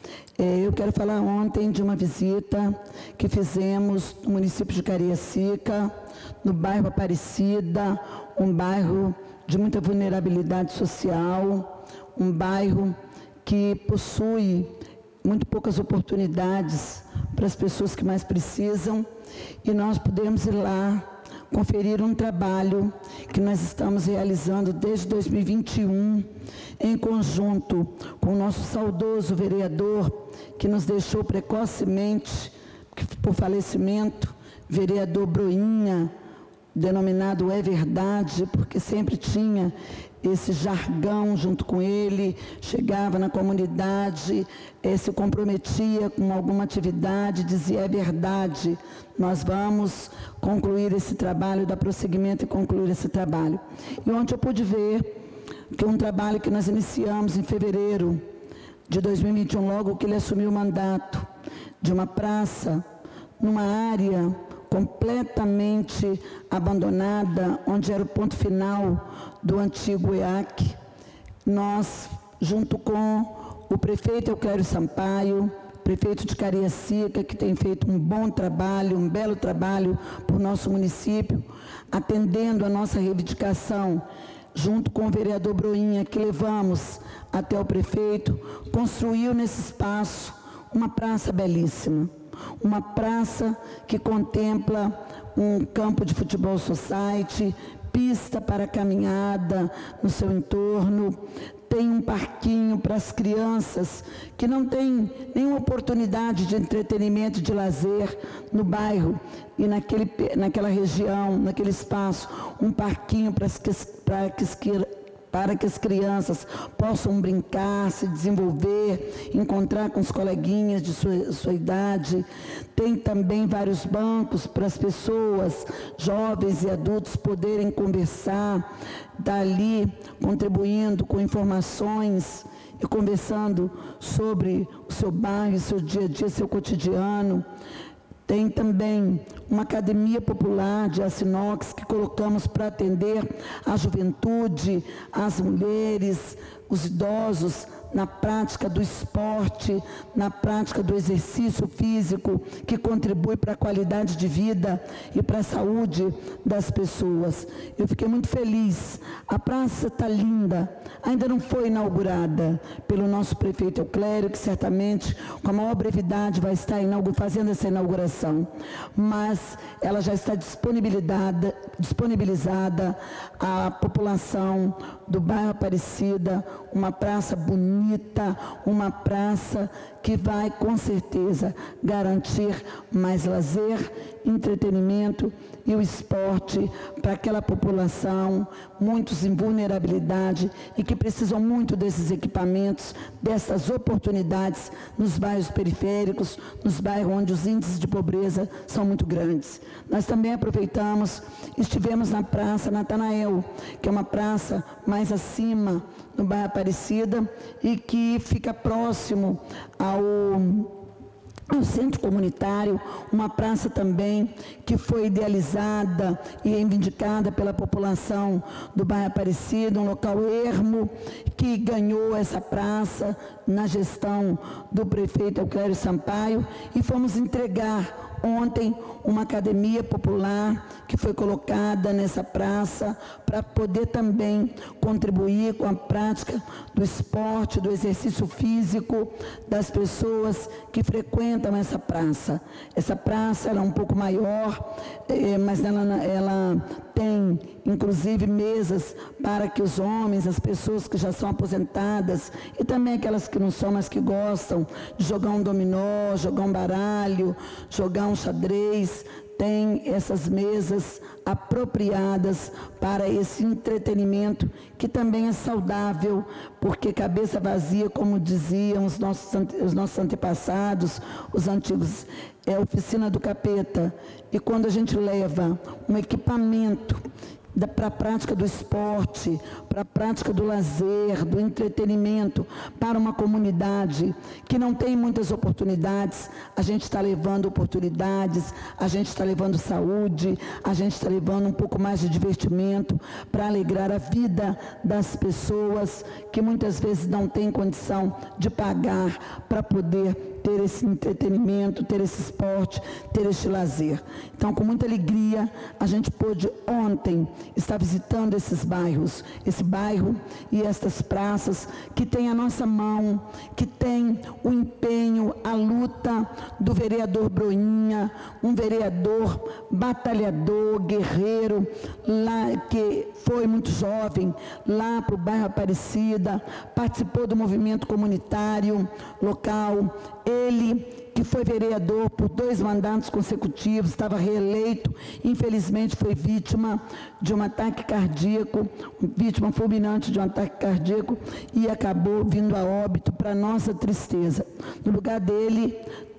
Eu quero falar ontem de uma visita que fizemos no município de Cariacica, no bairro Aparecida, um bairro de muita vulnerabilidade social, um bairro que possui muito poucas oportunidades para as pessoas que mais precisam, e nós podemos ir lá conferir um trabalho que nós estamos realizando desde 2021, em conjunto com o nosso saudoso vereador, que nos deixou precocemente, por falecimento, vereador Broinha, denominado É Verdade, porque sempre tinha esse jargão junto com ele, chegava na comunidade, se comprometia com alguma atividade, dizia: é verdade, nós vamos concluir esse trabalho, dar prosseguimento e concluir esse trabalho. E ontem eu pude ver que um trabalho que nós iniciamos em fevereiro de 2021, logo que ele assumiu o mandato, de uma praça, numa área completamente abandonada, onde era o ponto final do antigo EAC. Nós, junto com o prefeito Euclério Sampaio, prefeito de Cariacica, que tem feito um bom trabalho, um belo trabalho por nosso município, atendendo a nossa reivindicação, junto com o vereador Broinha, que levamos até o prefeito, construiu nesse espaço uma praça belíssima. Uma praça que contempla um campo de futebol society, pista para caminhada no seu entorno, tem um parquinho para as crianças que não têm nenhuma oportunidade de entretenimento, de lazer no bairro, e naquela região, naquele espaço, um parquinho para que as crianças possam brincar, se desenvolver, encontrar com os coleguinhas de sua idade. Tem também vários bancos para as pessoas, jovens e adultos, poderem conversar, dali contribuindo com informações e conversando sobre o seu bairro, seu dia a dia, seu cotidiano. Tem também uma academia popular de aço inox que colocamos para atender a juventude, as mulheres, os idosos, na prática do esporte, na prática do exercício físico, que contribui para a qualidade de vida e para a saúde das pessoas. Eu fiquei muito feliz. A praça está linda, ainda não foi inaugurada pelo nosso prefeito Euclério, que certamente, com a maior brevidade, vai estar fazendo essa inauguração, mas ela já está disponibilizada à população do bairro Aparecida, uma praça bonita, uma praça que vai, com certeza, garantir mais lazer, entretenimento e o esporte para aquela população, muitos em vulnerabilidade e que precisam muito desses equipamentos, dessas oportunidades nos bairros periféricos, nos bairros onde os índices de pobreza são muito grandes. Nós também aproveitamos, estivemos na Praça Natanael, que é uma praça mais acima, no bairro Aparecida, e que fica próximo ao centro comunitário, uma praça também que foi idealizada e reivindicada pela população do bairro Aparecida, um local ermo, que ganhou essa praça na gestão do prefeito Euclério Sampaio, e fomos entregar ontem uma academia popular que foi colocada nessa praça para poder também contribuir com a prática do esporte, do exercício físico das pessoas que frequentam essa praça. Essa praça ela é um pouco maior, mas ela tem inclusive mesas para que os homens, as pessoas que já são aposentadas e também aquelas que não são, mas que gostam de jogar um dominó, jogar um baralho, jogar um xadrez, tem essas mesas apropriadas para esse entretenimento que também é saudável, porque cabeça vazia, como diziam os nossos antepassados, os antigos, é a oficina do capeta. E quando a gente leva um equipamento para a prática do esporte, para a prática do lazer, do entretenimento, para uma comunidade que não tem muitas oportunidades, a gente está levando oportunidades, a gente está levando saúde, a gente está levando um pouco mais de divertimento para alegrar a vida das pessoas que muitas vezes não têm condição de pagar para poder ter esse entretenimento, ter esse esporte, ter este lazer. Então, com muita alegria, a gente pôde ontem estar visitando esses bairros, esse bairro e estas praças que tem a nossa mão, que tem o empenho, a luta do vereador Broinha, um vereador batalhador, guerreiro, lá que foi muito jovem, lá para o bairro Aparecida, participou do movimento comunitário local. Ele, que foi vereador por 2 mandatos consecutivos, estava reeleito, infelizmente foi vítima de um ataque cardíaco, vítima fulminante de um ataque cardíaco, e acabou vindo a óbito, para nossa tristeza. No lugar dele,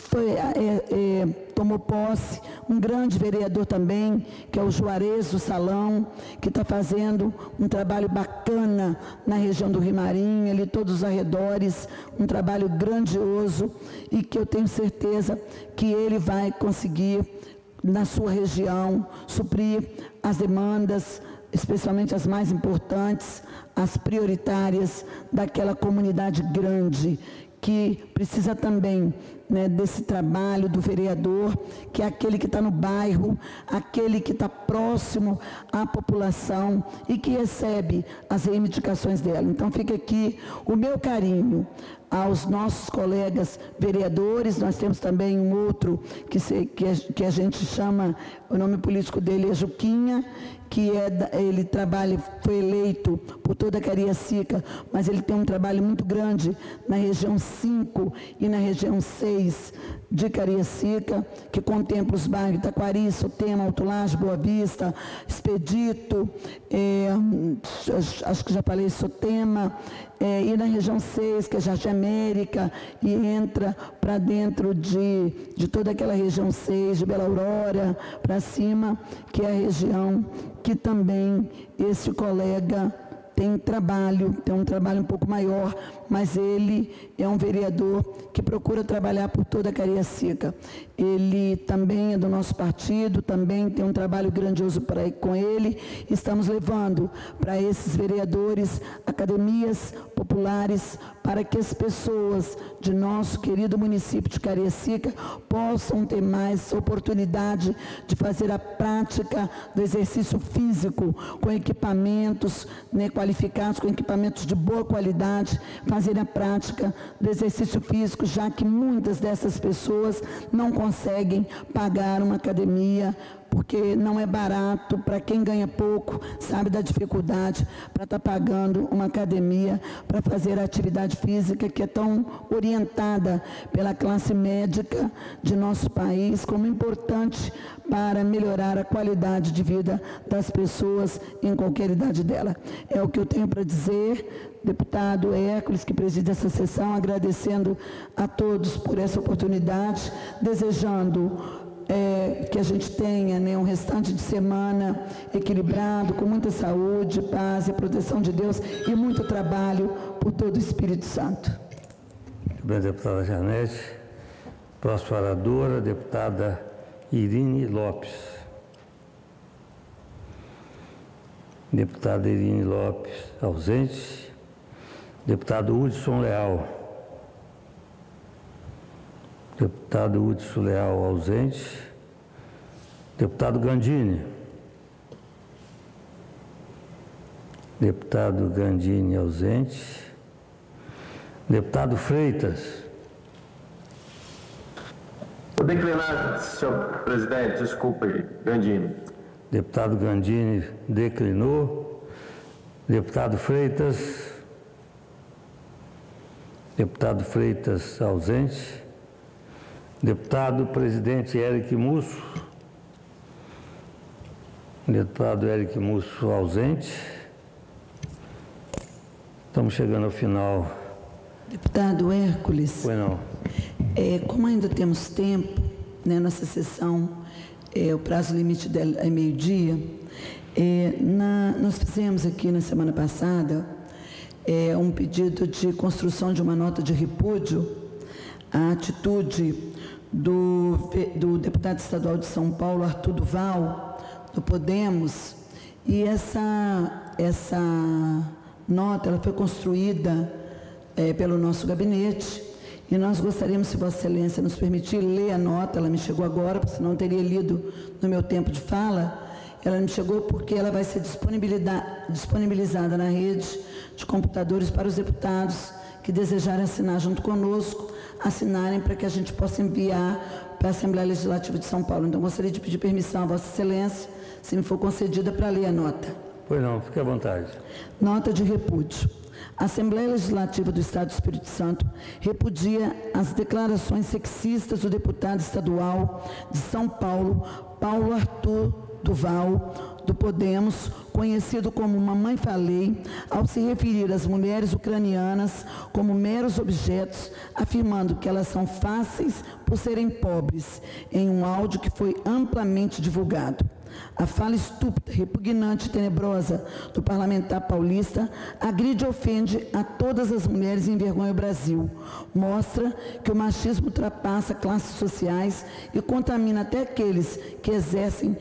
tomou posse um grande vereador também, que é o Juarez do Salão, que está fazendo um trabalho bacana na região do Rimarim, ali todos os arredores, um trabalho grandioso, e que eu tenho certeza que ele vai conseguir, na sua região, suprir as demandas, especialmente as mais importantes, as prioritárias daquela comunidade grande, que precisa também, né, desse trabalho do vereador, que é aquele que está no bairro, aquele que está próximo à população e que recebe as reivindicações dela. Então fica aqui o meu carinho aos nossos colegas vereadores. Nós temos também um outro que a gente chama, o nome político dele é Juquinha, ele trabalha, foi eleito por toda a Cariacica, mas ele tem um trabalho muito grande na região 5 e na região 6 de Cariacica, que contempla os bairros Itaquari, Sotema, Alto Laje, Boa Vista, Expedito, acho que já falei Sotema, e na região 6, que é Jardim América, e entra para dentro de toda aquela região 6, de Bela Aurora, para cima, que é a região que também esse colega tem um trabalho um pouco maior, mas ele é um vereador que procura trabalhar por toda a Cariacica. Ele também é do nosso partido, também tem um trabalho grandioso com ele. Estamos levando para esses vereadores academias populares para que as pessoas de nosso querido município de Cariacica possam ter mais oportunidade de fazer a prática do exercício físico com equipamentos, né, qualificados, com equipamentos de boa qualidade, fazer a prática do exercício físico, já que muitas dessas pessoas não conseguem pagar uma academia porque não é barato para quem ganha pouco, sabe da dificuldade para estar pagando uma academia para fazer a atividade física que é tão orientada pela classe médica de nosso país como importante para melhorar a qualidade de vida das pessoas em qualquer idade dela. É o que eu tenho para dizer, deputado Hércules, que preside essa sessão, agradecendo a todos por essa oportunidade, desejando que a gente tenha, né, um restante de semana equilibrado, com muita saúde, paz e proteção de Deus e muito trabalho por todo o Espírito Santo. Muito bem, deputada Janete. Próxima oradora, deputada Irine Lopes. Deputada Irine Lopes, ausente. Deputado Hudson Leal. Deputado Hudson Leal, ausente. Deputado Gandini. Deputado Gandini, ausente. Deputado Freitas. Vou declinar, senhor presidente, desculpe, Gandini. Deputado Gandini declinou. Deputado Freitas. Deputado Freitas, ausente. Deputado presidente Eric Musso. Deputado Eric Musso, ausente. Estamos chegando ao final. Deputado Hércules. Pois não. Como ainda temos tempo, né, nossa sessão, o prazo limite dela é meio-dia, nós fizemos aqui na semana passada um pedido de construção de uma nota de repúdio à atitude do deputado estadual de São Paulo, Arthur Duval, do Podemos, e essa nota ela foi construída pelo nosso gabinete, e nós gostaríamos, se Vossa Excelência nos permitir, ler a nota. Ela me chegou agora, porque senão teria lido no meu tempo de fala. Ela me chegou porque ela vai ser disponibilizada na rede de computadores para os deputados que desejarem assinar junto conosco, assinarem para que a gente possa enviar para a Assembleia Legislativa de São Paulo. Então, gostaria de pedir permissão a Vossa Excelência, se me for concedida, para ler a nota. Pois não, fique à vontade. Nota de repúdio. A Assembleia Legislativa do Estado do Espírito Santo repudia as declarações sexistas do deputado estadual de São Paulo, Paulo Arthur Duval, do Podemos, conhecido como Mamãe Falei, ao se referir às mulheres ucranianas como meros objetos, afirmando que elas são fáceis por serem pobres, em um áudio que foi amplamente divulgado. A fala estúpida, repugnante e tenebrosa do parlamentar paulista agride e ofende a todas as mulheres e envergonha o Brasil. Mostra que o machismo ultrapassa classes sociais e contamina até aqueles que exercem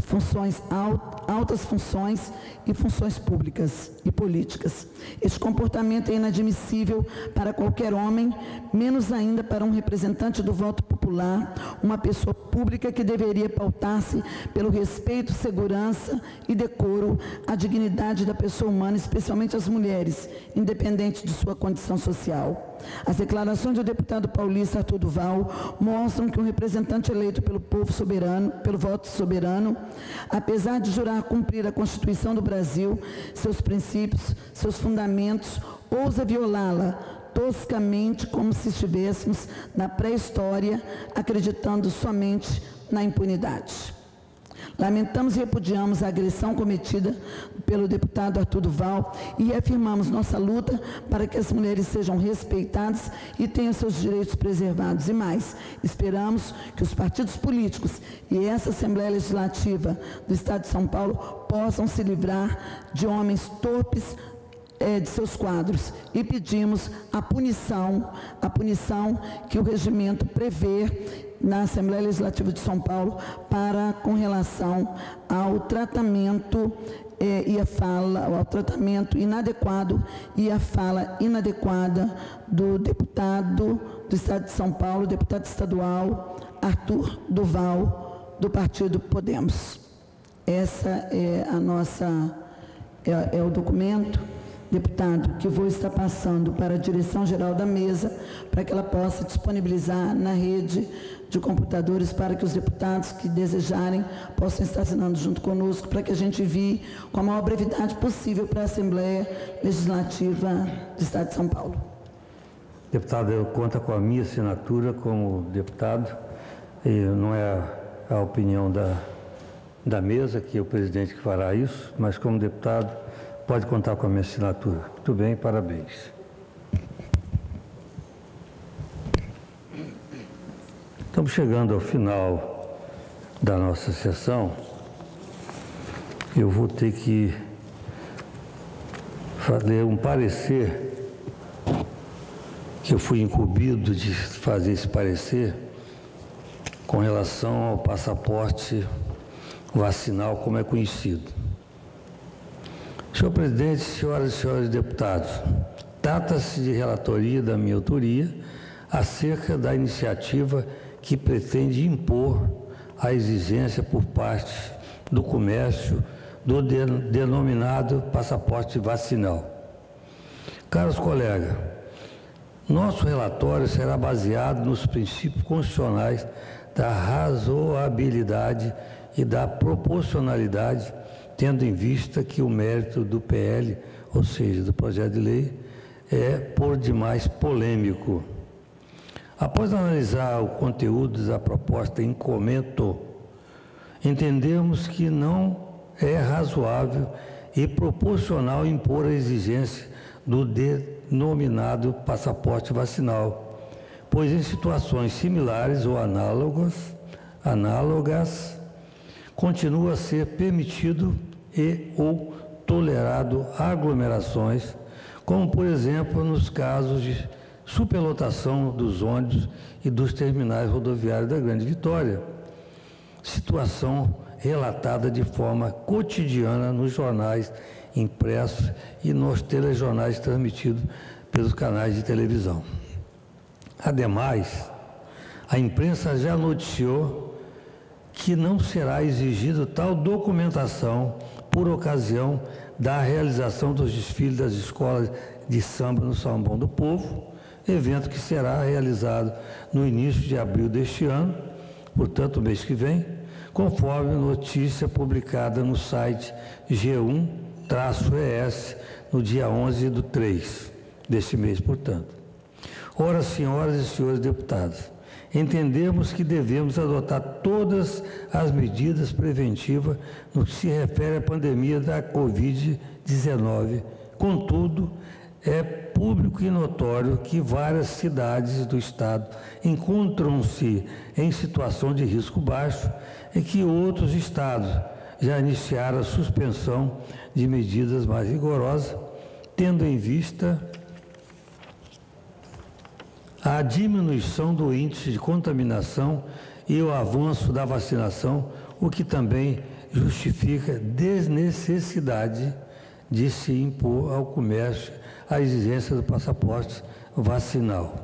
altas funções e funções públicas e políticas. Este comportamento é inadmissível para qualquer homem, menos ainda para um representante do voto popular, uma pessoa pública que deveria pautar-se pelo respeito, segurança e decoro à dignidade da pessoa humana, especialmente as mulheres, independente de sua condição social. As declarações do deputado paulista Arthur Duval mostram que um representante eleito pelo povo soberano, pelo voto soberano, apesar de jurar cumprir a Constituição do Brasil, seus princípios, seus fundamentos, ousa violá-la toscamente, como se estivéssemos na pré-história, acreditando somente na impunidade. Lamentamos e repudiamos a agressão cometida pelo deputado Arthur Duval e reafirmamos nossa luta para que as mulheres sejam respeitadas e tenham seus direitos preservados. E mais, esperamos que os partidos políticos e essa Assembleia Legislativa do Estado de São Paulo possam se livrar de homens torpes de seus quadros e pedimos a punição que o regimento prevê na Assembleia Legislativa de São Paulo com relação ao tratamento ao tratamento inadequado e a fala inadequada do deputado do Estado de São Paulo, deputado estadual Arthur Duval, do partido Podemos. Essa é a nossa, é o documento deputado, que vou estar passando para a direção-geral da mesa, para que ela possa disponibilizar na rede de computadores para que os deputados que desejarem possam estar assinando junto conosco, para que a gente envie com a maior brevidade possível para a Assembleia Legislativa do Estado de São Paulo. Deputado, eu conto com a minha assinatura como deputado, e não é a opinião da mesa, que é o presidente que fará isso, mas como deputado, pode contar com a minha assinatura. Muito bem, parabéns. Estamos chegando ao final da nossa sessão. Eu vou ter que fazer um parecer, que eu fui incumbido de fazer esse parecer com relação ao passaporte vacinal, como é conhecido. Senhor presidente, senhoras e senhores deputados, trata-se de relatoria da minha autoria acerca da iniciativa que pretende impor a exigência por parte do comércio do denominado passaporte vacinal. Caros colegas, nosso relatório será baseado nos princípios constitucionais da razoabilidade e da proporcionalidade, tendo em vista que o mérito do PL, ou seja, do projeto de lei, é por demais polêmico. Após analisar o conteúdo da proposta em comento, entendemos que não é razoável e proporcional impor a exigência do denominado passaporte vacinal, pois em situações similares ou análogas continua a ser permitido e ou tolerado aglomerações, como por exemplo nos casos de superlotação dos ônibus e dos terminais rodoviários da Grande Vitória, situação relatada de forma cotidiana nos jornais impressos e nos telejornais transmitidos pelos canais de televisão. Ademais, a imprensa já noticiou que não será exigido tal documentação por ocasião da realização dos desfiles das escolas de samba no São João do Povo, evento que será realizado no início de abril deste ano, portanto, mês que vem, conforme notícia publicada no site G1-ES, no dia 11/3 deste mês, portanto. Ora, senhoras e senhores deputados, entendemos que devemos adotar todas as medidas preventivas no que se refere à pandemia da Covid-19. Contudo, é público e notório que várias cidades do Estado encontram-se em situação de risco baixo e que outros estados já iniciaram a suspensão de medidas mais rigorosas, tendo em vista a diminuição do índice de contaminação e o avanço da vacinação, o que também justifica a desnecessidade de se impor ao comércio a exigência do passaporte vacinal.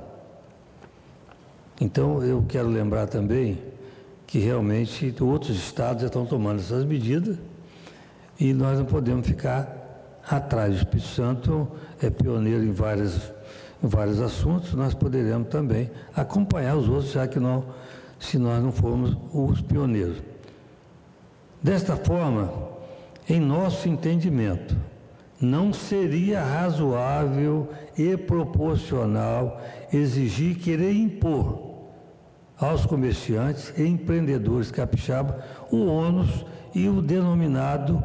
Então, eu quero lembrar também que realmente outros estados já estão tomando essas medidas e nós não podemos ficar atrás. O Espírito Santo é pioneiro em vários assuntos, nós poderemos também acompanhar os outros, já que se nós não formos os pioneiros. Desta forma, em nosso entendimento, não seria razoável e proporcional exigir querer impor aos comerciantes e empreendedores capixabas o ônus e o denominado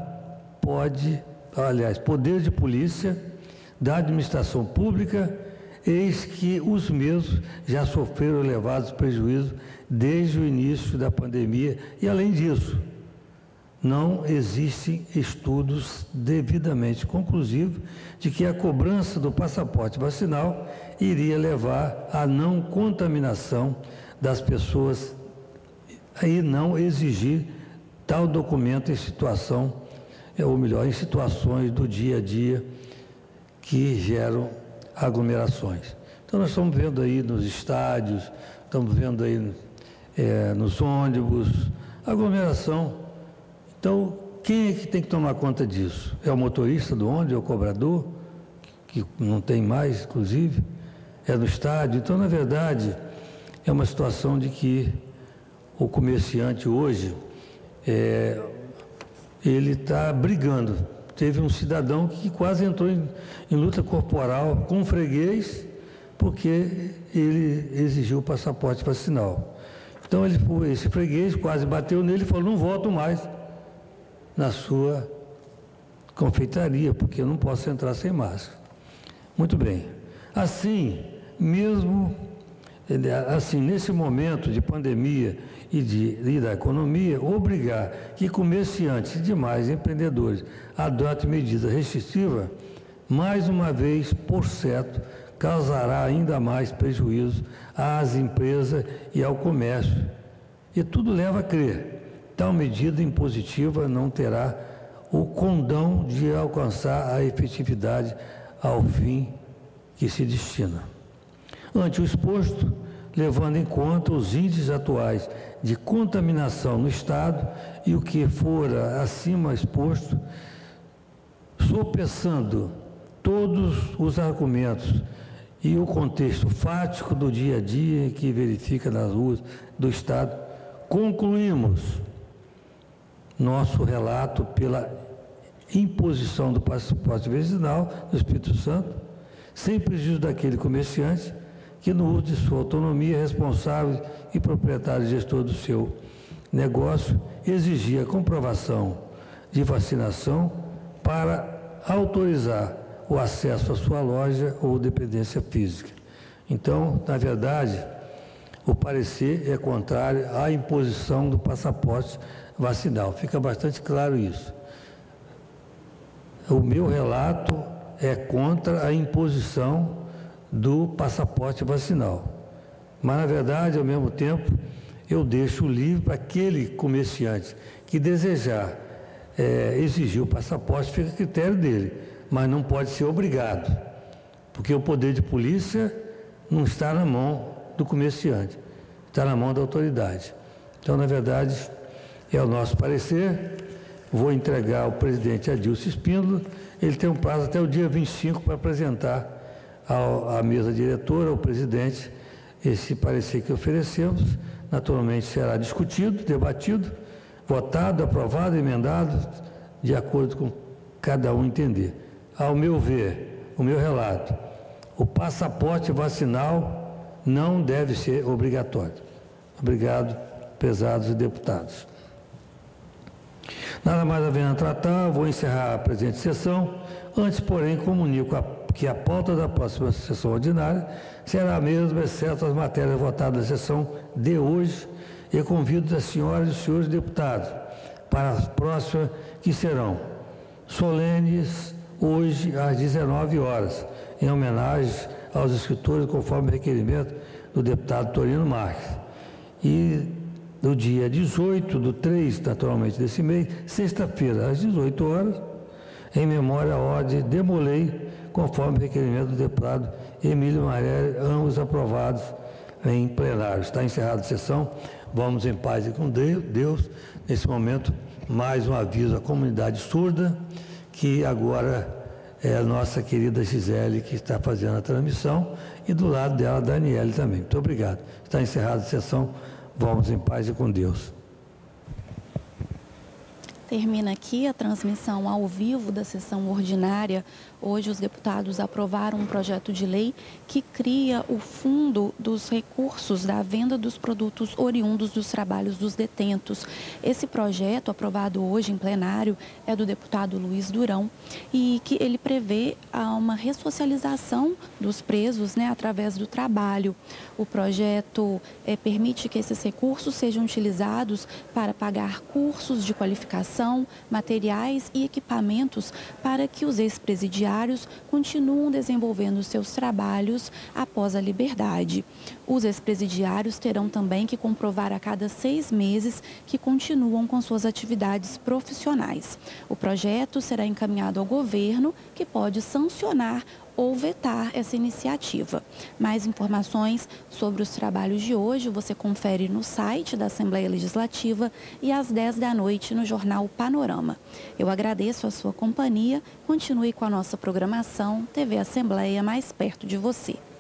poder de polícia da administração pública, eis que os mesmos já sofreram elevados prejuízos desde o início da pandemia e, além disso, não existem estudos devidamente conclusivos de que a cobrança do passaporte vacinal iria levar à não contaminação das pessoas e não exigir tal documento em situação, ou melhor, em situações do dia a dia que geram aglomerações. Então, nós estamos vendo aí nos estádios, estamos vendo aí nos ônibus, aglomeração. Então, quem é que tem que tomar conta disso? É o motorista do ônibus, é o cobrador? que não tem mais, inclusive, é no estádio. Então, na verdade, é uma situação de que o comerciante hoje, ele está brigando. Teve um cidadão que quase entrou em luta corporal com um freguês, porque ele exigiu o passaporte vacinal. Então, esse freguês quase bateu nele e falou: não volto mais na sua confeitaria, porque eu não posso entrar sem máscara. Muito bem. Assim, mesmo assim, nesse momento de pandemia e da economia, obrigar que comerciantes e demais empreendedores adotem medida restritiva, mais uma vez, por certo, causará ainda mais prejuízo às empresas e ao comércio. E tudo leva a crer, tal medida impositiva não terá o condão de alcançar a efetividade ao fim que se destina. Ante o exposto, levando em conta os índices atuais de contaminação no Estado e o que fora acima exposto, sopesando todos os argumentos e o contexto fático do dia a dia que verifica nas ruas do Estado, concluímos nosso relato pela imposição do passaporte vacinal no Espírito Santo, sem prejuízo daquele comerciante que, no uso de sua autonomia, responsável e proprietário e gestor do seu negócio, exigia a comprovação de vacinação para autorizar o acesso à sua loja ou dependência física. Então, na verdade, o parecer é contrário à imposição do passaporte vacinal. Fica bastante claro isso. O meu relato é contra a imposição do passaporte vacinal. Mas, na verdade, ao mesmo tempo, eu deixo livre para aquele comerciante que desejar exigir o passaporte, fica a critério dele, mas não pode ser obrigado, porque o poder de polícia não está na mão do comerciante, está na mão da autoridade. Então, na verdade, é o nosso parecer. Vou entregar ao presidente Adilson Espíndola. Ele tem um prazo até o dia 25 para apresentar à mesa diretora, ao presidente, esse parecer que oferecemos. Naturalmente será discutido, debatido, votado, aprovado, emendado, de acordo com cada um entender. Ao meu ver, o meu relato, o passaporte vacinal não deve ser obrigatório. Obrigado, prezados deputados. Nada mais havendo a tratar, vou encerrar a presente sessão. Antes, porém, comunico que a pauta da próxima sessão ordinária será a mesma, exceto as matérias votadas na sessão de hoje, e convido as senhoras e os senhores deputados para as próximas, que serão solenes hoje às 19 horas, em homenagem aos escritores, conforme requerimento do deputado Torino Marques. E no dia 18/3, naturalmente, desse mês, sexta-feira, às 18 horas, em memória à ordem de Demolei, conforme requerimento do deputado Emílio Marelli, ambos aprovados em plenário. Está encerrada a sessão. Vamos em paz e com Deus. Nesse momento, mais um aviso à comunidade surda, que agora é a nossa querida Gisele que está fazendo a transmissão, e do lado dela a Daniele também. Muito obrigado. Está encerrada a sessão. Vamos em paz e com Deus. Termina aqui a transmissão ao vivo da sessão ordinária. Hoje os deputados aprovaram um projeto de lei que cria o fundo dos recursos da venda dos produtos oriundos dos trabalhos dos detentos. Esse projeto, aprovado hoje em plenário, é do deputado Luiz Durão, e que ele prevê uma ressocialização dos presos, através do trabalho. O projeto permite que esses recursos sejam utilizados para pagar cursos de qualificação, materiais e equipamentos para que os ex-presidiários continuam desenvolvendo seus trabalhos após a liberdade. Os ex-presidiários terão também que comprovar a cada 6 meses que continuam com suas atividades profissionais. O projeto será encaminhado ao governo, que pode sancionar ou vetar essa iniciativa. Mais informações sobre os trabalhos de hoje você confere no site da Assembleia Legislativa e às 10 da noite no jornal Panorama. Eu agradeço a sua companhia. Continue com a nossa programação TV Assembleia, mais perto de você.